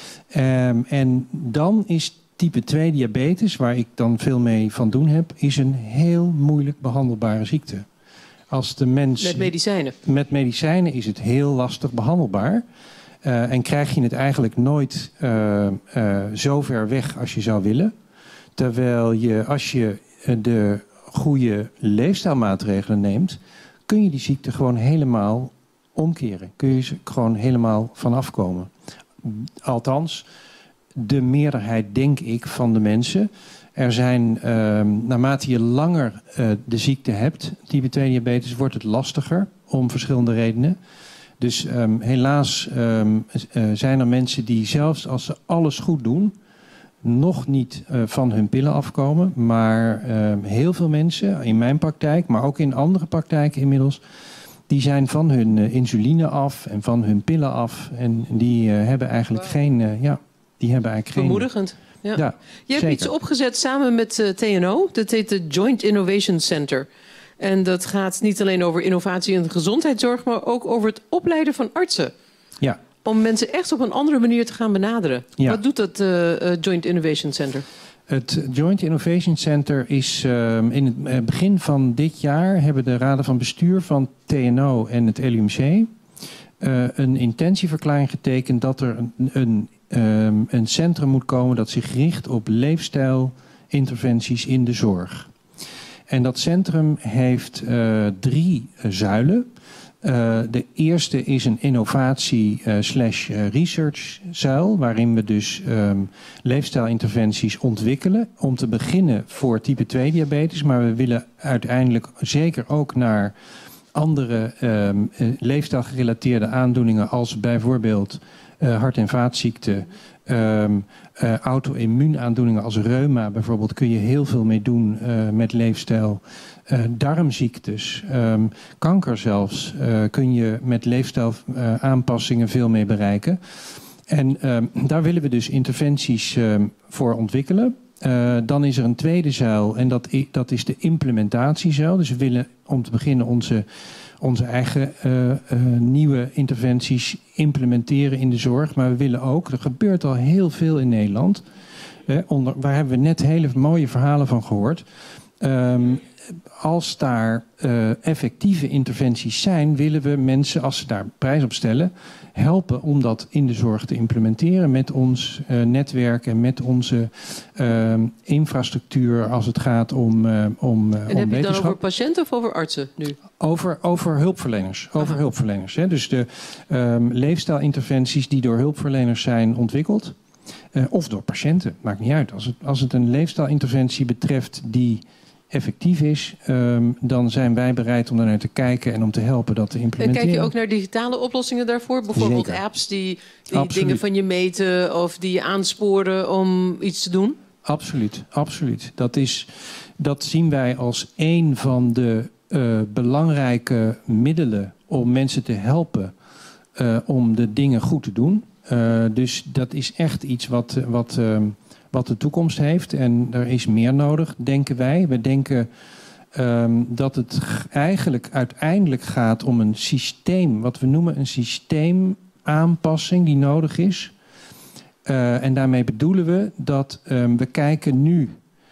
Um, en dan is type twee diabetes, waar ik dan veel mee van doen heb, is een heel moeilijk behandelbare ziekte. Als de mens, Met medicijnen? Met medicijnen is het heel lastig behandelbaar. Uh, en krijg je het eigenlijk nooit uh, uh, zo ver weg als je zou willen. Terwijl je, als je uh, de goede leefstijlmaatregelen neemt, kun je die ziekte gewoon helemaal omkeren. Kun je ze gewoon helemaal vanaf komen. Althans, de meerderheid, denk ik, van de mensen. Er zijn, uh, naarmate je langer uh, de ziekte hebt, type twee diabetes, wordt het lastiger om verschillende redenen. Dus um, helaas um, uh, zijn er mensen die zelfs als ze alles goed doen, nog niet uh, van hun pillen afkomen. Maar uh, heel veel mensen, in mijn praktijk, maar ook in andere praktijken inmiddels, die zijn van hun uh, insuline af en van hun pillen af. En die uh, hebben eigenlijk geen... Uh, ja, die hebben eigenlijk geen... Bemoedigend. Ja. Ja, je hebt zeker. iets opgezet samen met uh, T N O. Dat heet de Joint Innovation Center. En dat gaat niet alleen over innovatie in de gezondheidszorg, maar ook over het opleiden van artsen. Ja. Om mensen echt op een andere manier te gaan benaderen. Ja. Wat doet dat uh, uh, Joint Innovation Center? Het Joint Innovation Center is uh, in het begin van dit jaar hebben de raden van bestuur van T N O en het L U M C uh, een intentieverklaring getekend dat er een, een, um, een centrum moet komen dat zich richt op leefstijlinterventies in de zorg. En dat centrum heeft uh, drie uh, zuilen. Uh, de eerste is een innovatie uh, slash uh, research zuil, waarin we dus um, leefstijlinterventies ontwikkelen. Om te beginnen voor type twee diabetes, maar we willen uiteindelijk zeker ook naar andere um, uh, leefstijlgerelateerde aandoeningen als bijvoorbeeld uh, hart- en vaatziekten. Um, uh, auto-immuunaandoeningen als reuma bijvoorbeeld kun je heel veel mee doen uh, met leefstijl. Uh, darmziektes, um, kanker zelfs, uh, kun je met leefstijlaanpassingen uh, veel mee bereiken. En um, daar willen we dus interventies um, voor ontwikkelen. Uh, dan is er een tweede zuil en dat, i- dat is de implementatiezuil. Dus we willen om te beginnen onze, onze eigen uh, uh, nieuwe interventies implementeren in de zorg. Maar we willen ook, er gebeurt al heel veel in Nederland. Uh, onder, waar hebben we net hele mooie verhalen van gehoord. Um, als daar uh, effectieve interventies zijn, willen we mensen, als ze daar prijs op stellen, helpen om dat in de zorg te implementeren met ons uh, netwerk en met onze uh, infrastructuur als het gaat om, uh, om, uh, En om heb je dan wetenschap. over patiënten of over artsen nu? Over, over hulpverleners. Over hulpverleners hè. Dus de um, leefstijlinterventies die door hulpverleners zijn ontwikkeld. Uh, of door patiënten, maakt niet uit. Als het, als het een leefstijlinterventie betreft die effectief is, um, dan zijn wij bereid om daar naar te kijken en om te helpen dat te En implementeren. kijk je ook naar digitale oplossingen daarvoor? Bijvoorbeeld Zeker. apps die, die Absoluut. dingen van je meten of die je aansporen om iets te doen? Absoluut, absoluut. Dat, is, dat zien wij als een van de uh, belangrijke middelen om mensen te helpen uh, om de dingen goed te doen. Uh, dus dat is echt iets wat, wat, uh, wat de toekomst heeft. En er is meer nodig, denken wij. We denken um, dat het g- eigenlijk uiteindelijk gaat om een systeem, wat we noemen een systeemaanpassing die nodig is. Uh, en daarmee bedoelen we dat um, we kijken nu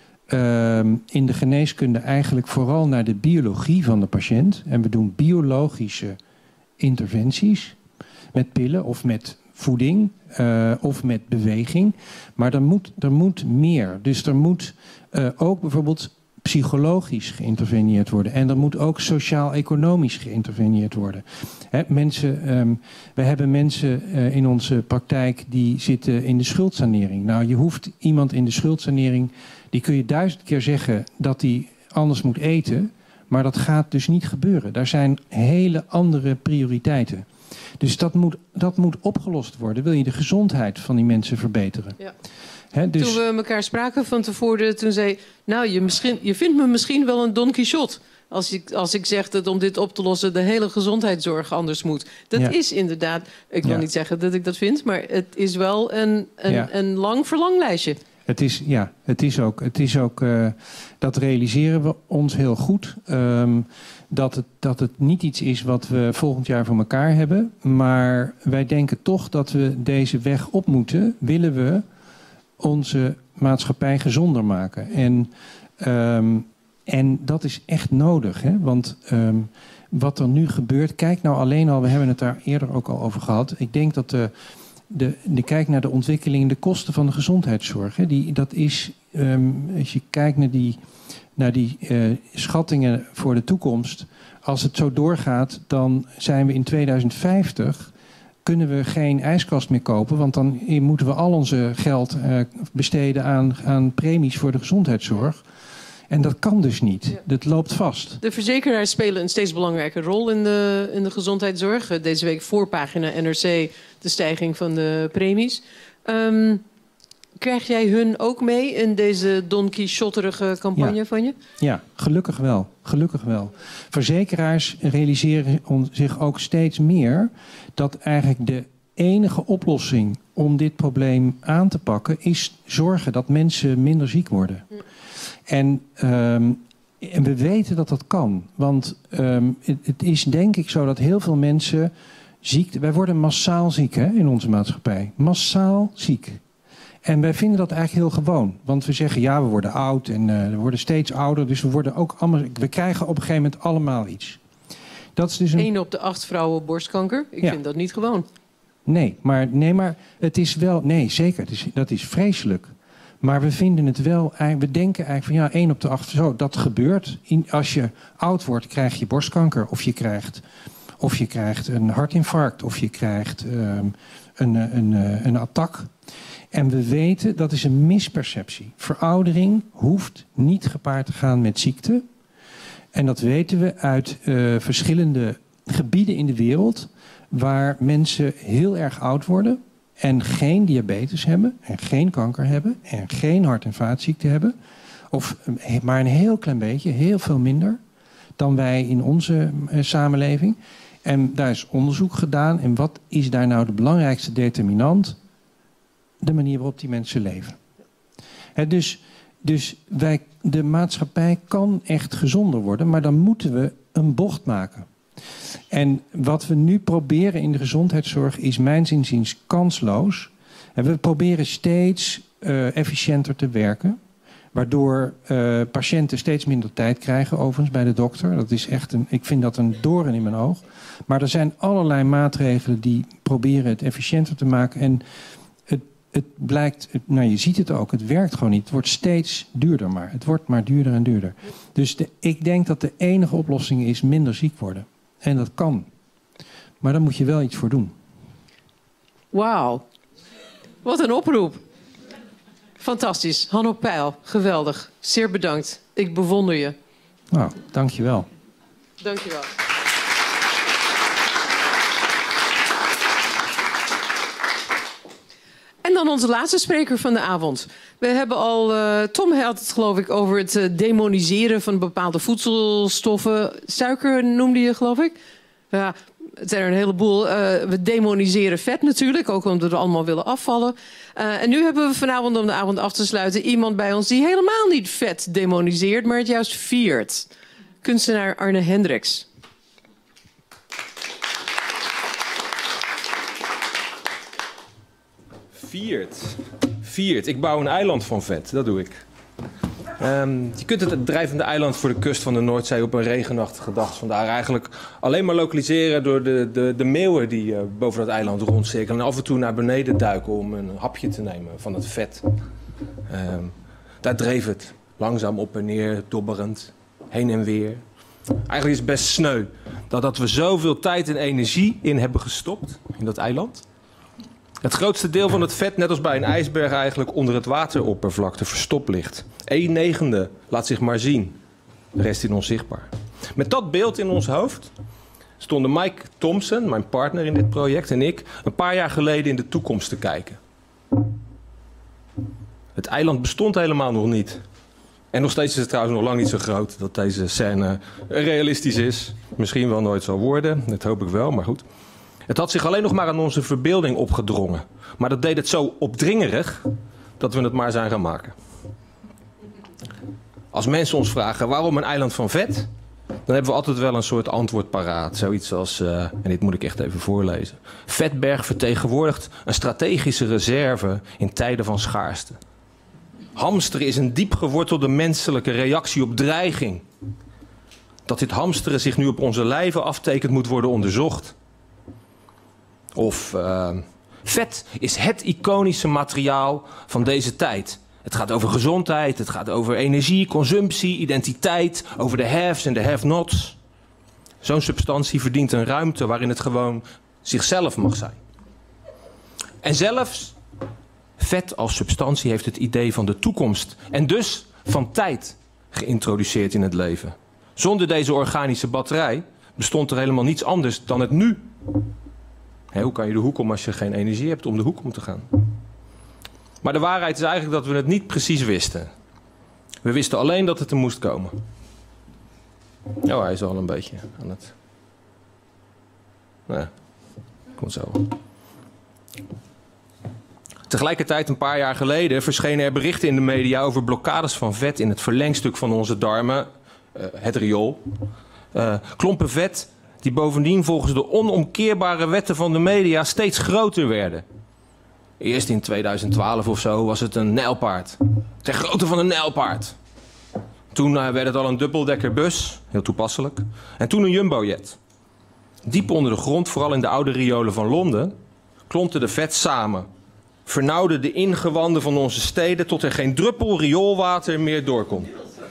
um, in de geneeskunde eigenlijk vooral naar de biologie van de patiënt. En we doen biologische interventies met pillen of met voeding uh, of met beweging. Maar er moet, er moet meer. Dus er moet uh, ook bijvoorbeeld psychologisch geïnterveneerd worden. En er moet ook sociaal-economisch geïnterveneerd worden. Hè, mensen, um, we hebben mensen uh, in onze praktijk die zitten in de schuldsanering. Nou, je hoeft iemand in de schuldsanering, die kun je duizend keer zeggen dat die anders moet eten, maar dat gaat dus niet gebeuren. Daar zijn hele andere prioriteiten. Dus dat moet, dat moet opgelost worden. Wil je de gezondheid van die mensen verbeteren? Ja. He, dus... Toen we elkaar spraken van tevoren, toen zei nou, je, misschien, je vindt me misschien wel een Don Quixote. Als ik, als ik zeg dat om dit op te lossen de hele gezondheidszorg anders moet. Dat ja. is inderdaad, ik wil ja. niet zeggen dat ik dat vind, maar het is wel een, een, ja. een lang verlanglijstje. Het is, ja, het is ook, het is ook uh, dat realiseren we ons heel goed. Um, dat, het, dat het niet iets is wat we volgend jaar voor elkaar hebben. Maar wij denken toch dat we deze weg op moeten. Willen we onze maatschappij gezonder maken. En, um, en dat is echt nodig. Hè? Want um, wat er nu gebeurt, kijk nou alleen al, we hebben het daar eerder ook al over gehad. Ik denk dat de, de, de kijk naar de ontwikkeling, de kosten van de gezondheidszorg. Hè? Die, dat is, um, als je kijkt naar die, naar die uh, schattingen voor de toekomst. Als het zo doorgaat, dan zijn we in tweeduizend vijftig... kunnen we geen ijskast meer kopen, want dan moeten we al onze geld uh, besteden aan, aan premies voor de gezondheidszorg. En dat kan dus niet. Ja. Dat loopt vast. De verzekeraars spelen een steeds belangrijke rol in de, in de gezondheidszorg. Deze week voorpagina N R C, de stijging van de premies. Um, krijg jij hun ook mee in deze Don Quixoterige campagne ja. van je? Ja, gelukkig wel. Gelukkig wel. Verzekeraars realiseren zich ook steeds meer dat eigenlijk de enige oplossing om dit probleem aan te pakken is zorgen dat mensen minder ziek worden. Hm. En, um, en we weten dat dat kan. Want um, het, het is denk ik zo dat heel veel mensen ziek... Wij worden massaal ziek hè, in onze maatschappij. Massaal ziek. En wij vinden dat eigenlijk heel gewoon. Want we zeggen, ja, we worden oud en uh, we worden steeds ouder. Dus we worden ook allemaal... We krijgen op een gegeven moment allemaal iets. Dat is dus een... Eén op de acht vrouwen borstkanker. Ik ja. vind dat niet gewoon. Nee, maar, nee, maar het is wel... Nee, zeker. Het is, dat is vreselijk. Maar we vinden het wel... We denken eigenlijk van, ja, één op de acht... Zo, dat gebeurt. In, als je oud wordt, krijg je borstkanker. Of je krijgt, of je krijgt een hartinfarct. Of je krijgt um, een, een, een, een attack. En we weten, dat is een misperceptie. Veroudering hoeft niet gepaard te gaan met ziekte. En dat weten we uit uh, verschillende gebieden in de wereld... waar mensen heel erg oud worden... en geen diabetes hebben, en geen kanker hebben... en geen hart- en vaatziekten hebben. Of maar een heel klein beetje, heel veel minder... dan wij in onze uh, samenleving. En daar is onderzoek gedaan. En wat is daar nou de belangrijkste determinant? De manier waarop die mensen leven. He, dus dus wij, de maatschappij kan echt gezonder worden... maar dan moeten we een bocht maken. En wat we nu proberen in de gezondheidszorg... is mijns inziens kansloos. En we proberen steeds uh, efficiënter te werken... waardoor uh, patiënten steeds minder tijd krijgen... overigens bij de dokter. Dat is echt een, ik vind dat een doorn in mijn oog. Maar er zijn allerlei maatregelen... die proberen het efficiënter te maken... En het blijkt, nou je ziet het ook, het werkt gewoon niet. Het wordt steeds duurder maar. Het wordt maar duurder en duurder. Dus de, ik denk dat de enige oplossing is minder ziek worden. En dat kan. Maar daar moet je wel iets voor doen. Wauw. Wat een oproep. Fantastisch. Hanno Peil, geweldig. Zeer bedankt. Ik bewonder je. Nou, dank je wel. Dank je wel. En dan onze laatste spreker van de avond. We hebben al, uh, Tom had het geloof ik over het uh, demoniseren van bepaalde voedselstoffen. Suiker noemde je geloof ik. Ja, het zijn er een heleboel. Uh, we demoniseren vet natuurlijk, ook omdat we allemaal willen afvallen. Uh, en nu hebben we vanavond om de avond af te sluiten iemand bij ons die helemaal niet vet demoniseert, maar het juist viert. Kunstenaar Arne Hendricks. Viert. Viert. Ik bouw een eiland van vet. Dat doe ik. Um, je kunt het drijvende eiland voor de kust van de Noordzee op een regenachtige dag vandaar eigenlijk alleen maar lokaliseren door de, de, de meeuwen die uh, boven dat eiland rondcirkelen en af en toe naar beneden duiken om een hapje te nemen van het vet. Um, daar dreef het langzaam op en neer, dobberend, heen en weer. Eigenlijk is het best sneu dat, dat we zoveel tijd en energie in hebben gestopt in dat eiland. Het grootste deel van het vet, net als bij een ijsberg, eigenlijk onder het wateroppervlakte verstopt ligt. Een negende laat zich maar zien, de rest is onzichtbaar. Met dat beeld in ons hoofd stonden Mike Thompson, mijn partner in dit project, en ik een paar jaar geleden in de toekomst te kijken. Het eiland bestond helemaal nog niet. En nog steeds is het trouwens nog lang niet zo groot dat deze scène realistisch is. Misschien wel nooit zal worden, dat hoop ik wel, maar goed. Het had zich alleen nog maar aan onze verbeelding opgedrongen. Maar dat deed het zo opdringerig dat we het maar zijn gaan maken. Als mensen ons vragen waarom een eiland van vet, dan hebben we altijd wel een soort antwoord paraat. Zoiets als, uh, en dit moet ik echt even voorlezen. Vetberg vertegenwoordigt een strategische reserve in tijden van schaarste. Hamsteren is een diep gewortelde menselijke reactie op dreiging. Dat dit hamsteren zich nu op onze lijven aftekent moet worden onderzocht. Of uh, vet is het iconische materiaal van deze tijd. Het gaat over gezondheid, het gaat over energie, consumptie, identiteit, over de haves en de have-nots. Zo'n substantie verdient een ruimte waarin het gewoon zichzelf mag zijn. En zelfs vet als substantie heeft het idee van de toekomst en dus van tijd geïntroduceerd in het leven. Zonder deze organische batterij bestond er helemaal niets anders dan het nu. Hé, hoe kan je de hoek om als je geen energie hebt om de hoek om te gaan? Maar de waarheid is eigenlijk dat we het niet precies wisten. We wisten alleen dat het er moest komen. Oh, hij is al een beetje aan het... Nou, komt zo. Tegelijkertijd, een paar jaar geleden, verschenen er berichten in de media over blokkades van vet in het verlengstuk van onze darmen, uh, het riool. Uh, klompen vet die bovendien volgens de onomkeerbare wetten van de media steeds groter werden. Eerst in tweeduizend twaalf of zo was het een nijlpaard. Ter grootte van een nijlpaard. Toen uh, werd het al een dubbeldekkerbus, heel toepasselijk. En toen een jumbojet. Diep onder de grond, vooral in de oude riolen van Londen, klompte de vet samen. Vernauwde de ingewanden van onze steden tot er geen druppel rioolwater meer door kon.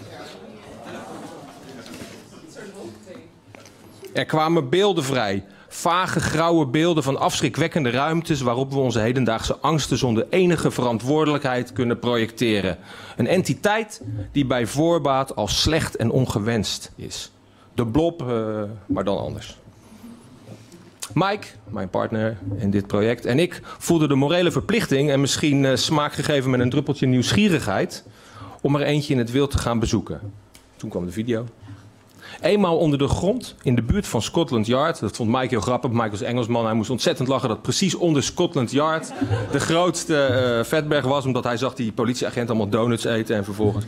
Er kwamen beelden vrij. Vage grauwe beelden van afschrikwekkende ruimtes waarop we onze hedendaagse angsten zonder enige verantwoordelijkheid kunnen projecteren. Een entiteit die bij voorbaat al slecht en ongewenst is. De blob, uh, maar dan anders. Mike, mijn partner in dit project, en ik voelden de morele verplichting en misschien uh, smaak gegeven met een druppeltje nieuwsgierigheid om er eentje in het wild te gaan bezoeken. Toen kwam de video. Eenmaal onder de grond, in de buurt van Scotland Yard. Dat vond Mike heel grappig. Mike was Engelsman. Hij moest ontzettend lachen dat precies onder Scotland Yard de grootste uh, vetberg was. Omdat hij zag die politieagent allemaal donuts eten en vervolgens...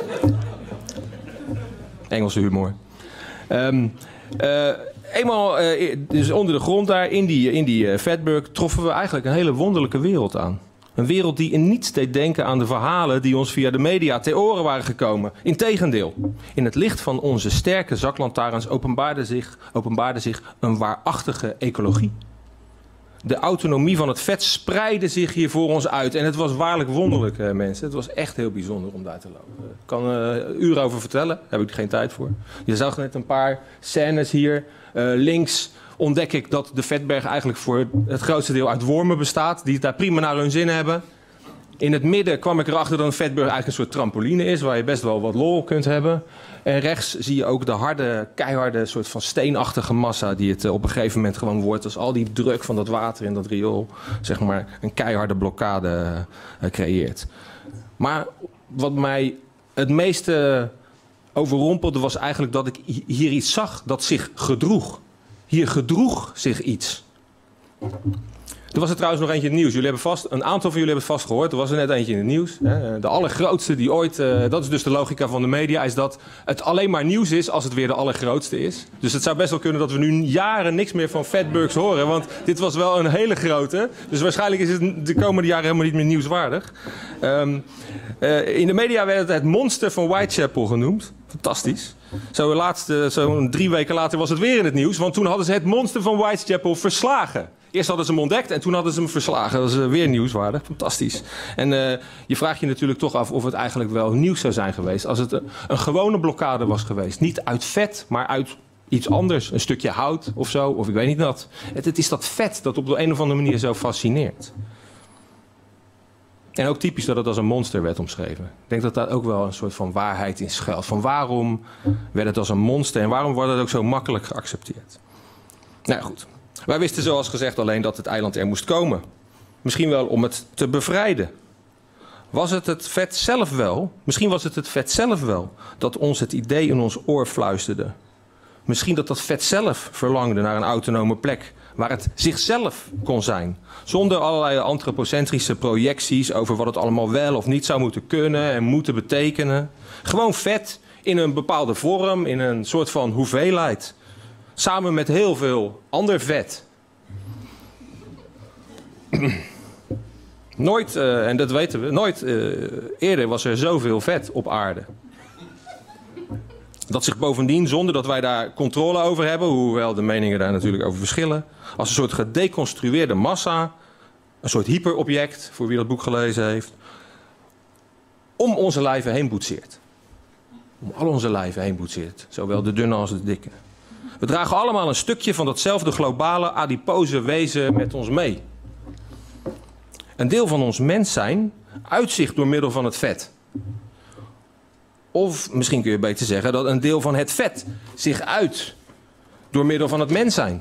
Engelse humor. Um, uh, eenmaal uh, dus onder de grond daar, in die, in die uh, vetberg, troffen we eigenlijk een hele wonderlijke wereld aan. Een wereld die in niets deed denken aan de verhalen die ons via de media ter oren waren gekomen. Integendeel, in het licht van onze sterke zaklantaarns openbaarde zich, openbaarde zich een waarachtige ecologie. De autonomie van het vet spreidde zich hier voor ons uit. En het was waarlijk wonderlijk, eh, mensen. Het was echt heel bijzonder om daar te lopen. Ik kan er uh, uren over vertellen, daar heb ik geen tijd voor. Je zag net een paar scènes hier. Uh, links ontdek ik dat de vetberg eigenlijk voor het grootste deel uit wormen bestaat. Die het daar prima naar hun zin hebben. In het midden kwam ik erachter dat een vetberg eigenlijk een soort trampoline is. Waar je best wel wat lol kunt hebben. En rechts zie je ook de harde, keiharde soort van steenachtige massa. Die het op een gegeven moment gewoon wordt. Als al die druk van dat water in dat riool zeg maar een keiharde blokkade uh, creëert. Maar wat mij het meeste overrompelde was eigenlijk dat ik hier iets zag dat zich gedroeg. Hier gedroeg zich iets. Er was er trouwens nog eentje in het nieuws. Jullie hebben vast, een aantal van jullie hebben het vast gehoord. Er was er net eentje in het nieuws. Hè. De allergrootste die ooit... Uh, dat is dus de logica van de media. Is dat het alleen maar nieuws is als het weer de allergrootste is. Dus het zou best wel kunnen dat we nu jaren niks meer van fatburgers horen. Want dit was wel een hele grote. Dus waarschijnlijk is het de komende jaren helemaal niet meer nieuwswaardig. Um, uh, in de media werd het het monster van Whitechapel genoemd. Fantastisch. Zo laatste, zo'n drie weken later was het weer in het nieuws. Want toen hadden ze het monster van Whitechapel verslagen. Eerst hadden ze hem ontdekt en toen hadden ze hem verslagen. Dat is uh, weer nieuwswaardig. Fantastisch. En uh, je vraagt je natuurlijk toch af of het eigenlijk wel nieuws zou zijn geweest. Als het een, een gewone blokkade was geweest. Niet uit vet, maar uit iets anders. Een stukje hout of zo. Of ik weet niet wat. Het, het is dat vet dat op de een of andere manier zo fascineert. En ook typisch dat het als een monster werd omschreven. Ik denk dat daar ook wel een soort van waarheid in schuilt. Van waarom werd het als een monster en waarom wordt het ook zo makkelijk geaccepteerd? Nou ja, goed. Wij wisten zoals gezegd alleen dat het eiland er moest komen. Misschien wel om het te bevrijden. Was het het vet zelf wel? Misschien was het het vet zelf wel dat ons het idee in ons oor fluisterde. Misschien dat dat vet zelf verlangde naar een autonome plek waar het zichzelf kon zijn. Zonder allerlei antropocentrische projecties over wat het allemaal wel of niet zou moeten kunnen en moeten betekenen. Gewoon vet in een bepaalde vorm, in een soort van hoeveelheid. Samen met heel veel ander vet. Nooit, uh, en dat weten we, nooit uh, eerder was er zoveel vet op aarde. Dat zich bovendien, zonder dat wij daar controle over hebben, hoewel de meningen daar natuurlijk over verschillen, als een soort gedeconstrueerde massa, een soort hyperobject, voor wie dat boek gelezen heeft, om onze lijven heen boetseert. Om al onze lijven heen boetseert, zowel de dunne als de dikke. We dragen allemaal een stukje van datzelfde globale adipose wezen met ons mee. Een deel van ons mens zijn uitzicht door middel van het vet. Of misschien kun je beter zeggen dat een deel van het vet zich uit door middel van het mens zijn.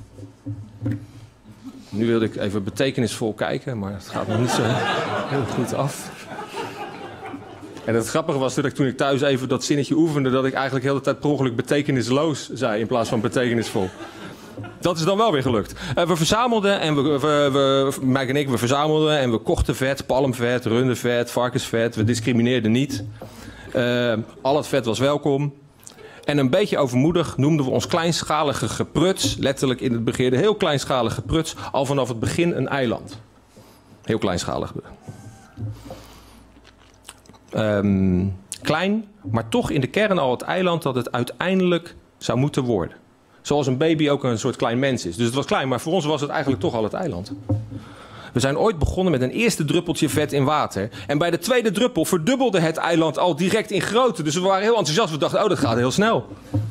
Nu wilde ik even betekenisvol kijken, maar het gaat nog niet zo heel goed af. En het grappige was dat ik toen ik thuis even dat zinnetje oefende, dat ik eigenlijk de hele tijd per ongeluk betekenisloos zei in plaats van betekenisvol. Dat is dan wel weer gelukt. Uh, we verzamelden en we, we, we, Mike en ik, we verzamelden en we kochten vet, palmvet, rundervet, varkensvet. We discrimineerden niet. Uh, al het vet was welkom. En een beetje overmoedig noemden we ons kleinschalige gepruts, letterlijk in het begeerde heel kleinschalige gepruts, al vanaf het begin een eiland. Heel kleinschalig. Um, klein, maar toch in de kern al het eiland dat het uiteindelijk zou moeten worden. Zoals een baby ook een soort klein mens is. Dus het was klein, maar voor ons was het eigenlijk toch al het eiland. We zijn ooit begonnen met een eerste druppeltje vet in water. En bij de tweede druppel verdubbelde het eiland al direct in grootte. Dus we waren heel enthousiast. We dachten, oh, dat gaat heel snel.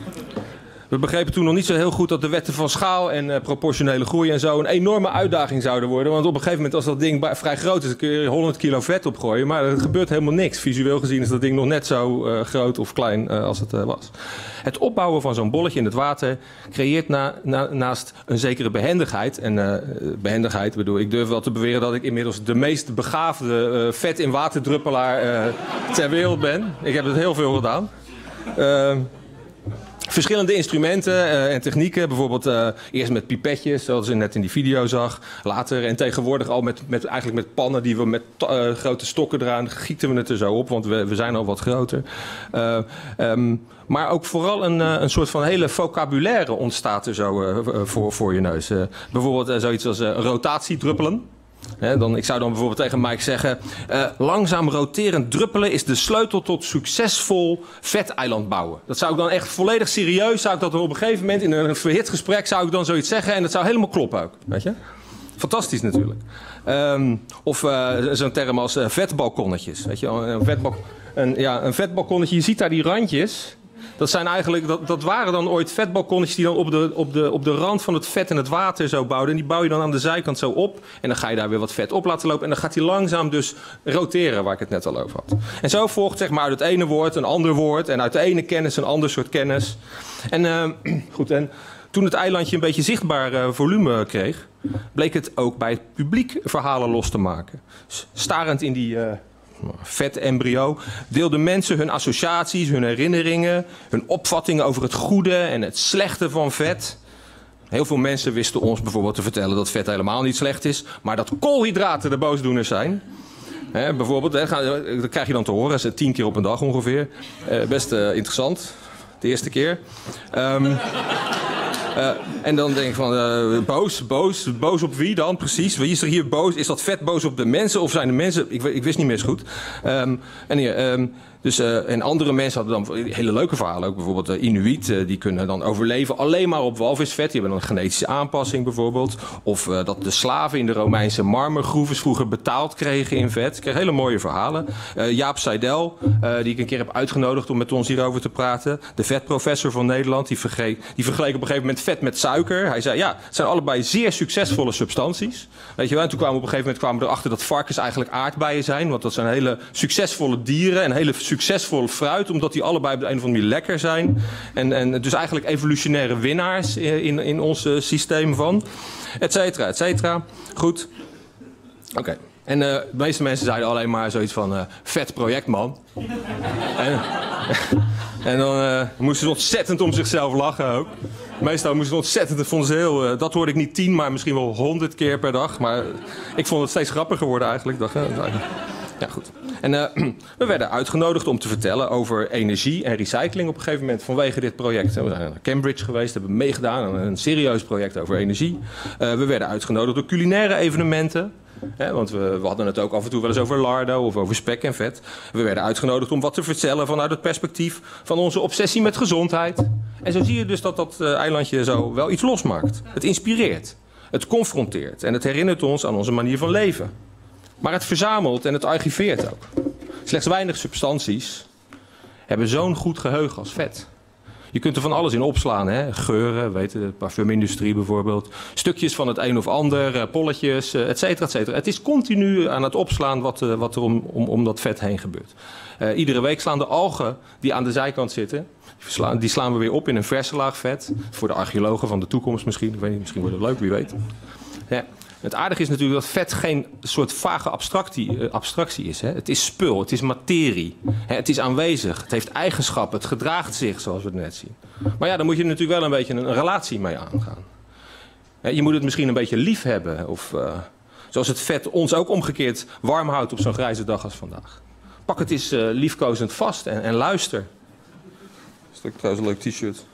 We begrepen toen nog niet zo heel goed dat de wetten van schaal en uh, proportionele groei en zo een enorme uitdaging zouden worden. Want op een gegeven moment als dat ding vrij groot is, dan kun je honderd kilo vet opgooien. Maar er gebeurt helemaal niks. Visueel gezien is dat ding nog net zo uh, groot of klein uh, als het uh, was. Het opbouwen van zo'n bolletje in het water creëert na, na, naast een zekere behendigheid. En uh, behendigheid bedoel ik durf wel te beweren dat ik inmiddels de meest begaafde uh, vet in waterdruppelaar uh, ter wereld ben. Ik heb het heel veel gedaan. Uh, Verschillende instrumenten uh, en technieken, bijvoorbeeld uh, eerst met pipetjes, zoals je net in die video zag. Later en tegenwoordig al met, met, eigenlijk met pannen die we met uh, grote stokken eraan gieten we het er zo op, want we, we zijn al wat groter. Uh, um, maar ook vooral een, uh, een soort van hele vocabulaire ontstaat er zo uh, voor, voor je neus. Uh, bijvoorbeeld uh, zoiets als uh, rotatiedruppelen. He, dan, ik zou dan bijvoorbeeld tegen Mike zeggen, uh, langzaam roterend druppelen is de sleutel tot succesvol veteiland bouwen. Dat zou ik dan echt volledig serieus, zou ik dat op een gegeven moment in een verhit gesprek, zou ik dan zoiets zeggen en dat zou helemaal kloppen ook. Weet je? Fantastisch natuurlijk. Um, of uh, zo'n term als uh, vetbalkonnetjes. Weet je? Een, vetbal, een, ja, een vetbalkonnetje, je ziet daar die randjes. Dat, zijn eigenlijk, dat, dat waren dan ooit vetbalkonnetjes die dan op de, op, de, op de rand van het vet en het water zo bouwden. En die bouw je dan aan de zijkant zo op. En dan ga je daar weer wat vet op laten lopen. En dan gaat die langzaam dus roteren, waar ik het net al over had. En zo volgt zeg maar uit het ene woord een ander woord. En uit de ene kennis een ander soort kennis. En, uh, goed, en toen het eilandje een beetje zichtbaar uh, volume kreeg, bleek het ook bij het publiek verhalen los te maken. Starend in die... Uh, vet embryo, deelden mensen hun associaties, hun herinneringen, hun opvattingen over het goede en het slechte van vet. Heel veel mensen wisten ons bijvoorbeeld te vertellen dat vet helemaal niet slecht is, maar dat koolhydraten de boosdoeners zijn. He, bijvoorbeeld, he, dat krijg je dan te horen, dat is tien keer op een dag ongeveer. Uh, best uh, interessant, de eerste keer. Um, uh, en dan denk ik van, uh, boos, boos, boos op wie dan precies? Wie is er hier boos? Is dat vet boos op de mensen of zijn de mensen? Ik, ik wist niet meer zo goed. Um, en hier, um, dus, uh, en andere mensen hadden dan hele leuke verhalen. Ook bijvoorbeeld de Inuit, uh, die kunnen dan overleven alleen maar op walvisvet. Die hebben dan een genetische aanpassing bijvoorbeeld. Of uh, dat de slaven in de Romeinse marmergroeves vroeger betaald kregen in vet. Ik kreeg hele mooie verhalen. Uh, Jaap Seidel, uh, die ik een keer heb uitgenodigd om met ons hierover te praten. De vetprofessor van Nederland, die, verge- die vergeleek op een gegeven moment vet met suiker. Hij zei, ja, het zijn allebei zeer succesvolle substanties. Weet je wel? En toen kwamen we op een gegeven moment kwamen we erachter dat varkens eigenlijk aardbeien zijn. Want dat zijn hele succesvolle dieren en hele succesvol fruit, omdat die allebei op de een of andere manier lekker zijn. En, en dus eigenlijk evolutionaire winnaars in, in ons uh, systeem van. Et cetera, et cetera. Goed. Oké. Okay. En uh, de meeste mensen zeiden alleen maar zoiets van, uh, vet project, man. en, en dan uh, moesten ze ontzettend om zichzelf lachen ook. Meestal moesten ze ontzettend, dat vonden ze heel... Uh, dat hoorde ik niet tien, maar misschien wel honderd keer per dag. Maar ik vond het steeds grappiger worden eigenlijk. Dacht, uh, ja, goed. En uh, we werden uitgenodigd om te vertellen over energie en recycling op een gegeven moment vanwege dit project. We zijn naar Cambridge geweest, hebben meegedaan aan een serieus project over energie. Uh, we werden uitgenodigd door culinaire evenementen. Hè, want we, we hadden het ook af en toe wel eens over lardo of over spek en vet. We werden uitgenodigd om wat te vertellen vanuit het perspectief van onze obsessie met gezondheid. En zo zie je dus dat dat uh, eilandje zo wel iets losmaakt. Het inspireert, het confronteert en het herinnert ons aan onze manier van leven. Maar het verzamelt en het archiveert ook. Slechts weinig substanties hebben zo'n goed geheugen als vet. Je kunt er van alles in opslaan, hè? Geuren, weet je, de parfumindustrie bijvoorbeeld. Stukjes van het een of ander, polletjes, et cetera, et cetera. Het is continu aan het opslaan wat, wat er om, om, om dat vet heen gebeurt. Uh, iedere week slaan de algen die aan de zijkant zitten, die slaan, die slaan we weer op in een verse laag vet. Voor de archeologen van de toekomst misschien, ik weet niet, misschien wordt het leuk, wie weet. Ja. Het aardige is natuurlijk dat vet geen soort vage abstractie, abstractie is. Hè? Het is spul, het is materie. Hè? Het is aanwezig, het heeft eigenschappen, het gedraagt zich zoals we het net zien. Maar ja, dan moet je natuurlijk wel een beetje een relatie mee aangaan. Hè? Je moet het misschien een beetje lief hebben. Of uh, zoals het vet ons ook omgekeerd warm houdt op zo'n grijze dag als vandaag. Pak het eens uh, liefkozend vast en, en luister. Dat is trouwens een leuk t-shirt.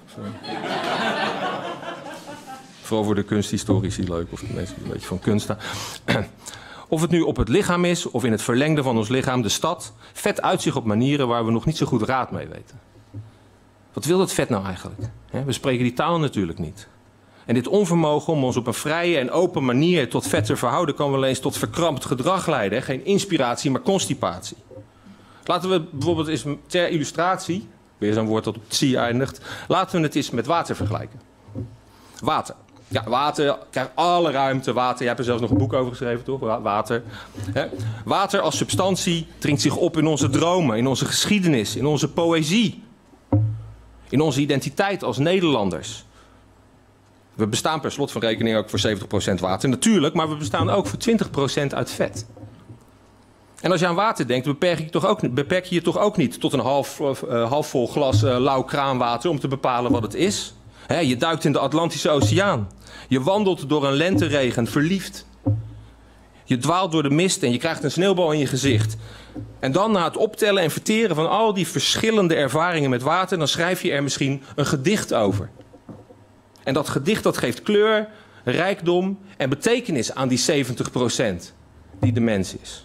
Vooral voor de kunsthistorici leuk, of de mensen die een beetje van kunst staan. Of het nu op het lichaam is, of in het verlengde van ons lichaam, de stad. Vet uit zich op manieren waar we nog niet zo goed raad mee weten. Wat wil dat vet nou eigenlijk? We spreken die taal natuurlijk niet. En dit onvermogen om ons op een vrije en open manier tot vet te verhouden kan wel eens tot verkrampt gedrag leiden. Geen inspiratie, maar constipatie. Laten we bijvoorbeeld eens ter illustratie, weer zo'n woord dat op zie eindigt, laten we het eens met water vergelijken. Water. Ja, water krijgt alle ruimte. Water, jij hebt er zelfs nog een boek over geschreven, toch? Water. Hè? Water als substantie dringt zich op in onze dromen, in onze geschiedenis, in onze poëzie. In onze identiteit als Nederlanders. We bestaan per slot van rekening ook voor zeventig procent water, natuurlijk, maar we bestaan ook voor twintig procent uit vet. En als je aan water denkt, beperk je, toch ook, beperk je je toch ook niet tot een half, uh, halfvol glas uh, lauw kraanwater om te bepalen wat het is. He, je duikt in de Atlantische Oceaan. Je wandelt door een lenteregen, verliefd. Je dwaalt door de mist en je krijgt een sneeuwbal in je gezicht. En dan na het optellen en verteren van al die verschillende ervaringen met water, dan schrijf je er misschien een gedicht over. En dat gedicht dat geeft kleur, rijkdom en betekenis aan die zeventig procent die de mens is.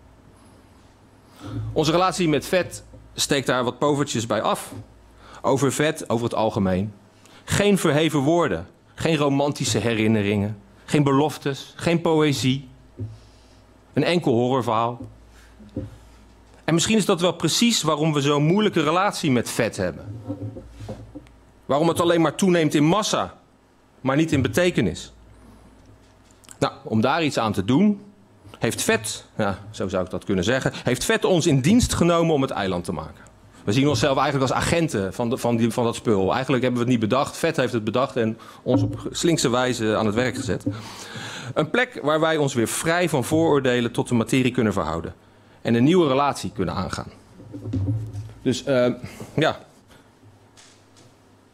Onze relatie met vet steekt daar wat povertjes bij af. Over vet, over het algemeen. Geen verheven woorden, geen romantische herinneringen, geen beloftes, geen poëzie. Een enkel horrorverhaal. En misschien is dat wel precies waarom we zo'n moeilijke relatie met vet hebben. Waarom het alleen maar toeneemt in massa, maar niet in betekenis. Nou, om daar iets aan te doen, heeft vet, ja, zo zou ik dat kunnen zeggen, heeft vet ons in dienst genomen om het eiland te maken. We zien onszelf eigenlijk als agenten van, de, van, die, van dat spul. Eigenlijk hebben we het niet bedacht. Vet heeft het bedacht en ons op slinkse wijze aan het werk gezet. Een plek waar wij ons weer vrij van vooroordelen tot de materie kunnen verhouden. En een nieuwe relatie kunnen aangaan. Dus uh, ja.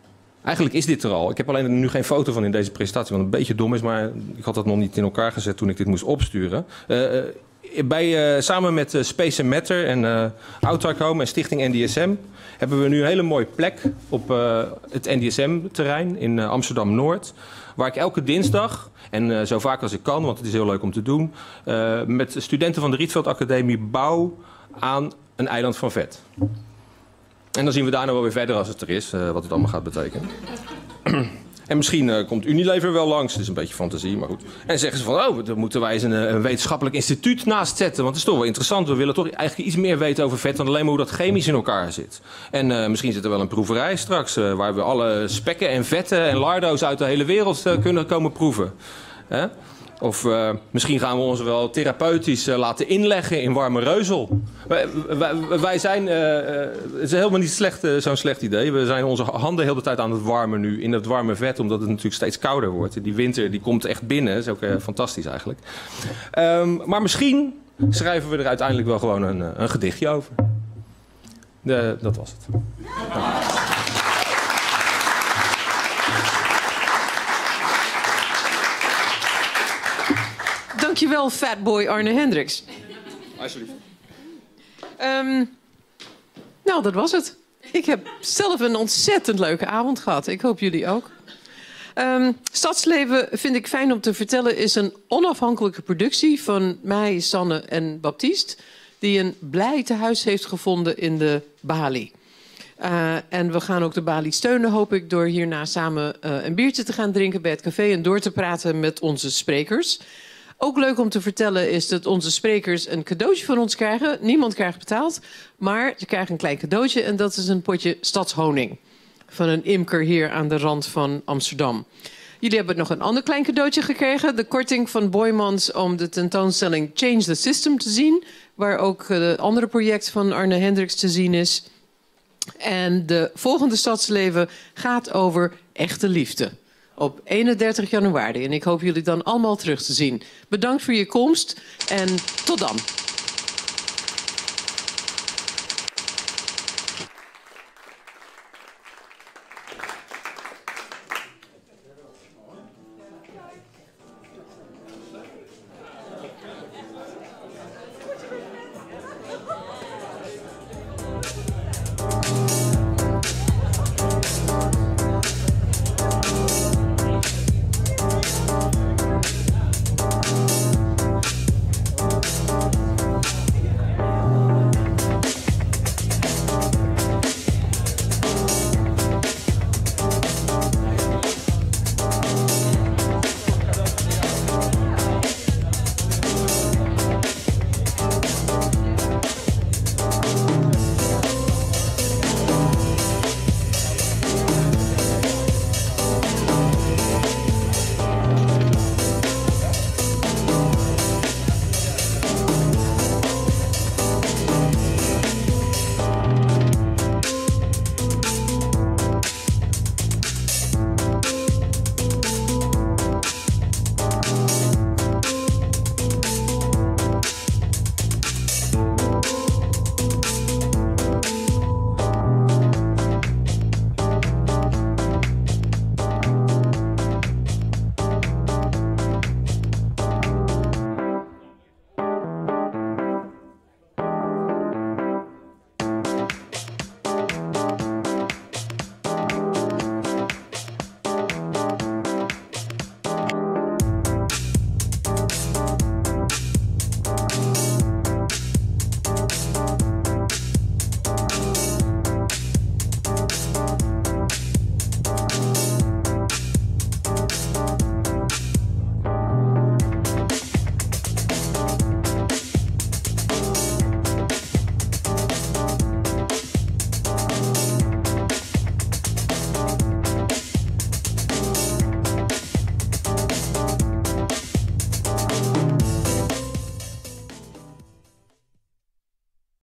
Eigenlijk is dit er al. Ik heb alleen nu geen foto van in deze presentatie, wat een beetje dom is, maar ik had dat nog niet in elkaar gezet toen ik dit moest opsturen. Uh, bij, uh, samen met uh, Space and Matter en uh, Outarcome en Stichting N D S M hebben we nu een hele mooie plek op uh, het N D S M-terrein in uh, Amsterdam-Noord, waar ik elke dinsdag, en uh, zo vaak als ik kan, want het is heel leuk om te doen, uh, met studenten van de Rietveld Academie bouw aan een eiland van vet. En dan zien we daarna wel weer verder als het er is, uh, wat het allemaal gaat betekenen. En misschien uh, komt Unilever wel langs, het is een beetje fantasie, maar goed. En zeggen ze van, oh, dan moeten wij eens een, een wetenschappelijk instituut naast zetten. Want het is toch wel interessant, we willen toch eigenlijk iets meer weten over vet dan alleen maar hoe dat chemisch in elkaar zit. En uh, misschien zit er wel een proeverij straks, uh, waar we alle spekken en vetten en lardo's uit de hele wereld uh, kunnen komen proeven. Hè? Of uh, misschien gaan we ons wel therapeutisch uh, laten inleggen in warme reuzel. Wij, wij, wij zijn, uh, uh, het is helemaal niet slecht, uh, zo'n slecht idee. We zijn onze handen heel de tijd aan het warmen nu, in het warme vet, omdat het natuurlijk steeds kouder wordt. Die winter die komt echt binnen, dat is ook uh, fantastisch eigenlijk. Um, maar misschien schrijven we er uiteindelijk wel gewoon een, een gedichtje over. De, dat was het. Dank. Dankjewel, fatboy Arne Hendricks. Alsjeblieft. Um, nou, dat was het. Ik heb zelf een ontzettend leuke avond gehad. Ik hoop jullie ook. Um, Stadsleven, vind ik fijn om te vertellen, is een onafhankelijke productie van mij, Sanne en Baptiste, die een blij tehuis heeft gevonden in de Bali. Uh, en we gaan ook de Bali steunen, hoop ik, door hierna samen uh, een biertje te gaan drinken bij het café en door te praten met onze sprekers. Ook leuk om te vertellen is dat onze sprekers een cadeautje van ons krijgen. Niemand krijgt betaald, maar ze krijgen een klein cadeautje en dat is een potje stadshoning van een imker hier aan de rand van Amsterdam. Jullie hebben nog een ander klein cadeautje gekregen. De korting van Boijmans om de tentoonstelling Change the System te zien, waar ook het andere project van Arne Hendricks te zien is. En de volgende Stadsleven gaat over echte liefde. Op eenendertig januari. En ik hoop jullie dan allemaal terug te zien. Bedankt voor je komst en tot dan.